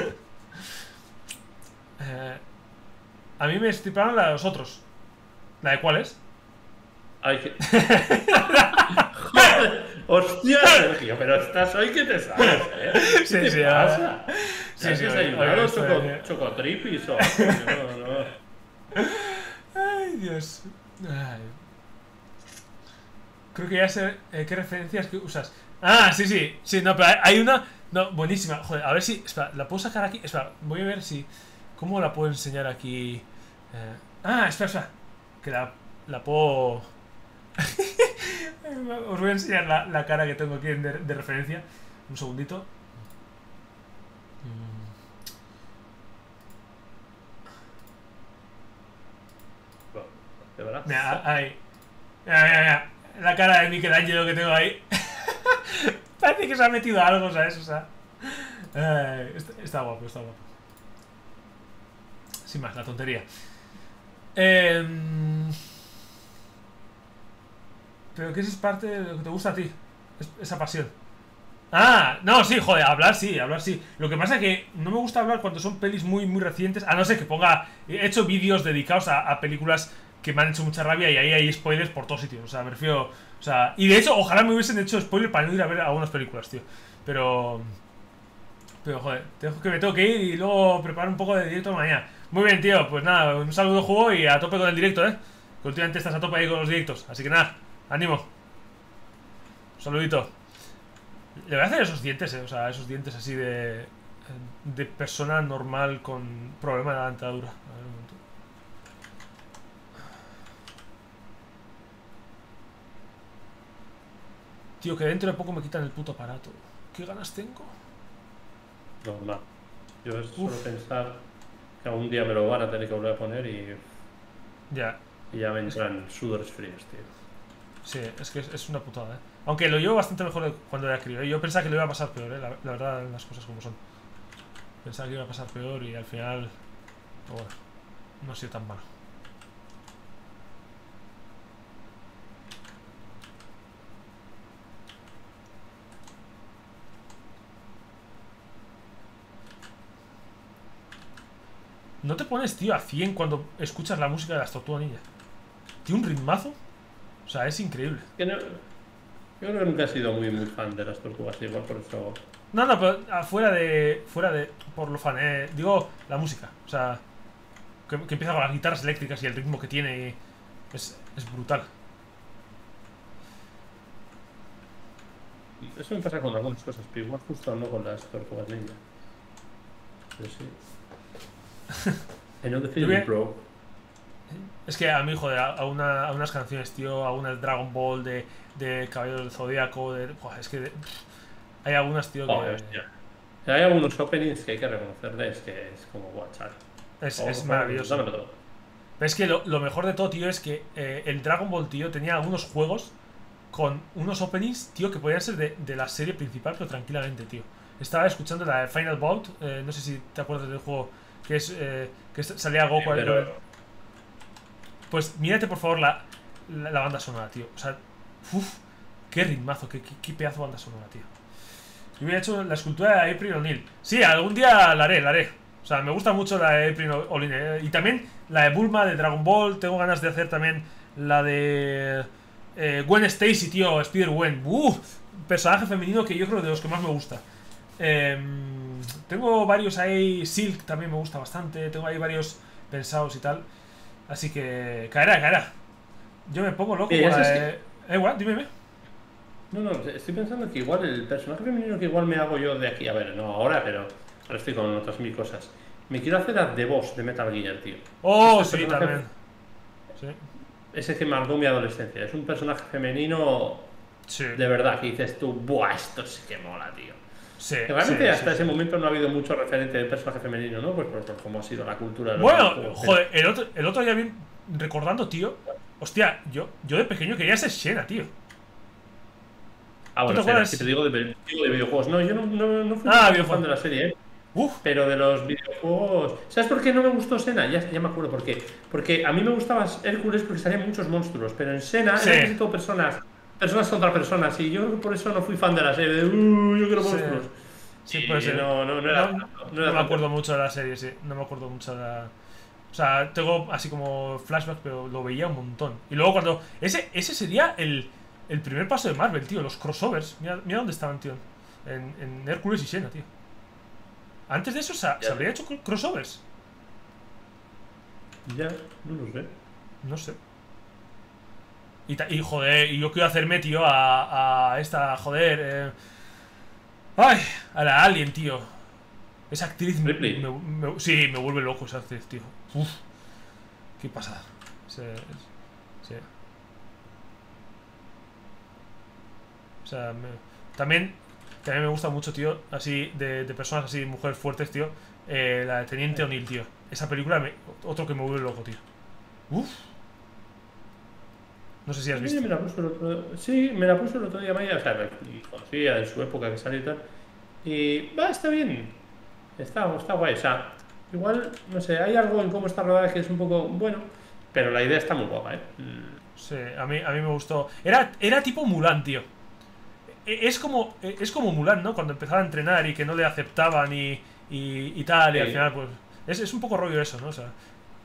A: a mí me estiparon la de los otros. ¿La de cuál es?
B: Ay, que... Joder, Hostia, Sergio, pero estás hoy que te sabes, ¿eh? ¿Qué
A: Sí,
B: te
A: sí,
B: pasa?
A: sí,
B: ¿Te has
A: sí,
B: desayunado
A: oye,
B: choco,
A: oye.
B: chocotripis o no, no?
A: Ay, Dios. Ay. Creo que ya sé eh, qué referencias que usas. Ah, sí, sí. Sí, no, pero hay, hay una. No, buenísima. Joder, a ver si. Espera, la puedo sacar aquí. Espera, voy a ver si. ¿Cómo la puedo enseñar aquí? Eh, ah, espera, espera. Que la, la puedo. Os voy a enseñar la, la cara que tengo aquí de, de referencia. Un segundito. Mm.
B: Bueno, de verdad.
A: Mira, ahí. Mira, mira, mira. La cara de Michelangelo que tengo ahí. Parece que se ha metido algo, ¿sabes? O sea. Eh, está, está guapo, está guapo. Sin más, la tontería. Eh, pero que eso es parte de lo que te gusta a ti. Es, esa pasión. Ah, no, sí, joder, hablar sí, hablar sí. Lo que pasa es que no me gusta hablar cuando son pelis muy, muy recientes. A no ser que ponga. He hecho vídeos dedicados a, a películas que me han hecho mucha rabia y ahí hay spoilers por todos sitios. O sea, me refiero. O sea, y de hecho, ojalá me hubiesen hecho spoilers para no ir a ver algunas películas, tío. Pero. Pero, joder, tengo que me tengo que ir y luego preparar un poco de directo mañana. Muy bien, tío, pues nada, un saludo, juego y a tope con el directo, eh. Que últimamente estás a tope ahí con los directos. Así que nada, ánimo. Un saludito. Le voy a hacer esos dientes, eh. O sea, esos dientes así de. De persona normal con problema de la dentadura. A ver un momento. Tío, que dentro de poco me quitan el puto aparato. ¿Qué ganas tengo?
B: Normal. Yo es
A: Uf.
B: solo pensar que algún día me lo van a tener que volver a poner y,
A: Ya.
B: y ya me entran sudores fríos, tío.
A: Sí, es que es, es una putada, ¿eh? Aunque lo llevo bastante mejor de cuando era crío, ¿eh? Yo pensaba que lo iba a pasar peor, ¿eh? La, la verdad, las cosas como son. Pensaba que iba a pasar peor y al final... Pues bueno, no ha sido tan malo. No te pones, tío, a cien cuando escuchas la música de las Tortugas Ninja. Tiene un ritmazo. O sea, es increíble.
B: Que no, yo creo que nunca he sido muy, muy fan de las tortugas, igual por eso.
A: No, no, pero ah, fuera de... Fuera de... Por lo fan, eh, digo, la música. O sea, que, que empieza con las guitarras eléctricas y el ritmo que tiene. Es, es brutal.
B: Eso me pasa con algunas cosas, pero igual justo no con las tortugas ninja. Pero sí. I know the
A: Yo
B: feeling,
A: bien-
B: bro.
A: Es que a mí, joder, a, a una, a unas canciones, tío, a una de Dragon Ball, de, de Caballero del Zodíaco, de, joder, es que de- hay algunas, tío, que
B: Joder, hostia. Hay algunos openings que hay que reconocerles que es como WhatsApp.
A: es,
B: Por
A: es
B: favor,
A: maravilloso.
B: dámelo todo.
A: Pero es que lo, lo mejor de todo, tío, es que eh, el Dragon Ball, tío, tenía algunos juegos con unos openings, tío, que podían ser de, de la serie principal, pero tranquilamente, tío. Estaba escuchando la de Final Bout, eh, no sé si te acuerdas del juego, que es eh, que salía Goku.
B: Sí,
A: ahí con el-
B: pero
A: Pues mírate, por favor, la, la, la banda sonora, tío. O sea, uff, qué ritmazo, qué, qué, qué pedazo de banda sonora, tío. Yo hubiera hecho la escultura de April O'Neil. Sí, algún día la haré, la haré. O sea, me gusta mucho la de April O'Neil. eh, Y también la de Bulma de Dragon Ball. Tengo ganas de hacer también la de eh, Gwen Stacy, tío. Spider-Gwen. Uff, personaje femenino que yo creo de los que más me gusta. Em, tengo varios ahí. Silk también me gusta bastante. Tengo ahí varios pensados y tal. Así que caerá, caerá. Yo me pongo loco
B: Sí,
A: con la
B: eso es
A: de... Eh, igual, dime, dime.
B: no, no, estoy pensando que igual el personaje femenino que igual me hago yo de aquí, a ver, no ahora, pero ahora estoy con otras mil cosas. Me quiero hacer a The Boss de Metal Gear, tío.
A: Oh,
B: Este
A: sí,
B: personaje-
A: también. Sí,
B: Ese que marcó mi adolescencia. Es un personaje femenino
A: sí.
B: de verdad que dices tú, buah, esto sí que mola, tío.
A: Sí,
B: Que realmente
A: sí,
B: hasta
A: sí,
B: ese
A: sí.
B: momento no ha habido mucho referente de personaje femenino, ¿no? Pues por, por cómo ha sido la cultura de los
A: Bueno,
B: videojuegos.
A: joder, el otro, el otro día bien recordando, tío. Hostia, yo, yo de pequeño quería ser Xena, tío.
B: Ah, bueno,
A: ¿tú te
B: espera,
A: acuerdas?
B: si te digo de, digo de videojuegos. No, yo no, no, no fui
A: Ah,
B: muy
A: videojuegos.
B: fan de la serie, ¿eh?
A: Uf,
B: Pero de los videojuegos. ¿Sabes por qué no me gustó Sena? Ya, ya me acuerdo por qué. Porque a mí me gustaba Hércules porque salían muchos monstruos. Pero en Sena
A: Sí.
B: eran casi todo personas. Personas contra personas. Y yo por eso no fui fan de la serie. De, uh, yo quiero
A: Sí.
B: monstruos.
A: sí,
B: Y
A: puede ser.
B: No, no, no era.
A: No,
B: no
A: no
B: era
A: me
B: tanto.
A: acuerdo mucho de la serie, sí. No me acuerdo mucho de la... O sea, tengo así como flashbacks, pero lo veía un montón. Y luego cuando... Ese, ese sería el, el primer paso de Marvel, tío. Los crossovers. Mira, mira dónde estaban, tío. En, en Hércules y Xena, tío. Antes de eso se, se habría hecho crossovers.
B: Ya, no lo sé.
A: No sé. Y, y joder, y yo quiero hacerme, tío, a, a esta, joder. Eh, ay, a la Alien, tío. Esa actriz.
B: Ripley.
A: Me, me, sí, me vuelve loco esa actriz, tío. Uf. Qué pasada. Sí, sí. O sea, me, también, también me gusta mucho, tío, así, de, de personas así, mujeres fuertes, tío. Eh, la de Teniente O'Neill, tío. Esa película, me, otro que me vuelve loco, tío. Uf. No sé si has
B: Sí,
A: visto.
B: me la puso el otro, sí, me la puso el otro día Maya, o sea, me conocía en su época que salió y tal. Y va, está bien. Está, está guay, o sea, igual, no sé, hay algo en cómo está rodada que es un poco bueno, pero la idea está muy guapa, ¿eh?
A: Sí, a mí, a mí me gustó. Era, era tipo Mulan, tío. E- Es como, e- es como Mulan, ¿no? Cuando empezaba a entrenar y que no le aceptaban y, y, y tal, y al
B: Sí,
A: final, pues. Es, es un poco rollo eso, ¿no? O sea,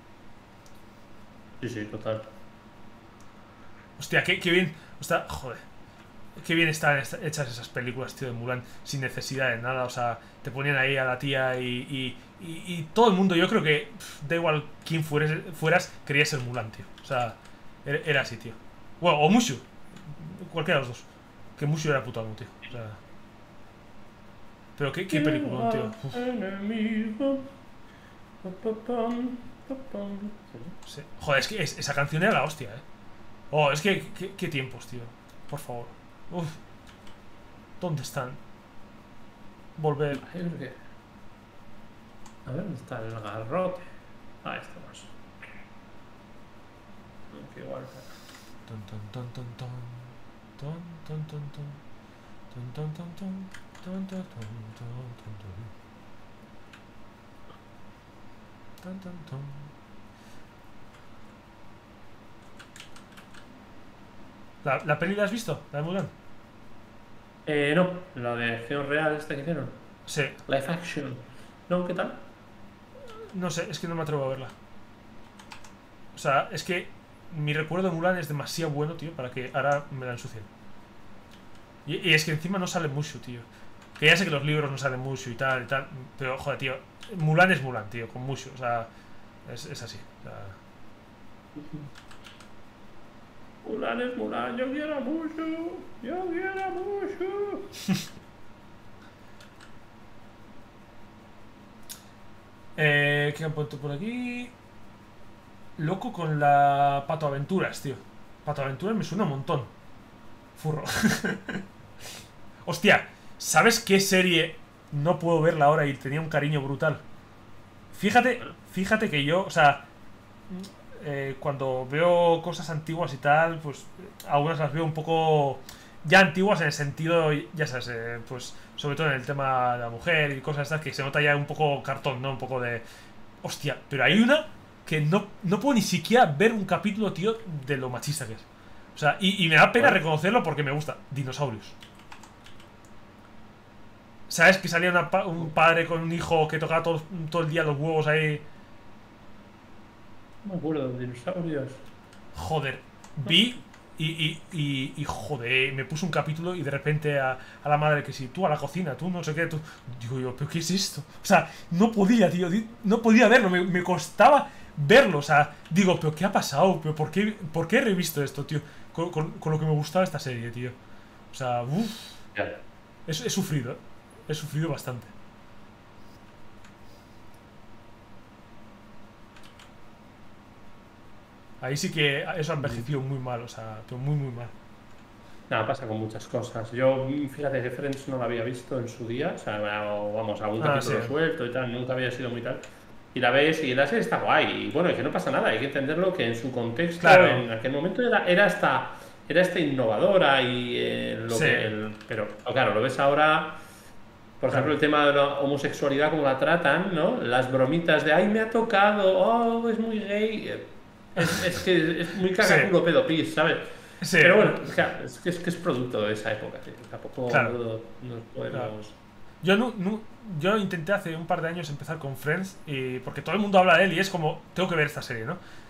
B: sí, sí, total.
A: hostia, qué, qué bien. Hostia, joder. Qué bien están esta- hechas esas películas, tío, de Mulan, sin necesidad de nada. O sea, te ponían ahí a la tía y, y, y- y todo el mundo, yo creo que pff, da igual quién fueres, fueras, querías ser Mulan, tío. O sea, era, era así, tío. Bueno, o Mushu, cualquiera de los dos. Que Mushu era puto amo, tío. O sea, pero qué, qué película, tío. Uf,
B: Enemigo. Pa, pa, pam, pa, pam.
A: sí. Joder, es que es- esa canción era la hostia, eh. Oh, es que qué, qué tiempos, tío. Por favor. Uf, ¿dónde están? Volver.
B: Yo creo que. A ver, ¿dónde está el garrote? Ahí estamos. Que igual.
A: Ton, ton, ton, ton, ton. Ton, ton, ton, ton. Ton, ton, ton, ton. Ton, ton, ton, ton, ton, ton. Ton, ton, ton. ¿La, la peli la has visto? ¿La de Mulan?
B: Eh, no, la de acción real esta que hicieron.
A: Sí.
B: Live action. No, ¿qué tal?
A: No sé, es que no me atrevo a verla. O sea, es que mi recuerdo de Mulan es demasiado bueno, tío, para que ahora me la ensucien. Y, y es que encima no sale Mushu, tío. Que ya sé que los libros no salen Mushu y tal, y tal. Pero, joder, tío. Mulan es Mulan, tío, con Mushu. O sea, es, es así. O sea,
B: Mulan es Mulan, yo quiero mucho. Yo quiero mucho.
A: eh, ¿qué han puesto por aquí? Loco con la Pato Aventuras, tío. Pato Aventuras me suena un montón. Furro. Hostia, ¿sabes qué serie no puedo verla ahora y tenía un cariño brutal? Fíjate, fíjate que yo, o sea, eh, cuando veo cosas antiguas y tal, pues algunas las veo un poco ya antiguas en el sentido, ya sabes, eh, pues sobre todo en el tema de la mujer y cosas estas que se nota ya un poco cartón, ¿no? Un poco de... Hostia, pero hay una que no, no puedo ni siquiera ver un capítulo, tío, de lo machista que es. O sea, y, y me da pena
B: ¿Cuál?
A: reconocerlo porque me gusta. Dinosaurios. ¿Sabes? Que salía una pa- un padre con un hijo que tocaba todo, todo el día los huevos ahí.
B: No me acuerdo de dinosaurios.
A: Joder. Vi y, y, y, y, joder, me puse un capítulo y de repente a, a la madre que si tú a la cocina, tú no sé qué, tú... Digo yo, ¿pero qué es esto? O sea, no podía, tío, di- no podía verlo, me, me costaba verlo, o sea, digo, ¿pero qué ha pasado? ¿Pero por qué, por qué he revisto esto, tío? Con, con, con lo que me gustaba esta serie, tío. O sea, uff,
B: Ya.
A: he, he sufrido, ¿eh? He sufrido bastante. Ahí sí que eso ha envejecido muy mal, o sea, pero muy, muy mal.
B: Nada, pasa con muchas cosas. Yo, fíjate que Friends no la había visto en su día, o sea, o, vamos, algún
A: Ah,
B: capítulo
A: sí.
B: suelto y tal, nunca había sido muy tal. Y la ves y la serie está guay. Y bueno, y que no pasa nada, hay que entenderlo que en su contexto,
A: Claro.
B: en aquel momento era, era hasta era esta innovadora y eh, lo
A: Sí.
B: que el- pero claro, lo ves ahora, por ejemplo,
A: Claro.
B: el tema de la homosexualidad, como la tratan, ¿no? Las bromitas de ay, me ha tocado, oh, es muy gay. eh, Es, es que es muy cagaculo pedo pis, ¿sabes?
A: Sí.
B: Pero bueno, o sea, es, que es que es producto de esa época, tío. Tampoco
A: Claro.
B: no- nos podemos.
A: Claro. Yo, no, no- yo intenté hace un par de años empezar con Friends y, porque todo el mundo habla de él y es como, tengo que ver esta serie, ¿no?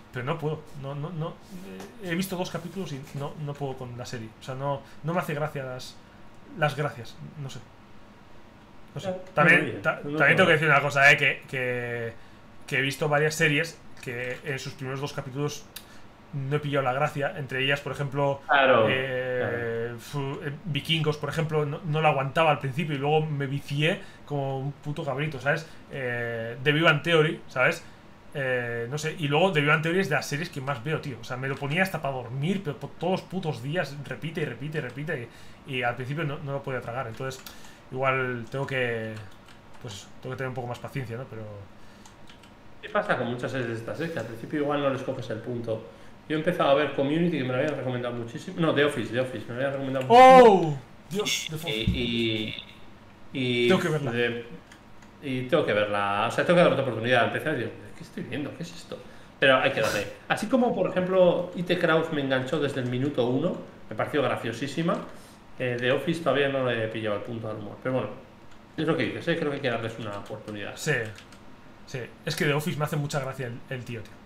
A: pero no puedo. No, no, no. Eh, he visto dos capítulos y no, no puedo con la serie. O sea, no, no me hace gracia las, las gracias. No sé. No sé. También, ta, también tengo que decir una cosa, eh, que, que, que he visto varias series que en sus primeros dos capítulos no he pillado la gracia. Entre ellas, por ejemplo,
B: Claro,
A: eh, fu- eh, Vikingos, por ejemplo, no, no la aguantaba al principio y luego me vicié como un puto cabrito, ¿sabes? Eh, The Big Bang Theory, ¿sabes? Eh, no sé, y luego The Big Bang Theory es de las series que más veo, tío. O sea, me lo ponía hasta para dormir, pero por todos los putos días repite y repite y repite. Y, y al principio no, no lo podía tragar. Entonces, igual tengo que. Pues eso, tengo que tener un poco más paciencia, ¿no? Pero.
B: ¿qué pasa con muchas series de estas? ¿Eh? Que al principio igual no les coges el punto. Yo he empezado a ver Community, que me lo habían recomendado muchísimo. No, The Office, The Office, me lo habían recomendado muchísimo.
A: ¡Oh! Dios, de fo-
B: Y, y, y-
A: Tengo que verla.
B: de- y tengo que verla. O sea, tengo que dar otra oportunidad. Empecé a decir, ¿qué estoy viendo? ¿Qué es esto? Pero hay que darle. Así como, por ejemplo, I T Crowd me enganchó desde el minuto uno, me pareció graciosísima. Eh, The Office todavía no le he pillado el punto al humor. Pero bueno, es lo que dices, ¿eh? Creo que hay que darles una oportunidad.
A: Sí, sí. Es que The Office me hace mucha gracia el, el tío, tío.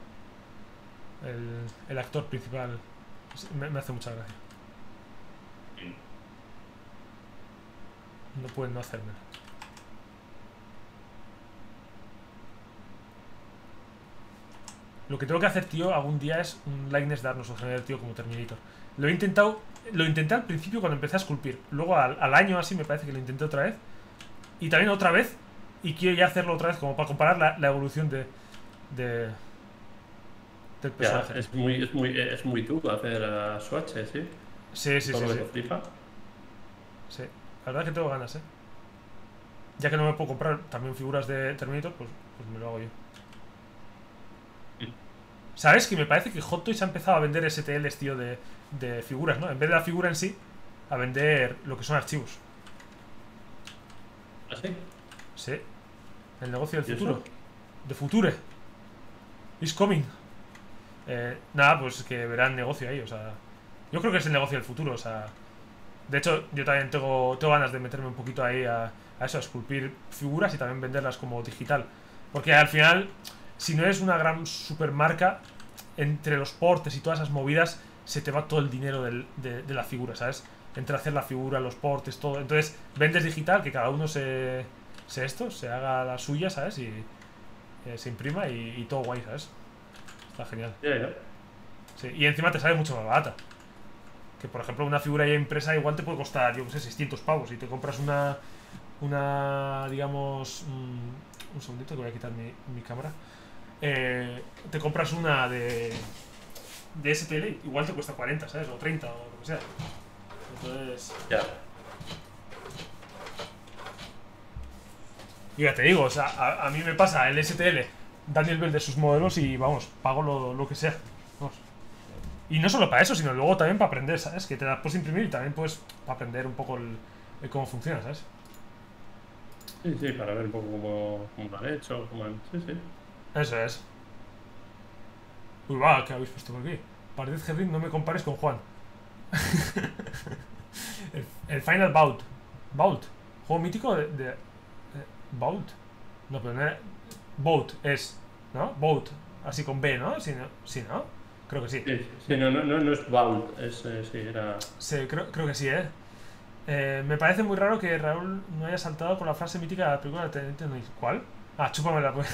A: El, el actor principal me, me hace mucha gracia. No pueden no hacérmelo. Lo que tengo que hacer, tío, algún día es un likeness de Arnold Schwarzenegger, tío, como Terminator. Lo he intentado, lo intenté al principio cuando empecé a esculpir. Luego al, al año así me parece que lo intenté otra vez. Y también otra vez. Y quiero ya hacerlo otra vez como para comparar la, la evolución de, de del
B: Ya,
A: personaje.
B: es muy, es muy, es muy tú hacer a Swatch, ¿sí?
A: Sí, sí,
B: Todo
A: sí,
B: lo
A: sí,
B: que te flipa.
A: sí. La verdad es que tengo ganas, eh. Ya que no me puedo comprar también figuras de Terminator, pues, pues me lo hago yo. ¿Sabes? Que me parece que Hot Toys ha empezado a vender S T Ls, tío, de, de figuras, ¿no? En vez de la figura en sí, a vender lo que son archivos.
B: ¿Así?
A: Sí. El negocio del
B: ¿Y
A: futuro.
B: eso?
A: De Future. Is coming. Eh, nada, pues que verán negocio ahí, o sea. Yo creo que es el negocio del futuro, o sea. De hecho, yo también tengo, tengo ganas de meterme un poquito ahí a, a eso, a esculpir figuras y también venderlas como digital. Porque al final, si no eres una gran supermarca, entre los portes y todas esas movidas, se te va todo el dinero del- de, de la figura, ¿sabes? Entre hacer la figura, los portes, todo. Entonces, vendes digital, que cada uno se, se esto, se haga la suya, ¿sabes? Y eh, se imprima y, y todo guay, ¿sabes? Está genial.
B: Ya, ya.
A: Sí, y encima te sale mucho más barata. Que por ejemplo una figura ya impresa igual te puede costar, yo qué sé, seiscientos pavos. Y te compras una, una digamos, mm, un segundito que voy a quitar mi, mi cámara. Eh, te compras una de, de S T L, igual te cuesta cuarenta, ¿sabes? O treinta o lo que sea. Entonces,
B: Ya.
A: y ya te digo, o sea, a, a mí me pasa el S T L, Daniel Bell de sus modelos y vamos, pago lo, lo que sea. Vamos. Y no solo para eso, sino luego también para aprender, ¿sabes? Que te las puedes imprimir y también puedes para aprender un poco el, el cómo funciona, ¿sabes?
B: Sí, sí, para ver un poco cómo, cómo lo han hecho. Cómo han... Sí, sí.
A: Eso es. Uy, va, ¿qué habéis puesto por aquí? Paredes Hedrin, no me compares con Juan. el, el Final Bout. Bout. Juego mítico de... de, de Bout. No, pero no era... Bout es... ¿No? Bout. Así con B, ¿no? Sí, ¿no? Sí, ¿no? Creo que sí.
B: Sí, sí, no, no, no, no es Vault, es, eh, sí, era...
A: Sí, creo, creo que sí, ¿eh? Eh, Me parece muy raro que Raúl no haya saltado con la frase mítica de la película de Teniente Noir. ¿Cuál? Ah, chúpamela, pues.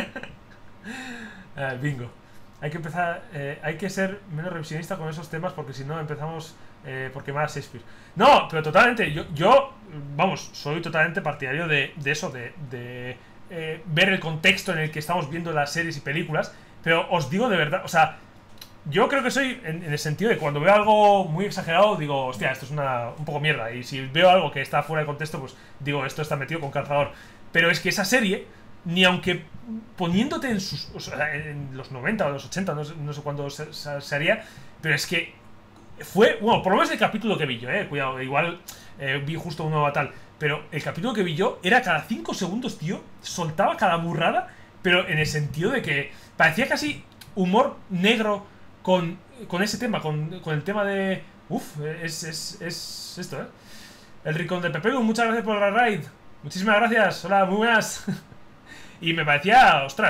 A: Eh, bingo. Hay que empezar, eh, hay que ser menos revisionista con esos temas porque si no empezamos eh, por quemar a Shakespeare. No, pero totalmente, yo, yo vamos, soy totalmente partidario de, de eso, de, de eh, ver el contexto en el que estamos viendo las series y películas, pero os digo de verdad, o sea, yo creo que soy en, en el sentido de cuando veo algo muy exagerado, digo, hostia, esto es una, un poco mierda, y si veo algo que está fuera de contexto, pues digo, esto está metido con calzador. Pero es que esa serie, ni aunque poniéndote en, sus, o sea, en los noventa o los ochenta, no sé, no sé cuándo se, se, se haría, pero es que fue, bueno, por lo menos el capítulo que vi yo, eh, cuidado, igual eh, vi justo uno a tal, pero el capítulo que vi yo era cada cinco segundos, tío, soltaba cada burrada, pero en el sentido de que parecía casi humor negro con, con ese tema, con, con el tema de... Uf, es, es, es esto, eh. El Rincón de Pepelu, muchas gracias por la raid. Muchísimas gracias, hola, muy buenas. Y me parecía, ostras,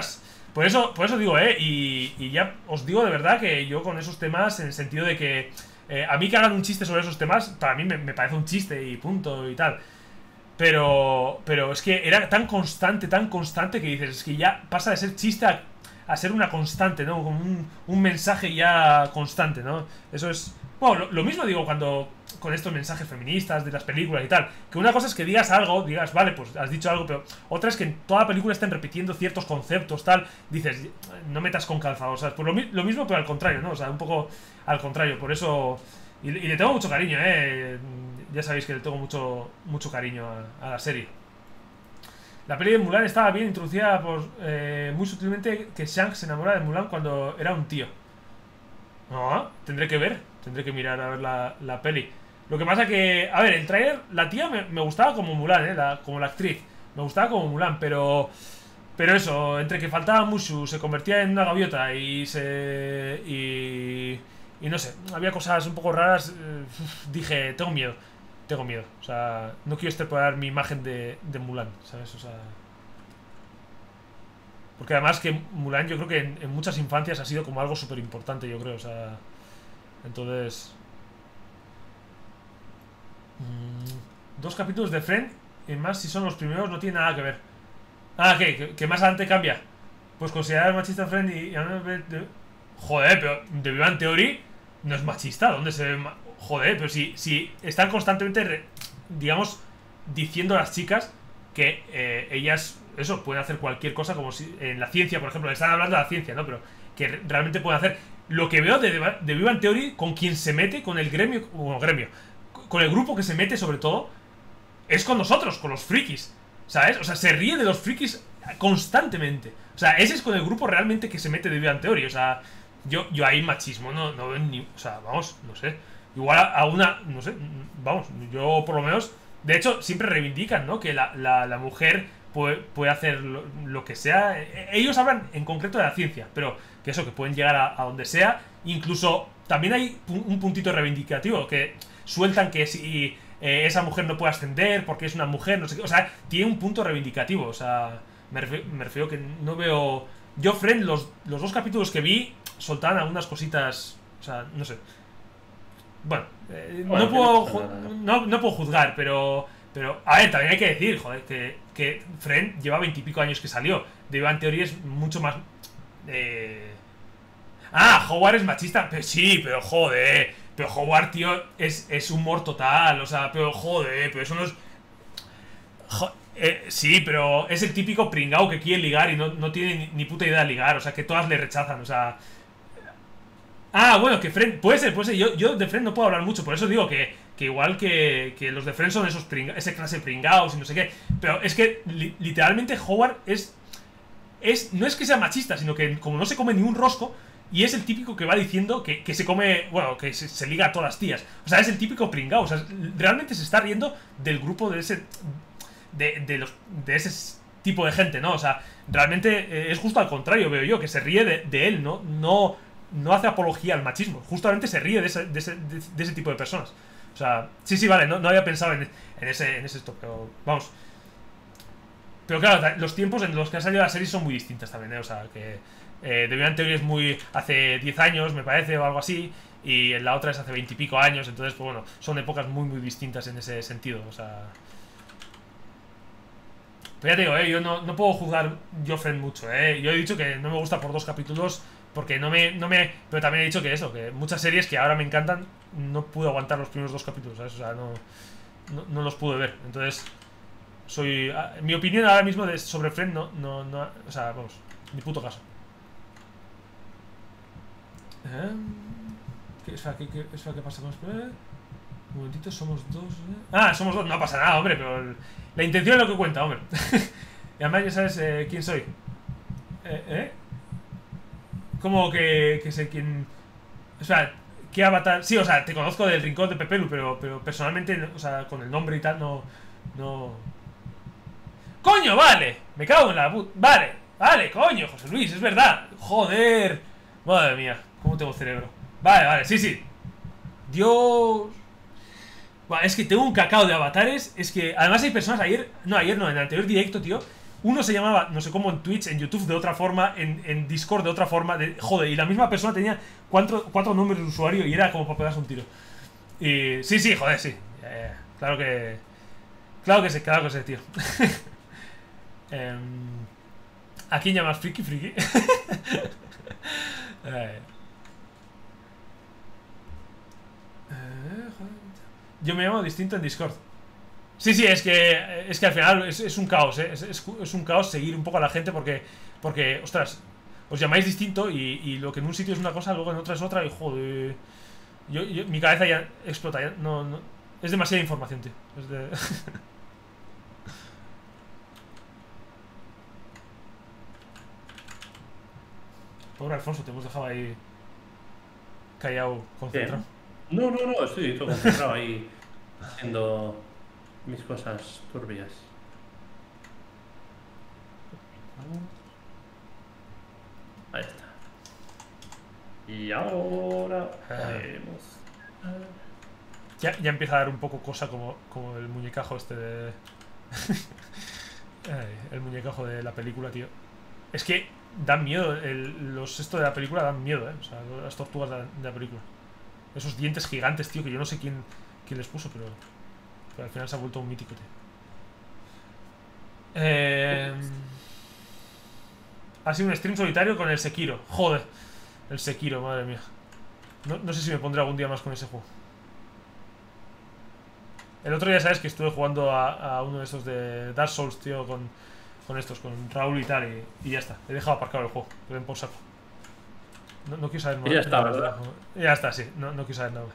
A: Por eso, por eso digo, eh, y, y ya os digo de verdad que yo con esos temas, en el sentido de que eh, a mí que hagan un chiste sobre esos temas, para mí me, me parece un chiste y punto y tal. Pero, pero es que era tan constante, tan constante que dices, es que ya pasa de ser chiste a, a ser una constante, ¿no? Como un, un mensaje ya constante, ¿no? Eso es... Bueno, lo, lo mismo digo cuando... Con estos mensajes feministas de las películas y tal. Que una cosa es que digas algo, digas, vale, pues has dicho algo, pero otra es que en toda la película estén repitiendo ciertos conceptos, tal. Dices, no metas con calzado, o sea, pues lo, lo mismo, pero al contrario, ¿no? O sea, un poco al contrario, por eso... Y, y le tengo mucho cariño, ¿eh? Ya sabéis que le tengo mucho, mucho cariño a, a la serie. La peli de Mulan estaba bien introducida por, eh, muy sutilmente que Shang se enamora de Mulan cuando era un tío. No, tendré que ver, tendré que mirar a ver la, la peli. Lo que pasa que, a ver, el trailer, la tía me, me gustaba como Mulan, ¿eh? La, como la actriz. Me gustaba como Mulan, pero... Pero eso, entre que faltaba Mushu, se convertía en una gaviota y se... Y... Y no sé, había cosas un poco raras. eh, Dije, tengo miedo. Tengo miedo, o sea, no quiero estropear mi imagen de, de Mulan, ¿sabes? O sea... Porque además que Mulan yo creo que en, en muchas infancias ha sido como algo súper importante, yo creo, o sea... Entonces... Mmm, dos capítulos de Friend, y más si son los primeros, no tiene nada que ver. Ah, ¿qué? ¿Que, que más adelante cambia? Pues considerar machista Friend y... y de, joder, pero de Big Bang Theory no es machista, ¿dónde se ve? Ma joder, pero si, si están constantemente, re, digamos, diciendo a las chicas que eh, ellas, eso, pueden hacer cualquier cosa, como si en la ciencia, por ejemplo, le están hablando de la ciencia, ¿no? Pero que realmente pueden hacer lo que veo de, de Big Bang Theory, con quien se mete, con el gremio, bueno, gremio, con el grupo que se mete sobre todo, es con nosotros, con los frikis, ¿sabes? O sea, se ríe de los frikis constantemente. O sea, ese es con el grupo realmente que se mete de Big Bang Theory. O sea, yo, yo ahí machismo no, no veo ni... O sea, vamos, no sé. Igual a, a una... No sé, vamos, yo por lo menos... De hecho, siempre reivindican, ¿no? Que la, la, la mujer puede, puede hacer lo, lo que sea. Ellos hablan en concreto de la ciencia, pero que eso, que pueden llegar a, a donde sea. Incluso también hay un puntito reivindicativo, que sueltan que si eh, esa mujer no puede ascender porque es una mujer, no sé qué. O sea, tiene un punto reivindicativo. O sea, me refiero, me refiero que no veo... Yo, Friend, los, los dos capítulos que vi soltaban algunas cositas. O sea, no sé. Bueno, eh, bueno no, puedo, no, no puedo juzgar, pero... Pero, a ver, también hay que decir, joder, que, que Friend lleva veintipico años que salió. De Big Bang Theory es mucho más... Eh... Ah, Howard es machista. Pero sí, pero joder. Pero Howard, tío, es, es humor total. O sea, pero joder, pero eso no es... Jo eh, sí, pero es el típico pringao que quiere ligar y no, no tiene ni, ni puta idea de ligar. O sea, que todas le rechazan, o sea... Ah, bueno, que Friend... Puede ser, puede ser. Yo, yo de Friend no puedo hablar mucho, por eso digo que... Que igual que, que los de Friends son esos pringa, ese clase de pringaos y no sé qué. Pero es que li, literalmente Howard es, es... No es que sea machista, sino que como no se come ni un rosco. Y es el típico que va diciendo que, que se come... Bueno, que se, se liga a todas las tías. O sea, es el típico pringao. O sea, realmente se está riendo del grupo de ese... De, de, los, de ese tipo de gente, ¿no? O sea, realmente eh, es justo al contrario, veo yo. Que se ríe de, de él, ¿no? No, no hace apología al machismo. Justamente se ríe de ese, de ese, de, de ese tipo de personas. O sea, sí, sí, vale, no, no había pensado en, en ese en ese esto, pero vamos. Pero claro, los tiempos en los que ha salido la serie son muy distintas también, ¿eh? O sea, que eh, The Big Bang Theory es muy... hace diez años, me parece, o algo así. Y en la otra es hace veintipico años. Entonces, pues bueno, son épocas muy, muy distintas en ese sentido. O sea... Pero ya te digo, ¿eh? Yo no, no puedo juzgar yo Friend mucho, ¿eh? Yo he dicho que no me gusta por dos capítulos... Porque no me, no me... Pero también he dicho que eso, que muchas series que ahora me encantan, no pude aguantar los primeros dos capítulos, ¿sabes? O sea, no, no, no los pude ver. Entonces, soy... Mi opinión ahora mismo de, sobre Friend no, no, no... O sea, vamos, ni puto caso. ¿Eh? ¿Qué, es, qué, qué, es, ¿Qué pasa con esto? Un momentito, somos dos... ¿eh? Ah, somos dos, no pasa nada, hombre, pero... El, la intención es lo que cuenta, hombre. Y además ya sabes eh, quién soy. ¿Eh? ¿Eh? Como que, que sé quién... O sea, ¿qué avatar? Sí, o sea, te conozco del rincón de Pepelu, pero, pero personalmente, o sea, con el nombre y tal, no... No... ¡Coño, vale! Me cago en la puta... Vale, vale, coño, José Luis, es verdad. Joder. Madre mía, cómo tengo cerebro. Vale, vale, sí, sí. Dios... Bueno, es que tengo un cacao de avatares. Es que, además hay personas ayer... No, ayer no, en el anterior directo, tío. Uno se llamaba, no sé cómo, en Twitch, en YouTube de otra forma, en, en Discord de otra forma. De, joder, y la misma persona tenía cuatro, cuatro nombres de usuario y era como para pegarse un tiro. Y sí, sí, joder, sí. Eh, claro que... Claro que sí, claro que sí, tío. eh, ¿A quién llamas friki, friki? eh. Yo me llamo distinto en Discord. Sí, sí, es que es que al final es, es un caos, ¿eh? es, es, es un caos seguir un poco a la gente porque, porque ostras, os llamáis distinto y, y lo que en un sitio es una cosa, luego en otra es otra y joder, yo, yo, mi cabeza ya explota, ya, no, no, es demasiada información, tío. Es de... Pobre Alfonso, te hemos dejado ahí callado, concentrado.
B: No, no, no, estoy todo concentrado ahí haciendo mis cosas turbias. Ahí está. Y ahora podemos...
A: Ya, ya empieza a dar un poco cosa como, como el muñecajo este de... Ay, el muñecajo de la película, tío. Es que dan miedo, el, los esto de la película dan miedo, eh. O sea, las tortugas de la, de la película. Esos dientes gigantes, tío, que yo no sé quién, quién les puso, pero, pero al final se ha vuelto un mítico, tío. Eh... Ha sido un stream solitario con el Sekiro. Joder, el Sekiro, madre mía. No, no sé si me pondré algún día más con ese juego. El otro día, sabes que estuve jugando a, a uno de estos de Dark Souls, tío, con, con estos, con Raúl y tal, y, y ya está. He dejado aparcado el juego, que ven por saco. No, no quiero saber más.
B: Y ya está, ¿verdad?
A: Ya está, sí, no, no quiero saber nada más.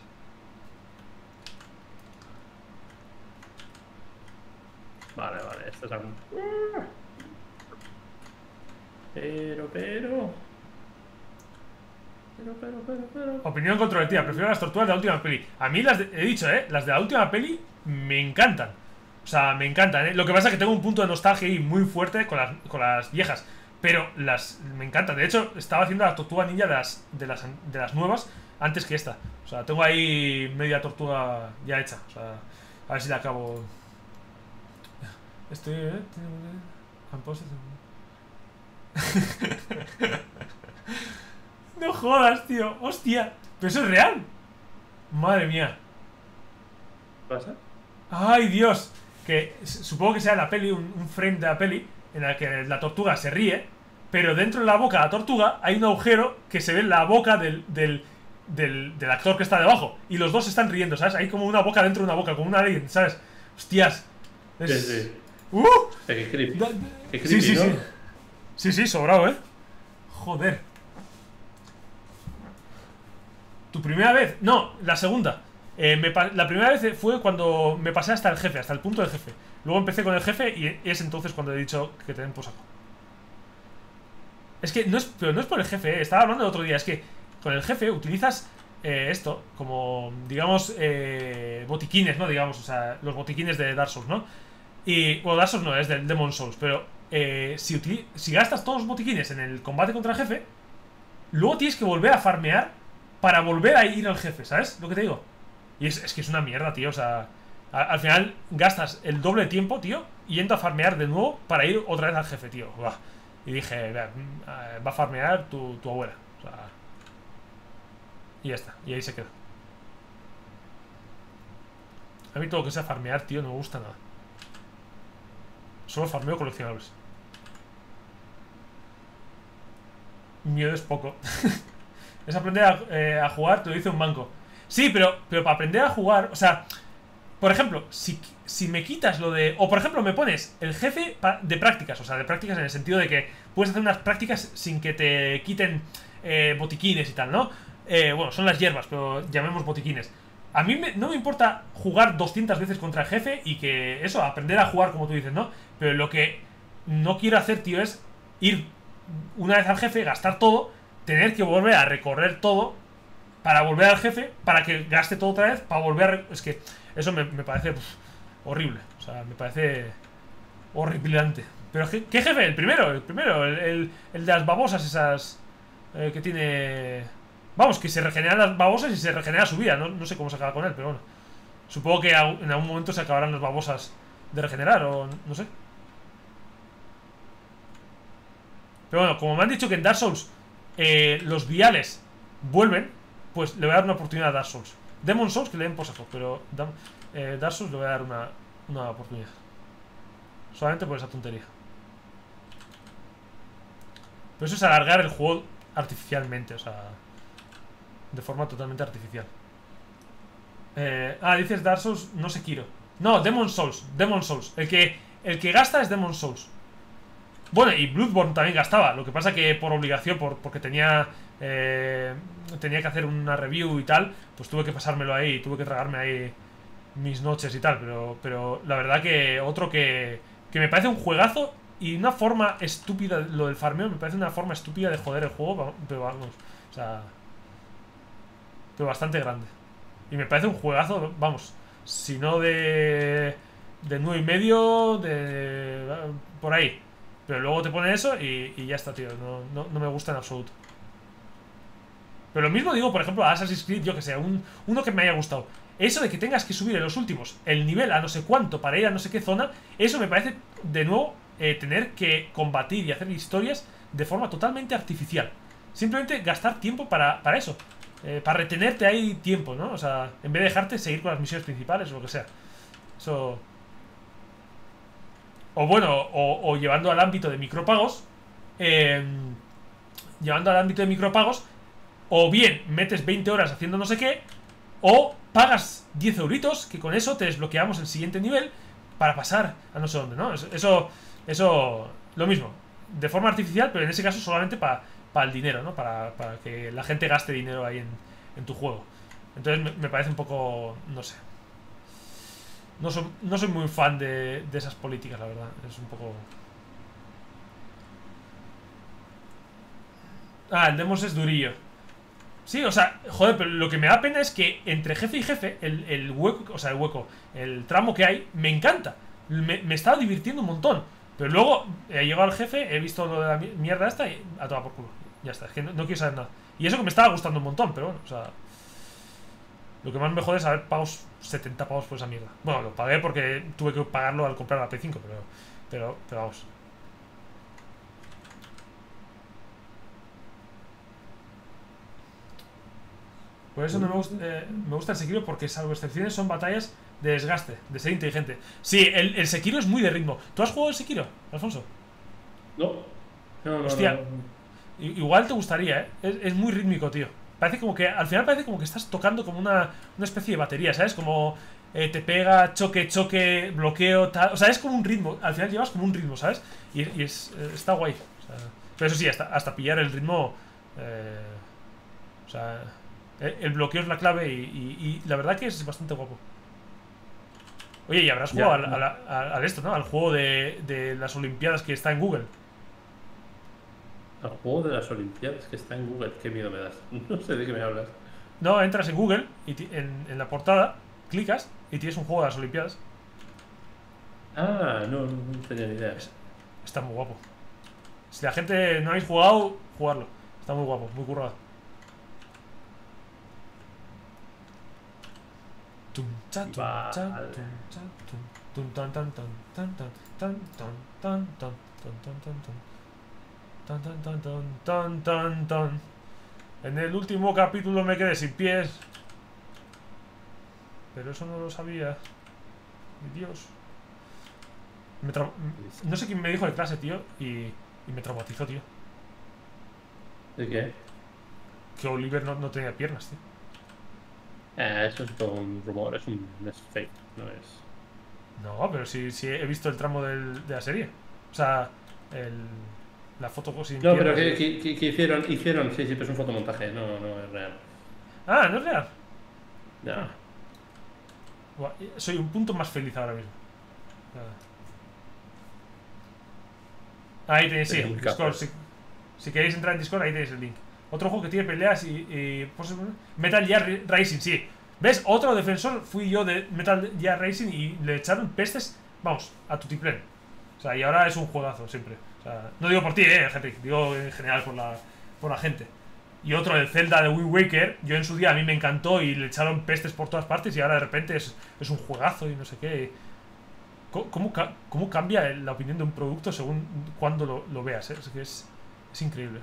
B: Vale, vale, esto es algo... Pero, pero... Pero, pero, pero, pero...
A: Opinión controvertida, prefiero las tortugas de la última peli. A mí las de, he dicho, eh, las de la última peli me encantan. O sea, me encantan, eh. Lo que pasa es que tengo un punto de nostalgia ahí muy fuerte con las, con las viejas. Pero las me encantan. De hecho, estaba haciendo la tortuga ninja de las, de las, de las nuevas antes que esta. O sea, tengo ahí media tortuga ya hecha. O sea, a ver si la acabo. Estoy... Eh, no jodas, tío. Hostia. Pero eso es real. Madre mía.
B: ¿Qué pasa?
A: Ay, Dios. Que supongo que sea la peli, un, un frame de la peli en la que la tortuga se ríe, pero dentro de la boca de la tortuga hay un agujero que se ve en la boca del, del, del, del actor que está debajo. Y los dos están riendo, ¿sabes? Hay como una boca dentro de una boca, como una alien, ¿sabes? Hostias. Es...
B: Sí, sí.
A: ¡Uh!
B: Qué creepy.
A: Da,
B: Qué creepy,
A: sí, sí,
B: ¿no?
A: sí. Sí, sí, sobrado, ¿eh? Joder. ¿Tu primera vez? No, la segunda. Eh, me la primera vez fue cuando me pasé hasta el jefe, hasta el punto del jefe. Luego empecé con el jefe y es entonces cuando he dicho que te den por saco. Es que no es, pero no es por el jefe, eh. Estaba hablando el otro día. Es que con el jefe utilizas eh, esto como, digamos, eh, botiquines, ¿no? Digamos, o sea, los botiquines de Dark Souls, ¿no? Y, bueno, Dark Souls no, es del Demon Souls. Pero eh, si, si gastas todos los botiquines en el combate contra el jefe, luego tienes que volver a farmear para volver a ir al jefe, ¿sabes lo que te digo? Y es, es que es una mierda, tío, o sea... A, al final gastas el doble de tiempo, tío, yendo a farmear de nuevo para ir otra vez al jefe, tío. Buah. Y dije, va a farmear tu, tu abuela. O sea... Y ya está, y ahí se queda. A mí todo lo que sea farmear, tío, no me gusta nada. Solo farmeo coleccionables. Miedo es poco. Es aprender a, eh, a jugar, te lo dice un banco. Sí, pero, pero para aprender a jugar, o sea, por ejemplo, si, si me quitas lo de... O por ejemplo, me pones el jefe de prácticas, o sea, de prácticas en el sentido de que puedes hacer unas prácticas sin que te quiten eh, botiquines y tal, ¿no? Eh, bueno, son las hierbas, pero llamemos botiquines. A mí me, no me importa jugar doscientas veces contra el jefe y que eso, aprender a jugar como tú dices, ¿no? Pero lo que no quiero hacer, tío, es ir una vez al jefe, gastar todo, tener que volver a recorrer todo para volver al jefe, para que gaste todo otra vez, para volver a... Es que eso me, me parece pff, horrible. O sea, me parece horripilante. Pero ¿qué, qué jefe? El primero, el primero, el, el, el de las babosas esas eh, que tiene... Vamos, que se regeneran las babosas y se regenera su vida. No, no sé cómo se acaba con él, pero bueno. Supongo que en algún momento se acabarán las babosas de regenerar, o no sé. Pero bueno, como me han dicho que en Dark Souls eh, los viales vuelven, pues le voy a dar una oportunidad a Dark Souls. Demon Souls que le den por saco, pero eh, Dark Souls le voy a dar una, una oportunidad. Solamente por esa tontería. Pero eso es alargar el juego artificialmente, o sea, de forma totalmente artificial. Eh, ah, dices Dark Souls, no Sekiro. No, Demon Souls, Demon Souls. El que, el que gasta es Demon Souls. Bueno, y Bloodborne también gastaba. Lo que pasa que por obligación, por, porque tenía eh, tenía que hacer una review y tal, pues tuve que pasármelo ahí, tuve que tragarme ahí mis noches y tal. Pero, pero la verdad que otro que, que me parece un juegazo y una forma estúpida, lo del farmeo me parece una forma estúpida de joder el juego, pero vamos, o sea, pero bastante grande. Y me parece un juegazo, vamos, si no de de nueve y medio, de por ahí. Pero luego te pone eso y, y ya está, tío. No, no, no me gusta en absoluto. Pero lo mismo digo, por ejemplo, a Assassin's Creed, yo que sé, un, uno que me haya gustado. Eso de que tengas que subir en los últimos el nivel a no sé cuánto para ir a no sé qué zona, eso me parece, de nuevo, eh, tener que combatir y hacer historias de forma totalmente artificial. Simplemente gastar tiempo para, para eso. Eh, para retenerte ahí tiempo, ¿no? O sea, en vez de dejarte seguir con las misiones principales o lo que sea. Eso... O bueno, o, o llevando al ámbito de micropagos, eh, llevando al ámbito de micropagos, o bien metes veinte horas haciendo no sé qué, o pagas diez euritos, que con eso te desbloqueamos el siguiente nivel para pasar a no sé dónde, ¿no? Eso, eso, eso lo mismo, de forma artificial, pero en ese caso solamente para pa el dinero, ¿no? Para, para que la gente gaste dinero ahí en, en tu juego. Entonces me, me parece un poco, no sé. No soy, no soy muy fan de, de esas políticas, la verdad. Es un poco... Ah, el Demos es durillo. Sí, o sea, joder, pero lo que me da pena es que entre jefe y jefe, el, el hueco, o sea, el hueco, el tramo que hay, me encanta. Me, me estaba divirtiendo un montón. Pero luego he llegado al jefe, he visto lo de la mierda esta y a tomar por culo. Ya está, es que no, no quiero saber nada. Y eso que me estaba gustando un montón, pero bueno, o sea... Lo que más me jode es haber pagado setenta pavos por esa mierda. Bueno, lo pagué porque tuve que pagarlo al comprar la Play cinco, pero, pero, pero vamos. Por eso no me gusta, eh, me gusta el Sekiro, porque salvo excepciones son batallas de desgaste, de ser inteligente. Sí, el, el Sekiro es muy de ritmo. ¿Tú has jugado el Sekiro, Alfonso?
B: No. No, no,
A: Hostia,
B: no, no.
A: Igual te gustaría, ¿eh? Es, es muy rítmico, tío. Parece como que, al final parece como que estás tocando como una, una especie de batería, ¿sabes? Como eh, te pega, choque, choque, bloqueo, tal. O sea, es como un ritmo. Al final llevas como un ritmo, ¿sabes? Y, y es, eh, está guay. O sea, pero eso sí, hasta, hasta pillar el ritmo. Eh, o sea, el, el bloqueo es la clave y, y, y la verdad que es bastante guapo. Oye, y habrás jugado
B: Ya,
A: al, al, al, al esto, ¿no? Al juego de, de las Olimpiadas que está en Google.
B: El juego de las Olimpiadas que está en Google. Qué miedo me das. No sé de qué me hablas.
A: No, entras en Google y en, en la portada, clicas y tienes un juego de las Olimpiadas.
B: Ah, no, no, no tenía ni idea.
A: Está muy guapo. Si la gente no habéis jugado, jugarlo. Está muy guapo, muy currado. En el último capítulo me quedé sin pies. Pero eso no lo sabía. Mi Dios. Me tra... No sé quién me dijo de clase, tío. Y, y me traumatizó, tío.
B: ¿De qué?
A: Que Oliver no, no tenía piernas, tío.
B: Eh, eso es todo un rumor, es un es fake, no es.
A: No, pero sí, sí he visto el tramo del, de la serie. O sea, el, la foto sin
B: No,
A: piernas.
B: pero que, que, que- que hicieron, hicieron, sí, sí, pero es un fotomontaje, no, no es real.
A: Ah, no es real.
B: No.
A: Buah, soy un punto más feliz ahora mismo. Ahí tenéis, sí,
B: Sería muy
A: Discord.
B: capaz.
A: Si, si queréis entrar en Discord, ahí tenéis el link. Otro juego que tiene peleas y, y pues, Metal Gear Racing, sí. ¿Ves? Otro defensor fui yo de Metal Gear Racing y le echaron pestes, vamos, a tutiplén. O sea, y ahora es un juegazo siempre. O sea, no digo por ti, eh, Henry, digo en general por la, por la gente. Y otro, el Zelda de Wind Waker, yo en su día a mí me encantó y le echaron pestes por todas partes y ahora de repente es, es un juegazo y no sé qué. ¿Cómo, cómo, cómo cambia la opinión de un producto según cuando lo, lo veas? ¿Eh? Es que es, Es increíble.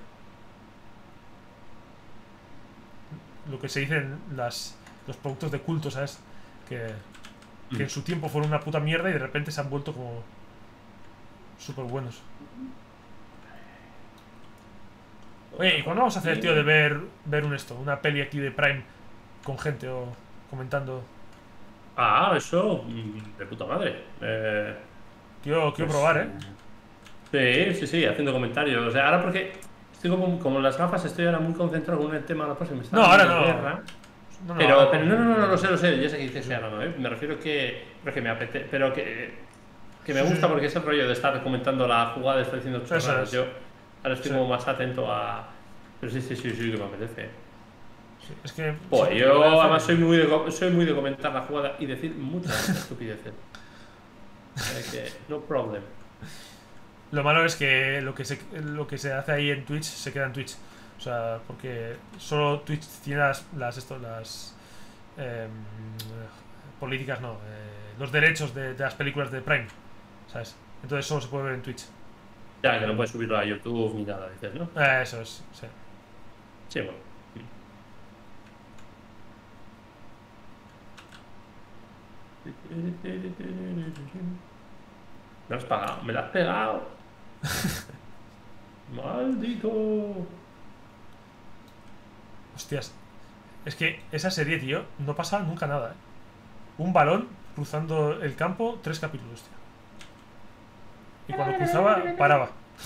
A: Lo que se dicen las, los productos de culto, ¿sabes? Que, que mm. en su tiempo fueron una puta mierda y de repente se han vuelto como súper buenos. Oye, ¿y cuándo vamos a hacer, tío, de ver, ver un esto? Una peli aquí de Prime con gente o comentando.
B: Ah, eso de puta madre. Eh,
A: quiero quiero pues, probar,
B: ¿eh? Sí, sí, sí, haciendo comentarios. O sea, ahora porque estoy como, como las gafas, estoy ahora muy concentrado con el tema de la próxima.
A: No, ahora no.
B: Guerra, no, no. Pero, ahora pero no, no, no, no, lo sé, lo sé. Ya sé que dices ahora no, ¿eh? Me refiero que, que me apetece, pero que, que me gusta sí. porque es el rollo de estar comentando la jugada, estoy diciendo chorradas. Yo ahora estoy sí. como más atento a. Pero sí, sí, sí, sí, que me apetece.
A: Sí, es que.
B: Pues sí, yo además soy muy, de, soy muy de comentar la jugada y decir muchas estupideces. Que, no problem.
A: Lo malo es que lo que se lo que se hace ahí en Twitch se queda en Twitch. O sea, porque solo Twitch tiene las las esto, las eh, políticas, no, eh, los derechos de, de las películas de Prime, ¿sabes? Entonces solo se puede ver en Twitch.
B: Ya, que no puedes subirlo a YouTube ni nada, dices, ¿no?
A: Eh, eso es, sí.
B: Sí, bueno. Me lo has pagado, me lo has pegado. Maldito.
A: Hostias. Es que esa serie, tío, no pasa nunca nada, ¿eh? Un balón cruzando el campo, tres capítulos, tío. Y cuando cruzaba, paraba.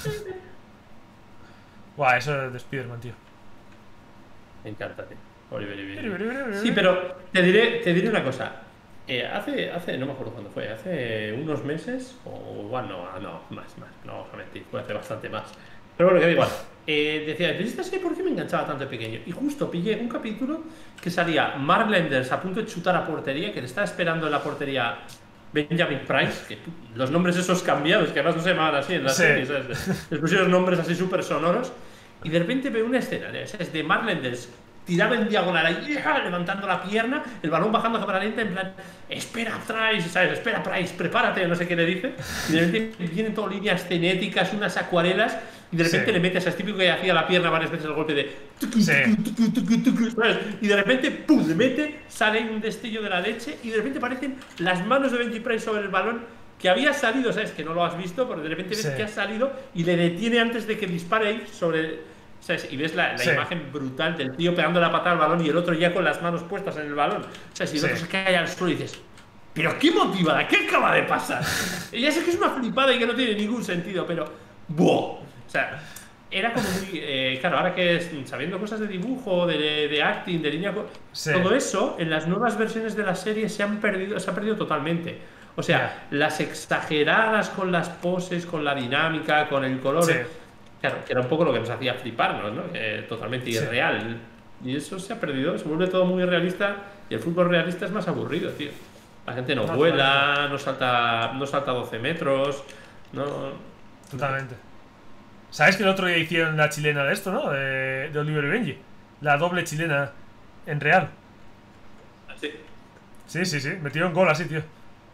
A: Buah, eso es de Spider-Man, tío.
B: Me encanta, tío. Oliver, Oliver. Sí, pero te diré, te diré una cosa. Eh, hace, hace, no me acuerdo cuándo fue, hace unos meses, o igual no, no, más, más, no vamos a mentir, fue hace bastante más. Pero bueno, que da igual. Eh, decía, ¿pero esta serie por qué me enganchaba tanto de pequeño? Y justo pillé un capítulo que salía Mark Lenders a punto de chutar a portería, que le estaba esperando en la portería Benjamin Price, que los nombres esos cambiados, que además no se llamaban así en la sí. serie, ¿sabes? Les pusieron nombres así súper sonoros, y de repente veo una escena, ¿sabes? De Mark Lenders tirado en diagonal ahí, levantando la pierna, el balón bajando a cámara lenta, en plan, espera Price, ¿sabes? Espera Price, prepárate, no sé qué le dice. Y de repente vienen todo líneas cinéticas, unas acuarelas, y de repente sí. le metes a ese típico que hacía la pierna varias veces el golpe de. Sí. ¿sabes? Y de repente, pum, le mete, sale un destello de la leche, y de repente aparecen las manos de Benji Price sobre el balón, que había salido, ¿sabes? Que no lo has visto, pero de repente ves sí. que ha salido y le detiene antes de que dispare ahí sobre. ¿Sabes? Y ves la, la sí. imagen brutal del tío pegando la patada al balón y el otro ya con las manos puestas en el balón. ¿Sabes? Y el sí. otro se cae al suelo y dices, ¿pero qué motivada? ¿Qué acaba de pasar? Y ya sé que es una flipada y que no tiene ningún sentido, pero ¡buah! O sea, era como muy. Eh, claro, ahora que es, sabiendo cosas de dibujo, de, de acting, de línea. Sí. Todo eso en las nuevas versiones de la serie se han perdido, se ha perdido totalmente. O sea, yeah. las exageradas con las poses, con la dinámica, con el color. Sí. Claro, que era un poco lo que nos hacía fliparnos, ¿no? Eh, totalmente sí. irreal. Y eso se ha perdido, se vuelve todo muy realista y el fútbol realista es más aburrido, tío. La gente no, no vuela, totalmente. no salta no salta doce metros, no...
A: Totalmente. ¿Sabes que el otro día hicieron la chilena de esto, ¿no? De, de Oliver y Benji. La doble chilena en real.
B: ¿Sí?
A: Sí, sí, sí. Metieron gol así, tío.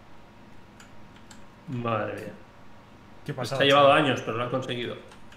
B: Madre mía.
A: ¿Qué pasa?
B: Se ha llevado años, pero lo han conseguido.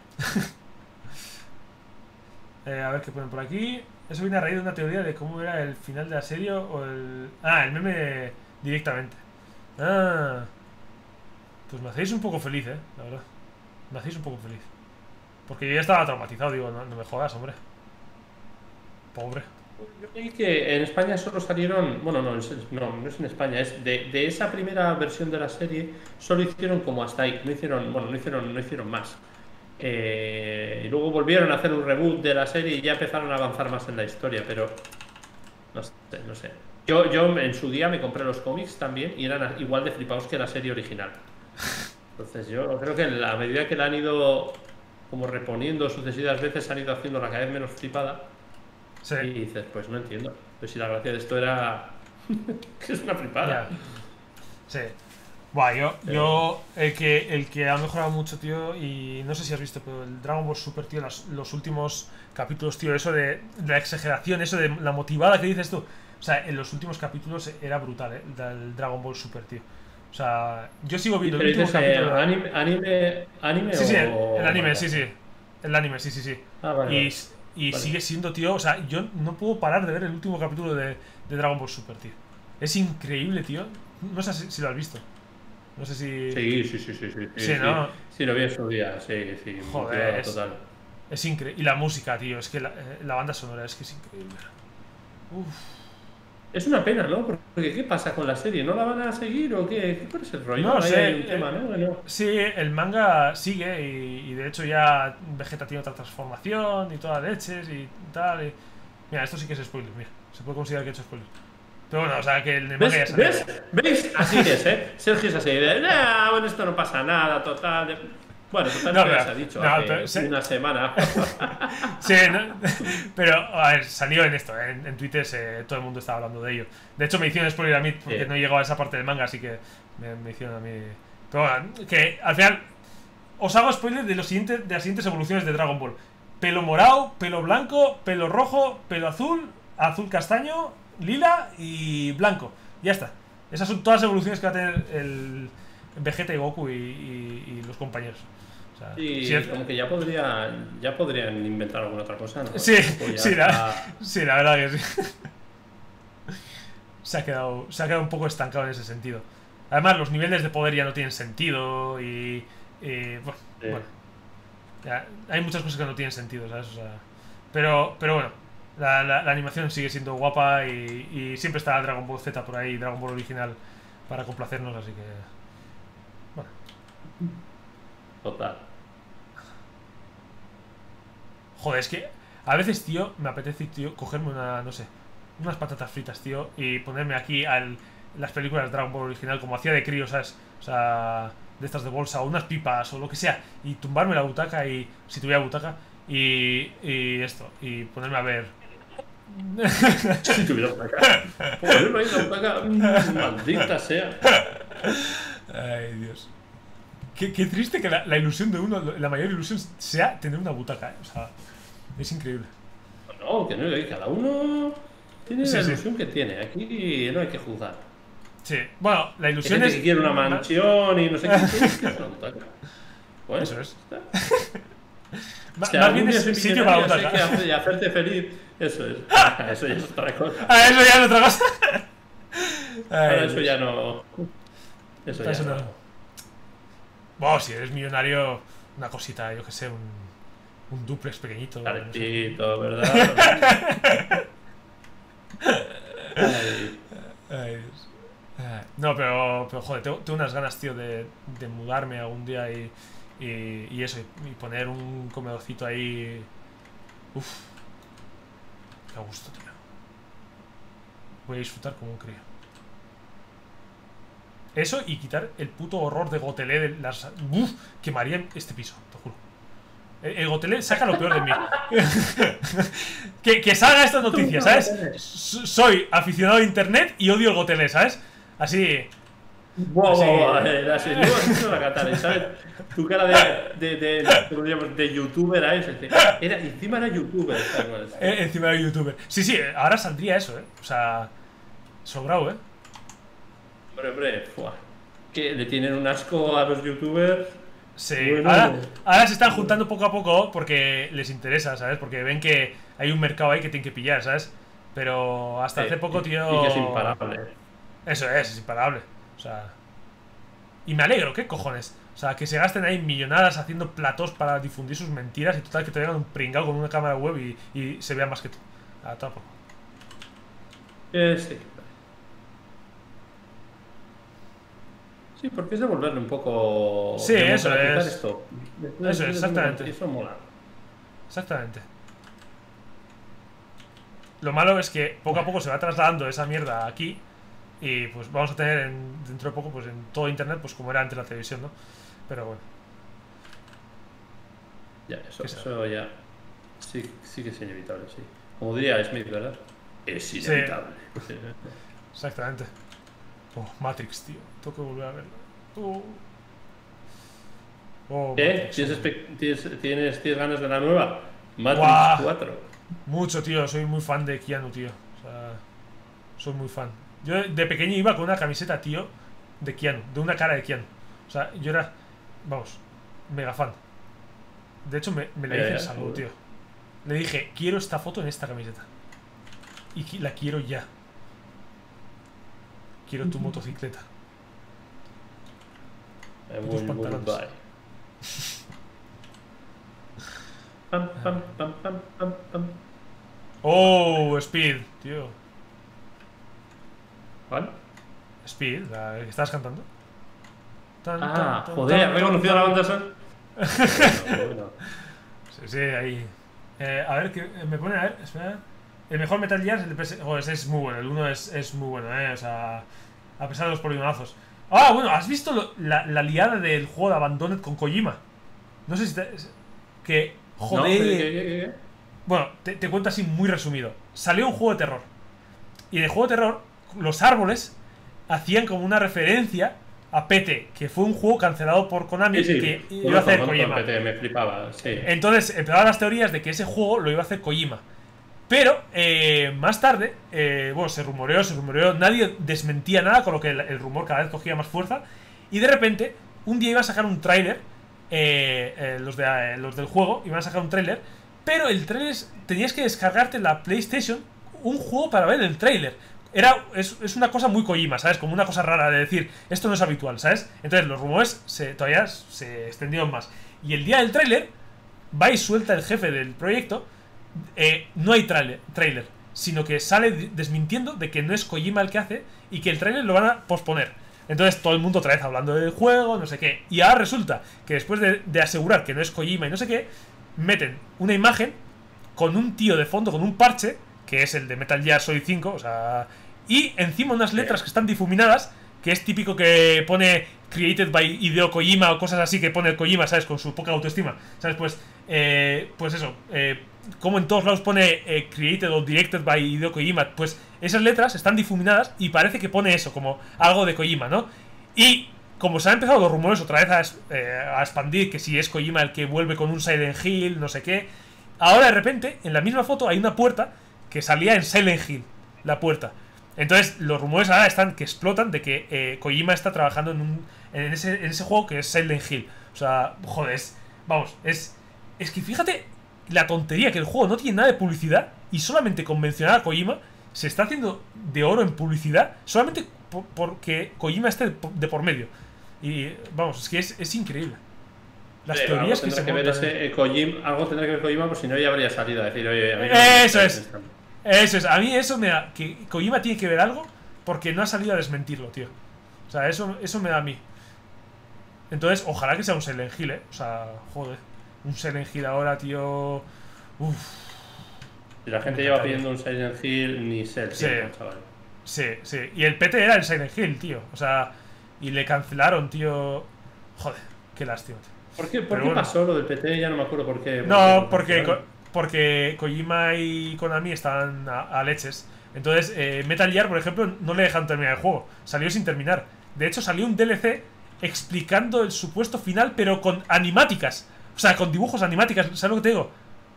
A: eh, a ver qué ponen por aquí. Eso viene a raíz de una teoría de cómo era el final de la serie o el... Ah, el meme directamente. Ah. Pues me hacéis un poco feliz, eh, la verdad. Me hacéis un poco feliz. Porque yo ya estaba traumatizado, digo, no, no me jodas, hombre. Pobre.
B: Yo creí que en España solo salieron... Bueno, no, no, no es en España, es de, de esa primera versión de la serie solo hicieron como hasta ahí. No hicieron, bueno, no hicieron, no hicieron más. Eh, y luego volvieron a hacer un reboot de la serie y ya empezaron a avanzar más en la historia, pero no sé, no sé. Yo, yo en su día me compré los cómics también y eran igual de flipados que la serie original. Entonces yo creo que a medida que la han ido como reponiendo sucesivas veces, han ido haciéndola cada vez menos flipada. Sí. Y dices, pues no entiendo. Pues si la gracia de esto era que es una flipada.
A: Yeah. Sí. Buah, yo, yo el que el que ha mejorado mucho, tío, y no sé si has visto, pero el Dragon Ball Super, tío, los, los últimos capítulos, tío, eso de, de la exageración, eso de la motivada que dices tú. O sea, en los últimos capítulos era brutal, ¿eh? El Dragon Ball Super, tío. O sea, yo sigo viendo el último
B: capítulo. ¿Anime, anime, anime
A: sí, sí, el,
B: o...
A: el anime, sí, sí. El anime, sí, sí, sí.
B: Ah, vale.
A: Y,
B: vale.
A: y
B: Vale.
A: sigue siendo, tío. O sea, yo no puedo parar de ver el último capítulo de, de Dragon Ball Super, tío. Es increíble, tío. No sé si, si lo has visto. No sé si.
B: Sí, sí, sí, sí, sí.
A: Sí,
B: Sí,
A: ¿no?
B: sí, lo vi en su día, sí, sí.
A: Joder,
B: Motivado
A: es,
B: total.
A: es increíble. Y la música, tío. Es que la, eh, la banda sonora es que es increíble. Uf.
B: Es una pena, ¿no? Porque ¿qué pasa con la serie? ¿No la van a seguir o qué? ¿Cuál es el rollo?
A: No
B: Ahí
A: sé.
B: hay un tema,
A: eh,
B: ¿no? Bueno,
A: sí, el manga sigue y, y de hecho ya Vegeta tiene otra transformación y todas leches y tal. Y... Mira, esto sí que es spoiler, mira. Se puede considerar que he hecho spoiler. Pero bueno, o sea, que el manga ya
B: ¿ves?
A: salió.
B: ¿Ves? ¿Veis? Así es, ¿eh? Sergio es así. De, nah, bueno, esto no pasa nada, total. de-". Bueno, total,
A: No,
B: esto ya
A: pero-
B: se ha dicho
A: no,
B: hace
A: pero se-
B: una semana.
A: Sí, ¿no? Pero, a ver, salió en esto, ¿eh? en, en Twitter se- todo el mundo estaba hablando de ello. De hecho, me hicieron spoiler a mí porque
B: Sí.
A: no llegaba a esa parte del manga, así que me, me hicieron a mí. Pero bueno, que al final os hago spoiler de, los siguientes, de las siguientes evoluciones de Dragon Ball: pelo morado, pelo blanco, pelo rojo, pelo azul, azul castaño, lila y blanco. Ya está. Esas son todas las evoluciones que va a tener el Vegeta y Goku y, y- y los compañeros. O sea,
B: Y
A: si es-
B: como que ya podrían, ya podrían inventar alguna otra cosa, ¿no?
A: Sí,
B: Tipo, ya
A: sí, la,
B: está-
A: sí, la verdad que sí. Se ha, quedado, se ha quedado un poco estancado en ese sentido. Además, los niveles de poder ya no tienen sentido y. y, bueno,
B: Sí.
A: bueno, ya, hay muchas cosas que no tienen sentido, ¿sabes? O sea, pero, pero bueno, la, la- la animación sigue siendo guapa y, y siempre está Dragon Ball Z por ahí, Dragon Ball original, para complacernos, así que. Bueno,
B: Total.
A: joder, es que a veces, tío, me apetece, tío, cogerme una, no sé, unas patatas fritas, tío, y ponerme aquí al, las películas de Dragon Ball original, como hacía de crío, ¿sabes? O sea, de estas de bolsa, o unas pipas, o lo que sea, y tumbarme la butaca, y si tuviera butaca, y, y esto, y ponerme a ver.
B: Si tuviera una cara. Joder, no hay una placa. mm, Maldita sea.
A: Ay, Dios. Qué, qué triste que la, la ilusión de uno, la mayor ilusión sea tener una butaca, ¿eh? O sea, es increíble.
B: No, que no, que cada uno tiene
A: Sí,
B: la
A: sí.
B: ilusión que tiene. Aquí no hay que juzgar.
A: Sí, bueno, la
B: Hay
A: ilusión
B: gente
A: es.
B: que quiere una mansión y no sé qué. ¿Qué es una butaca? Bueno,
A: Eso es.
B: ya está.
A: Ma-
B: Si
A: más
B: algún
A: bien
B: día
A: es
B: soy
A: sitio para
B: millonario,
A: butaca.
B: sé que hace- y hacerte feliz, eso es. Eso ya es otra cosa.
A: Ah, eso ya es otra cosa. Ay,
B: Ahora eso
A: Dios.
B: ya no. Eso ya
A: Eso
B: no.
A: no. Bueno, si eres millonario, una cosita, yo que sé, un, un duplex pequeñito. No sé.
B: Calentito, ¿verdad? Ay,
A: Ay, Dios. Ay, no, pero, pero joder, tengo, tengo unas ganas, tío, de, de mudarme algún día y, y, y eso, y, y poner un comedorcito ahí. Uf, qué a gusto, tío. Voy a disfrutar como un crío. Eso y quitar el puto horror de Gotelé de las. Uf, quemaría este piso, te juro. El, el Gotelé saca lo peor de mí. que, que salga estas noticias, ¿sabes? S- Soy aficionado a internet y odio el Gotelé, ¿sabes? Así.
B: Wow,
A: Sí.
B: wow, eh, así, luego has hecho la Katana, ¿sabes? Tu cara de, de, de, ¿cómo diríamos? De youtuber a eso. Era, encima era youtuber. ¿sabes?
A: eh, encima de youtuber. Sí, sí, ahora saldría eso, ¿eh? O sea. Sobrado, ¿eh?
B: Hombre, hombre, fuah. Que le tienen un asco a los youtubers.
A: Sí,
B: Bueno.
A: ahora, ahora se están juntando poco a poco porque les interesa, ¿sabes? Porque ven que hay un mercado ahí que tienen que pillar, ¿sabes? Pero hasta
B: eh,
A: hace poco,
B: y-
A: tío.
B: Y que es imparable.
A: Eso es, es imparable. O sea. Y me alegro, ¿qué cojones? O sea, que se gasten ahí millonadas haciendo platós para difundir sus mentiras y total que te vengan un pringao con una cámara web y, y se vea más que tú. A toda por-
B: Eh, sí. Sí, porque es devolverle un poco.
A: Sí, eso
B: democratizar
A: es.
B: Esto.
A: Eso es, exactamente.
B: Eso mola.
A: Exactamente. Lo malo es que poco a poco se va trasladando esa mierda aquí y pues vamos a tener en- dentro de poco pues en todo internet pues como era antes la televisión, ¿no? Pero bueno.
B: Ya, eso,
A: ¿Qué será?
B: eso ya. Sí, sí que es inevitable, sí. Como diría Smith, ¿verdad? Es inevitable. Sí.
A: Exactamente. Oh, Matrix, tío. Tengo que volver a verlo. Oh. Oh,
B: ¿Eh?
A: Matrix,
B: ¿Tienes,
A: oh.
B: espe- tienes, tienes, tienes ganas de la nueva? Matrix
A: Guau.
B: cuatro.
A: Mucho, tío. Soy muy fan de Keanu, tío. O sea, soy muy fan. Yo de pequeño iba con una camiseta, tío, de Keanu. De una cara de Keanu. O sea, yo era, vamos, mega fan. De hecho, me, me la
B: Ya,
A: hice en
B: ya,
A: salud,
B: seguro.
A: tío. Le dije, quiero esta foto en esta camiseta. Y qui- la quiero ya. Quiero tu motocicleta.
B: I
A: tus
B: will
A: pantalones.
B: buy. Pam, pam, pam, pam, pam, pam.
A: Oh, Speed, tío.
B: ¿Cuál?
A: Speed, la que estabas cantando. Tan,
B: Ah,
A: tan, tan,
B: joder,
A: tan,
B: ¿has reconocido
A: tan,
B: la
A: tan.
B: banda sonora? Bueno, bueno.
A: Sí, sí, ahí. Eh, a ver, que eh, me pone, a ver, espera. El mejor Metal Gear es el de P S. Joder, ese es muy bueno, el uno es, es muy bueno, eh. O sea, a pesar de los poligonazos. Ah, bueno, ¿has visto lo- la, la liada del juego de Abandoned con Kojima? No sé si te. Que.
B: No,
A: Joder.
B: ¿qué, qué, qué, qué?
A: Bueno, te, te cuento así muy resumido. Salió un juego de terror. Y en el juego de terror, los árboles hacían como una referencia a P T, que fue un juego cancelado por Konami
B: Sí, sí,
A: que iba a
B: conozco,
A: hacer
B: conozco
A: Kojima.
B: el P T, me flipaba, sí.
A: Entonces empezaban las teorías de que ese juego lo iba a hacer Kojima. Pero eh, más tarde, eh, bueno, se rumoreó, se rumoreó, nadie desmentía nada, con lo que el, el rumor cada vez cogía más fuerza. Y de repente, un día iba a sacar un tráiler, eh, eh, los, de, eh, los del juego iban a sacar un tráiler, pero el tráiler es- tenías que descargarte en la PlayStation un juego para ver el tráiler. Era, es, es una cosa muy Kojima, ¿sabes? Como una cosa rara de decir, esto no es habitual, ¿sabes? Entonces los rumores se, todavía se extendieron más. Y el día del tráiler, va y suelta el jefe del proyecto, eh, no hay tráiler, tráiler, sino que sale de- desmintiendo de que no es Kojima el que hace y que el tráiler lo van a posponer. Entonces todo el mundo otra vez hablando del juego, no sé qué. Y ahora resulta que después de, de asegurar que no es Kojima y no sé qué, meten una imagen con un tío de fondo, con un parche, que es el de Metal Gear Solid cinco, o sea... Y encima unas letras que están difuminadas, que es típico que pone Created by Hideo Kojima o cosas así que pone el Kojima, ¿sabes? Con su poca autoestima, ¿sabes? Pues, eh, pues eso, eh, como en todos lados pone eh, Created o Directed by Hideo Kojima, pues esas letras están difuminadas y parece que pone eso, como algo de Kojima, ¿no? Y como se han empezado los rumores otra vez a, es- eh, a expandir, que si es Kojima el que vuelve con un Silent Hill, no sé qué, ahora de repente, en la misma foto hay una puerta que salía en Silent Hill, la puerta. Entonces, los rumores ahora están que explotan de que eh, Kojima está trabajando en, un, en, ese, en ese juego que es Silent Hill. O sea, joder, es, vamos, es, es que fíjate la tontería que el juego no tiene nada de publicidad y solamente con mencionar a Kojima se está haciendo de oro en publicidad solamente por- porque Kojima esté de por, de por medio. Y vamos, es que es, es increíble. Las
B: Sí,
A: teorías
B: algo
A: que se
B: tendrá que ver
A: montan.
B: ese, eh, Kojima, algo tendrá que ver Kojima, pues si no ya habría salido a decir, oye, a mí no
A: Eso
B: me gusta
A: es.
B: esto.
A: Eso es, a mí eso me da. Que Kojima tiene que ver algo porque no ha salido a desmentirlo, tío. O sea, eso, eso me da a mí. Entonces, ojalá que sea un Silent Hill, eh. O sea, joder. Un Silent Hill ahora, tío. Uff.
B: Si la gente
A: Me
B: lleva
A: encantaría.
B: pidiendo un Silent Hill, ni sé el
A: Sí.
B: tiempo, chaval.
A: Sí, sí. Y el P T era el Silent Hill, tío. O sea, y le cancelaron, tío. Joder, qué lástima, tío.
B: ¿Por qué, por
A: Pero
B: qué
A: bueno.
B: pasó lo del P T? Ya no me acuerdo por qué. por qué
A: No,
B: lo
A: porque,
B: cancelaron.
A: Ko- porque Kojima y Konami están a, a leches. Entonces, eh, Metal Gear, por ejemplo, no le dejan terminar el juego. Salió sin terminar. De hecho, salió un D L C explicando el supuesto final, pero con animáticas. O sea, con dibujos animáticas. ¿Sabes lo que te digo?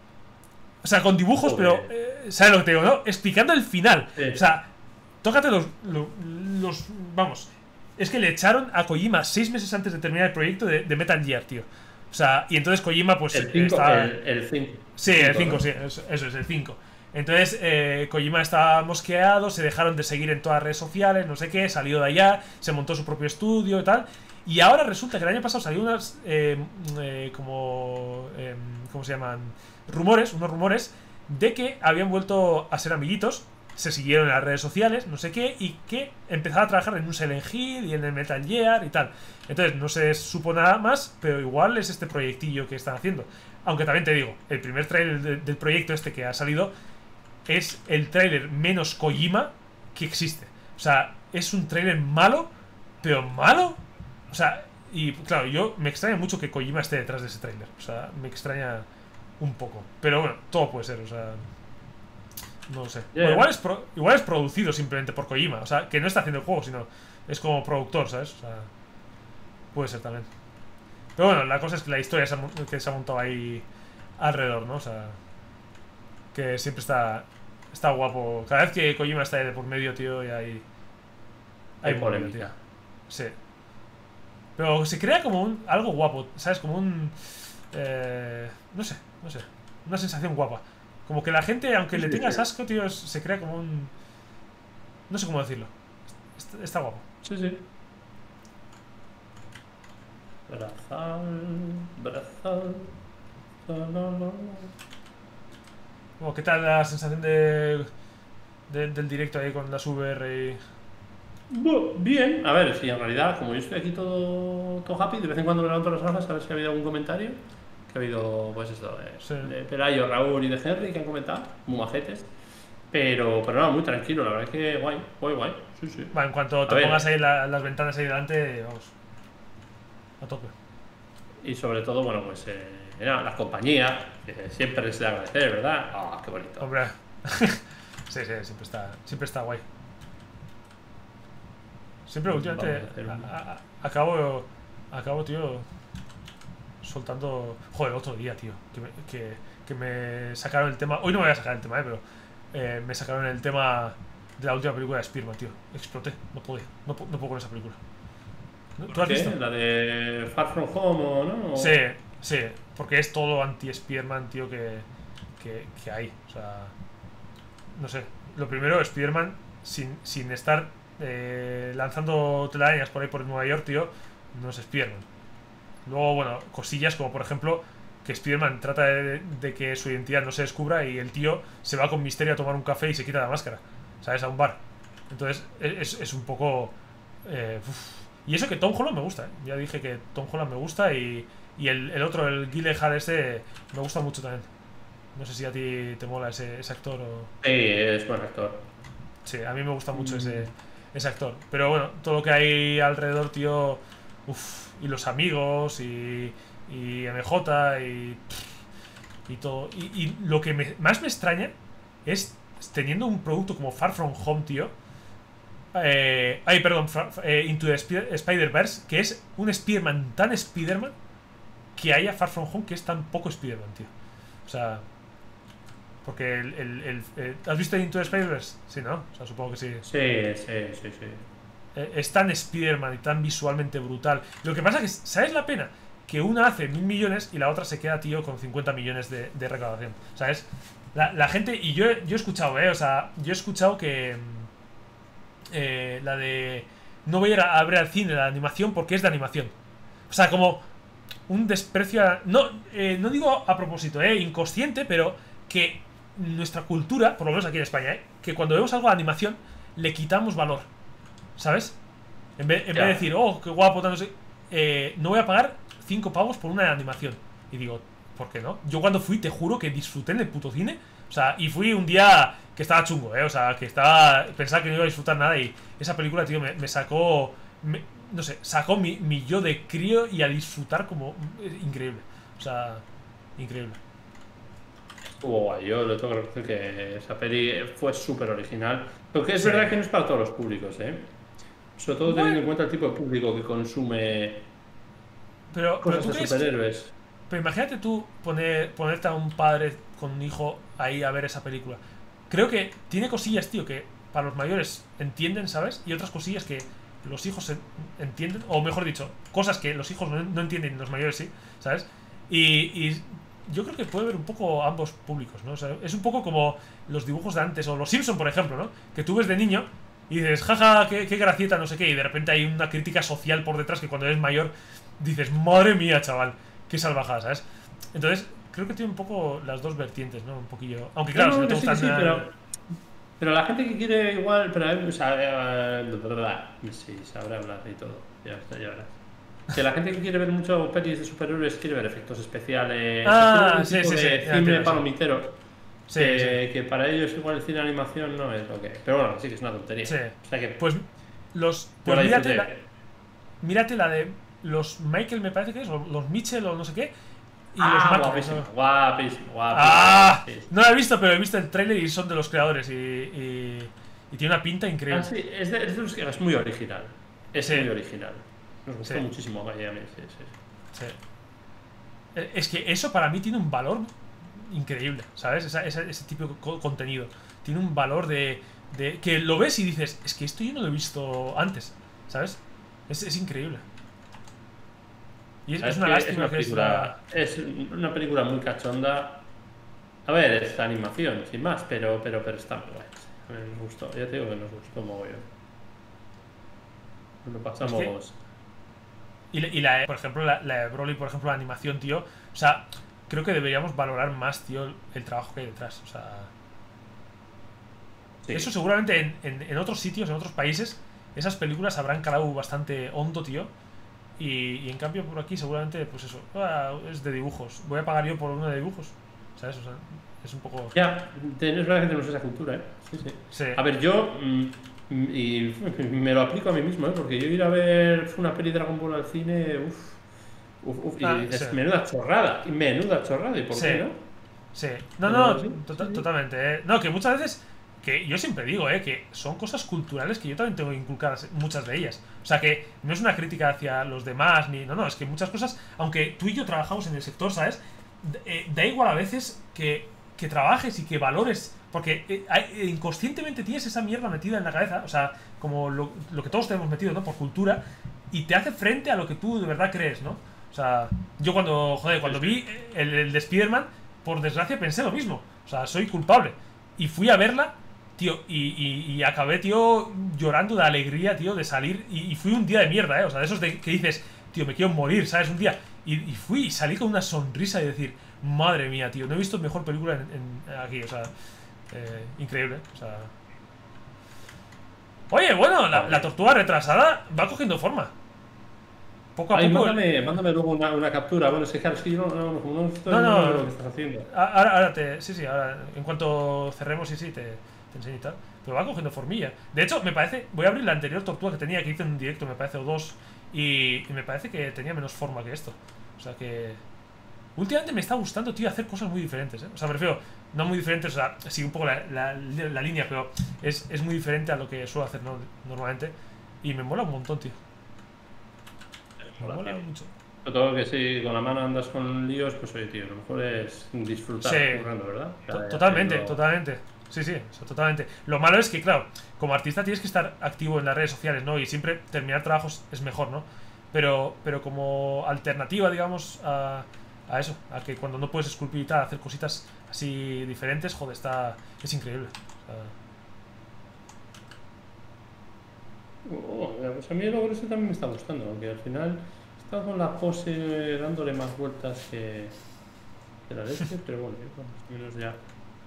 A: O sea, con dibujos,
B: Joder.
A: pero... eh, ¿sabes lo que te digo, no? Explicando el final.
B: Sí.
A: O sea, tócate los, los, los- Vamos. Es que le echaron a Kojima seis meses antes de terminar el proyecto de, de Metal Gear, tío. O sea, y entonces Kojima, pues...
B: El cinco,
A: estaba-
B: el, el cinco.
A: Sí, el cinco,
B: ¿no?
A: sí, eso, eso es, el cinco. Entonces, eh, Kojima estaba mosqueado, se dejaron de seguir en todas las redes sociales, no sé qué, salió de allá, se montó su propio estudio y tal. Y ahora resulta que el año pasado salió unas, eh, eh, como, eh, ¿cómo se llaman? Rumores, unos rumores de que habían vuelto a ser amiguitos, se siguieron en las redes sociales, no sé qué, y que empezaba a trabajar en un Silent Hill y en el Metal Gear y tal. Entonces, no se supo nada más, pero igual es este proyectillo que están haciendo. Aunque también te digo, el primer trailer de- del proyecto este que ha salido es el tráiler menos Kojima que existe. O sea, es un tráiler malo, pero malo. O sea, y claro, yo me extraña mucho que Kojima esté detrás de ese tráiler. O sea, me extraña un poco. Pero bueno, todo puede ser, o sea... No lo sé.
B: Ya,
A: O
B: ya.
A: igual, es pro- igual es producido simplemente por Kojima. O sea, que no está haciendo el juego, sino es como productor, ¿sabes? O sea, puede ser también. Pero bueno, la cosa es que la historia se ha mon- que se ha montado ahí alrededor, ¿no? O sea, que siempre está está guapo. Cada vez que Kojima está ahí de por medio, tío, y hay...
B: Hay
A: movida,
B: polémica.
A: tío. Sí. Pero se crea como un, algo guapo, ¿sabes? Como un... Eh, no sé, no sé. Una sensación guapa. Como que la gente, aunque
B: Sí,
A: le
B: sí,
A: tengas
B: sí.
A: asco, tío, es- se crea como un... No sé cómo decirlo. Está, está guapo.
B: Sí, sí. Brazal, brazal. La, la, la, la.
A: Como, ¿qué tal la sensación de, de- del directo ahí con las V R y...
B: Bu- Bien, a ver, si en realidad, como yo estoy aquí todo, todo happy, de vez en cuando me levanto las hojas a ver si ha habido algún comentario. Que ha habido, pues esto,
A: Sí.
B: de, de Pelayo, Raúl y de Henry que han comentado, muy majetes. Pero, pero no, muy tranquilo, la verdad es que guay, guay, guay. Sí, sí.
A: Bueno, en cuanto
B: A
A: te pongas
B: ver,
A: ahí la- las ventanas ahí delante, vamos, a tope.
B: y sobre todo, bueno, pues eh, nada, las compañías, que siempre es de agradecer, ¿verdad? Ah, qué bonito.
A: Hombre. Sí, sí, siempre está, siempre está guay. Siempre últimamente
B: Vamos a hacer un...
A: a- a- acabo, acabo, tío, soltando... Joder, otro día, tío, que me, que, que me sacaron el tema... Hoy no me voy a sacar el tema, eh, pero eh, me sacaron el tema de la última película de Spider-Man, tío. Exploté, no podía, no, pu- no puedo con esa película. ¿No? ¿Tú has
B: ¿Qué?
A: visto?
B: ¿La de Far From Home o no?
A: Sí, sí, porque es todo anti-Spider-Man, tío, que, que, que hay. O sea, no sé. Lo primero, Spider-Man, sin, sin estar eh, lanzando telarañas por ahí por Nueva York, tío, no es Spider-Man. Luego, bueno, cosillas como por ejemplo que Spider-Man trata de, de que su identidad no se descubra y el tío se va con Misterio a tomar un café y se quita la máscara, ¿sabes? A un bar. Entonces, es, es un poco... eh, uf. Y eso que Tom Holland me gusta, ¿eh? Ya dije que Tom Holland me gusta y, y el, el otro, el Gyllenhaal ese, me gusta mucho también. No sé si a ti te mola ese, ese actor o...
B: Sí, es buen actor.
A: Sí, a mí me gusta mucho
B: Mm.
A: ese, ese actor. Pero bueno, todo lo que hay alrededor, tío... Uf, y los amigos y, y M J y, y todo. Y, y lo que me- más me extraña es teniendo un producto como Far From Home, tío. Eh, ay, perdón, Fra- eh, Into the Spi- Spider-Verse, que es un Spider-Man tan Spider-Man que haya Far From Home que es tan poco Spider-Man, tío. O sea, porque el. el- el- eh, ¿has visto Into the Spider-Verse? Sí, ¿no? O sea, supongo que sí.
B: Sí, sí, sí, sí.
A: Eh, es tan Spider-Man y tan visualmente brutal. Lo que pasa que, ¿sabes la pena? Que una hace mil millones y la otra se queda, tío, con cincuenta millones de, de recaudación. ¿Sabes? La, la gente, y yo, he- yo he escuchado, ¿eh? O sea, yo he escuchado que mm, eh, la de... No voy a ir a, a ver al cine la animación porque es de animación. O sea, como un desprecio a... No, eh, no digo a propósito, ¿eh? Inconsciente, pero que nuestra cultura, por lo menos aquí en España, ¿eh? Que cuando vemos algo de animación le quitamos valor. ¿Sabes? En vez, en vez de
B: Ya.
A: decir, oh, qué guapo, tal, no sé, eh, no voy a pagar cinco pavos por una animación. Y digo, ¿por qué no? Yo cuando fui, te juro que disfruté en el puto cine. O sea, y fui un día que estaba chungo, ¿eh? O sea, que estaba... Pensaba que no iba a disfrutar nada y esa película, tío, me, me sacó... me- no sé, sacó mi, mi yo de crío y a disfrutar como... eh, increíble. O sea, increíble.
B: Estuvo guay, yo le tengo que reconocer que esa peli fue súper original. Lo que es
A: Sí.
B: verdad que no es para todos los públicos, ¿eh? Sobre todo teniendo
A: Bueno,
B: en cuenta el tipo de público que consume
A: pero, pero
B: cosas
A: tú
B: de
A: crees que...
B: superhéroes.
A: Pero imagínate tú poner, ponerte a un padre con un hijo ahí a ver esa película. Creo que tiene cosillas, tío, que para los mayores entienden, ¿sabes? Y otras cosillas que los hijos en- entienden, o mejor dicho, cosas que los hijos no, no entienden y los mayores sí, ¿sabes? Y, y yo creo que puede haber un poco ambos públicos, ¿no? O sea, es un poco como los dibujos de antes, o los Simpson, por ejemplo, ¿no? Que tú ves de niño y dices, jaja, qué, qué gracieta, no sé qué, y de repente hay una crítica social por detrás que cuando eres mayor dices, madre mía, chaval, qué salvajada, ¿sabes? Entonces, creo que tiene un poco las dos vertientes, ¿no? Un poquillo. Aunque claro,
B: No,
A: si no
B: no,
A: te
B: que sí, que
A: gustan.
B: sí,
A: eh,
B: pero, pero la gente que quiere igual, pero eh, o sea, eh, bla, bla, bla, sí, sabrá hablar y todo, ya está, ya verás. Que la gente que quiere ver mucho pelis de superhéroes quiere ver efectos especiales,
A: Ah,
B: un
A: sí,
B: tipo
A: sí, sí,
B: de
A: ya
B: cine
A: entiendo, sí.
B: palomitero,
A: Sí,
B: que, que para ellos igual el cine de animación no es lo que... Pero bueno, sí que es una tontería.
A: sí.
B: O sea que
A: Pues los.
B: yo
A: Pues
B: la
A: mírate
B: disfruté.
A: la, mírate la de los Michael, me parece que es, o los Mitchell o no sé qué. Y los
B: Ah,
A: Mac-
B: guapísimo,
A: ¿no?
B: guapísimo, guapísimo.
A: Ah,
B: Sí, sí.
A: no la he visto, pero he visto el tráiler y son de los creadores y, y, y tiene una pinta
B: Ah,
A: increíble.
B: sí, es, de, es, de los que- es muy original. Es
A: Sí.
B: muy original. Nos gustó
A: Sí.
B: muchísimo Miami, sí, sí.
A: Sí. Eh, Es que eso para mí tiene un valor increíble, ¿sabes? Esa- esa- ese tipo de co- contenido. Tiene un valor de, de... que lo ves y dices, es que esto yo no lo he visto antes, ¿sabes? Es, es increíble. Y es,
B: ¿Sabes
A: es una
B: qué?
A: lástima
B: Es una
A: que es la...
B: película, es una película muy cachonda. A ver, es animación, sin más, pero, pero, pero está muy buena. A mí me gustó, ya te digo que nos gustó mogollón. Nos lo
A: Es que...
B: pasamos.
A: Y, la- y la, por ejemplo, la, la de Broly, por ejemplo, la animación, tío. O sea, creo que deberíamos valorar más, tío, el, el trabajo que hay detrás. O sea, eso
B: Sí.
A: seguramente en, en- en otros sitios, en otros países, esas películas habrán calado bastante hondo, tío. Y, y en cambio por aquí seguramente, pues eso, ah, es de dibujos. Voy a pagar yo por uno de dibujos. ¿Sabes? O sea, es un poco...
B: Ya, ten- es verdad que tenemos esa cultura, ¿eh? Sí, sí.
A: Sí,
B: A ver, yo. mm, mm, y me lo aplico a mí mismo, ¿eh? Porque yo ir a ver una peli Dragon Ball al cine, uff. Uf, uf, y
A: ah, sí,
B: dices, menuda chorrada, y menuda chorrada, ¿y por
A: sí,
B: qué no?
A: sí. No,
B: Pero
A: no,
B: sí, sí,
A: tota-
B: sí.
A: totalmente, eh. No, que muchas veces, que yo siempre digo, eh, que son cosas culturales que yo también tengo inculcadas, muchas de ellas. O sea, que no es una crítica hacia los demás, ni... No, no, es que muchas cosas, aunque tú y yo trabajamos en el sector, ¿sabes? D- eh, da igual a veces que, que trabajes y que valores, porque eh, hay- eh, inconscientemente tienes esa mierda metida en la cabeza, o sea, como lo, lo que todos tenemos metido, ¿no? Por cultura, y te hace frente a lo que tú de verdad crees, ¿no? O sea, yo cuando, joder, cuando vi el, el de Spider-Man, por desgracia pensé lo mismo. O sea, soy culpable. Y fui a verla, tío, y, y- y acabé, tío, llorando de alegría, tío, de salir. Y, y fui un día de mierda, ¿eh? O sea, de esos de, que dices, tío, me quiero morir, ¿sabes? Un día. Y, y fui y salí con una sonrisa y decir, madre mía, tío, no he visto mejor película en, en- aquí, o sea, eh, increíble, o sea... Oye, bueno, la, la tortuga retrasada va cogiendo forma. Poco a
B: Ay,
A: poco...
B: mándame, mándame luego una, una captura. Bueno, es que claro, es que yo no, no, no, no estoy
A: No,
B: viendo
A: no.
B: lo que estás haciendo.
A: A- Ahora, ahora te. Sí, sí, ahora. En cuanto cerremos, sí, sí, te, te enseño y tal. Pero va cogiendo formilla. De hecho, me parece. Voy a abrir la anterior tortuga que tenía, que hice en un directo, me parece, o dos. Y, y me parece que tenía menos forma que esto. O sea que. Últimamente me está gustando, tío, hacer cosas muy diferentes, ¿eh? O sea, me refiero. No muy diferentes, o sea, sigue un poco la, la- la línea, pero es, es muy diferente a lo que suelo hacer, ¿no? Normalmente. Y me mola un montón, tío. Me
B: Mola,
A: mola
B: tío.
A: mucho.
B: Sobre todo que si con la mano andas con líos, pues oye, tío, lo mejor es disfrutar
A: Sí.
B: currando, ¿verdad?
A: To-
B: Ya- ya
A: Totalmente,
B: haciendo-
A: totalmente. Sí, sí, o sea, totalmente. Lo malo es que, claro, como artista tienes que estar activo en las redes sociales, ¿no? Y siempre terminar trabajos es mejor, ¿no? Pero, pero como alternativa, digamos, a, a eso, a que cuando no puedes esculpir y tal, hacer cositas así diferentes, joder, está. Es increíble. O sea,
B: Oh, pues a mí el ogro también me está gustando, aunque al final está con la pose dándole más vueltas que, que la leche, pero bueno, yo, bueno, más o menos ya.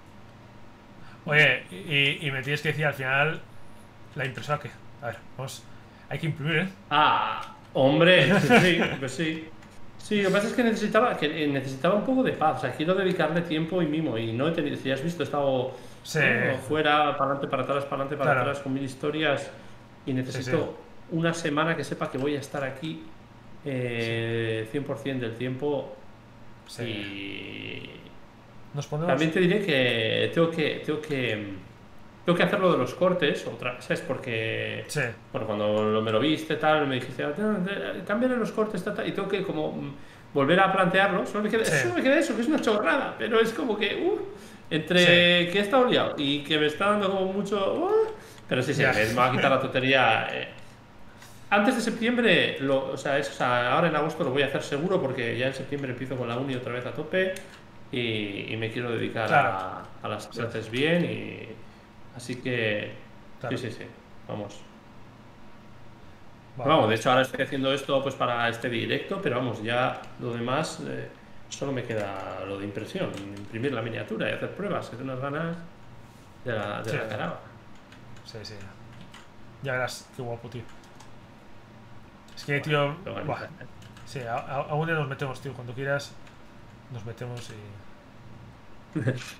A: Oye, y, y me tienes que decir al final la impresora que. A ver, vamos. Hay que imprimir, ¿eh?
B: Ah, hombre, sí, pues sí. Sí, lo que pasa es que necesitaba, que eh, necesitaba un poco de paz, o sea, quiero dedicarle tiempo y mimo, y no he tenido, si has visto, he estado
A: Sí.
B: ¿no? fuera, para adelante, para atrás, para adelante, para
A: Claro.
B: atrás, con mil historias, y necesito
A: Sí,
B: una semana que sepa que voy a estar aquí eh, cien por ciento del tiempo.
A: Sí.
B: Y
A: Nos ponemos.
B: también te diré que tengo que, tengo que, tengo que hacer lo de los cortes otra vez, ¿sabes? Porque,
A: Sí.
B: bueno, cuando lo- me lo viste, tal, me dijiste, "Ah, tío, te- cámbiale los cortes, tal, tal", y tengo que como mm, volver a plantearlo. Solo me queda,
A: Sí.
B: solo me queda eso, que es una chorrada, pero es como que, uh, entre que he estado liado y que me está dando como mucho, uh, pero sí, sí,
A: Ya.
B: me va a quitar la tontería. eh. Antes de septiembre, lo, o, sea, es- o sea, ahora en agosto lo voy a hacer seguro porque ya en septiembre empiezo con la uni otra vez a tope y, y me quiero dedicar
A: Claro.
B: a, a las clases bien y así que
A: Claro.
B: sí, sí, sí, vamos.
A: Vale.
B: Vamos, de hecho ahora estoy haciendo esto pues para este directo, pero vamos, ya lo demás eh, solo me queda lo de impresión, imprimir la miniatura y hacer pruebas, que tengo unas ganas de la, de
A: Sí.
B: la caraba.
A: Sí, sí. Ya verás, qué guapo, tío. Es que, tío.
B: Lo
A: Buah.
B: organizar.
A: Sí, a, a, a un día nos metemos, tío. Cuando quieras, nos metemos y.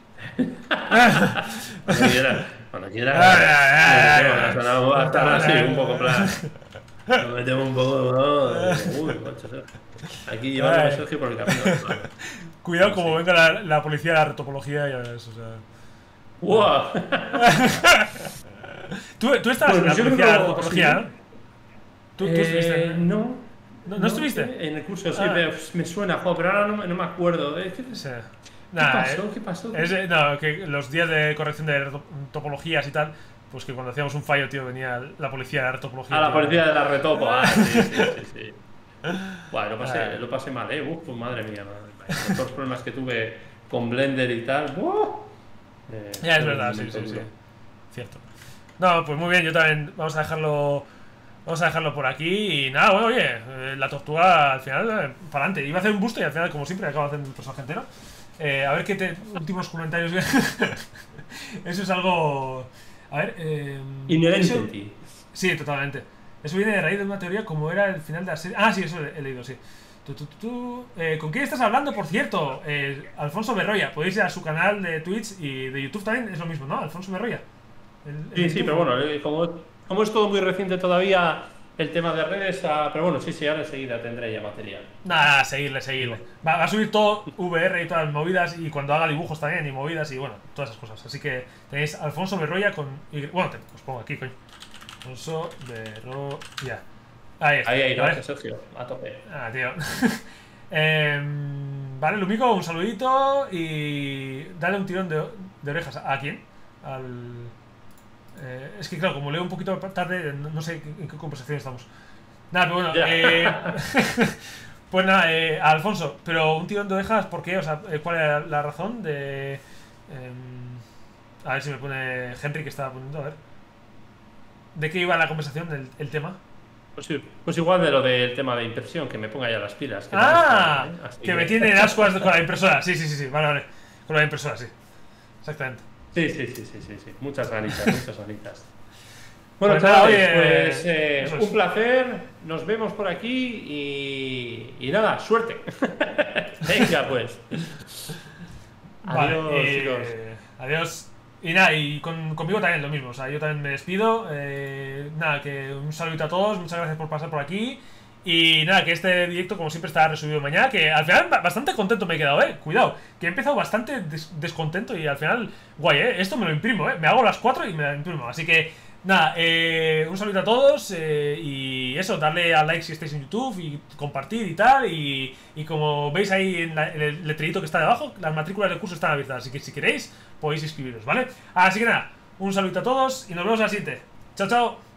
B: Cuando quieras, cuando quieras.
A: Ah, ah,
B: nos
A: ah,
B: metemos, hasta-
A: ah,
B: hasta
A: ah,
B: así,
A: ah,
B: un poco
A: ah,
B: plan. Nos metemos un poco, ¿no? Uy, macho, Sergio. Aquí llevando a
A: Ay.
B: Sergio por el camino. Vale.
A: Cuidado,
B: No,
A: como
B: sí.
A: venga la, la policía de la retopología, ya verás, o sea.
B: ¡Wow!
A: Tú, tú estabas
B: Pues
A: en la
B: yo creo
A: policía de la
B: que-
A: retopología,
B: sí.
A: ¿no? Tú, tú
B: Eh,
A: estuviste.
B: no.
A: ¿No, no estuviste?
B: En el curso, sí,
A: Ah.
B: pero, pues, me suena, jo, pero ahora no, me- no me acuerdo. Eh, ¿Qué,
A: Sí.
B: ¿qué
A: Nada,
B: pasó?
A: eh,
B: ¿Qué pasó?
A: Es, eh, no, que los días de corrección de reto- topologías y tal, pues que cuando hacíamos un fallo, tío, venía la policía de la retopología.
B: A la
A: tío.
B: policía de la retopo. Ah, sí, sí, sí, sí. Bueno, lo pasé,
A: Ah.
B: lo pasé mal, ¿eh? Uf, pues madre mía, madre mía. Todos los problemas que tuve con Blender y tal. ¡buah! Eh,
A: Ya, es
B: fue un
A: verdad, sí,
B: momento
A: sí, sí.
B: duro.
A: Cierto. No, pues muy bien, yo también. Vamos a dejarlo. Vamos a dejarlo por aquí. Y nada, bueno, oye, eh, la tortuga al final, eh, para adelante. Iba a hacer un busto y al final, como siempre, acabo de hacer un personaje entero. Eh, a ver qué te, últimos comentarios. Eso es algo. A ver. Eh,
B: Inherente
A: eso,
B: en ti.
A: sí, totalmente. Eso viene de raíz de una teoría como era el final de la serie. Ah, sí, eso he, he leído, sí. Tu, tu, tu, tu. Eh, ¿Con quién estás hablando, por cierto? Eh, Alfonso Berroya. Podéis ir a su canal de Twitch y de YouTube también, es lo mismo, ¿no? Alfonso Berroya. El, el
B: Sí,
A: de
B: sí,
A: YouTube.
B: pero bueno, eh, como, como es todo muy reciente todavía el tema de redes, ah, pero bueno, sí, sí, ahora enseguida tendré ya material.
A: Nada, seguirle, seguirle. Va, va a subir todo V R y todas las movidas y cuando haga dibujos también y movidas y bueno, todas esas cosas. Así que tenéis Alfonso Berroya con... Y, bueno, te, os pongo aquí, coño. Alfonso Berroya. Ahí está.
B: Ahí, ahí,
A: ¿vale?
B: gracias, Sergio, a tope.
A: Ah, tío. Em, vale, Lumico, un saludito y dale un tirón de, de orejas. ¿A quién? Al... Eh, es que claro, como leo un poquito tarde, no, no sé en qué conversación estamos. Nada, pero bueno,
B: Ya.
A: eh, pues nada, eh, a Alfonso, pero un tirón de orejas, ¿por qué? O sea, eh, ¿cuál era la razón de...? em, a ver si me pone Henry que estaba poniendo, a ver. ¿De qué iba la conversación, el, el tema?
B: Pues, sí, pues igual de lo del tema de impresión, que me ponga ya las pilas. Que
A: ¡Ah!
B: también está, ¿eh? Así
A: Que me tiene ascuas con la impresora. Sí, sí, sí, sí, vale, vale. Con la impresora, sí. Exactamente.
B: Sí, sí, sí, sí, sí, sí. Muchas ganitas, muchas ganitas. Bueno,
A: Pues nada,
B: chavales,
A: oye,
B: pues eh,
A: eso es.
B: un placer. Nos vemos por aquí y, y nada, suerte. Venga, pues.
A: Vale,
B: Adiós,
A: eh,
B: chicos.
A: adiós. Y nada, y con- conmigo también lo mismo. O sea, yo también me despido. Eh, nada, que un saludito a todos. Muchas gracias por pasar por aquí. Y nada, que este directo, como siempre, estará resubido mañana. Que al final ba- bastante contento me he quedado, eh. Cuidado, que he empezado bastante des- descontento y al final, guay, eh. Esto me lo imprimo, eh. Me hago las cuatro y me la imprimo. Así que, nada, eh, un saludo a todos. Eh, y eso, darle a like si estáis en YouTube y compartir y tal. Y, y como veis ahí en, la- en el letrerito que está debajo, las matrículas del curso están abiertas. Así que si queréis, podéis inscribiros, ¿vale? Así que nada, un saludo a todos y nos vemos a la siguiente. Chao, chao.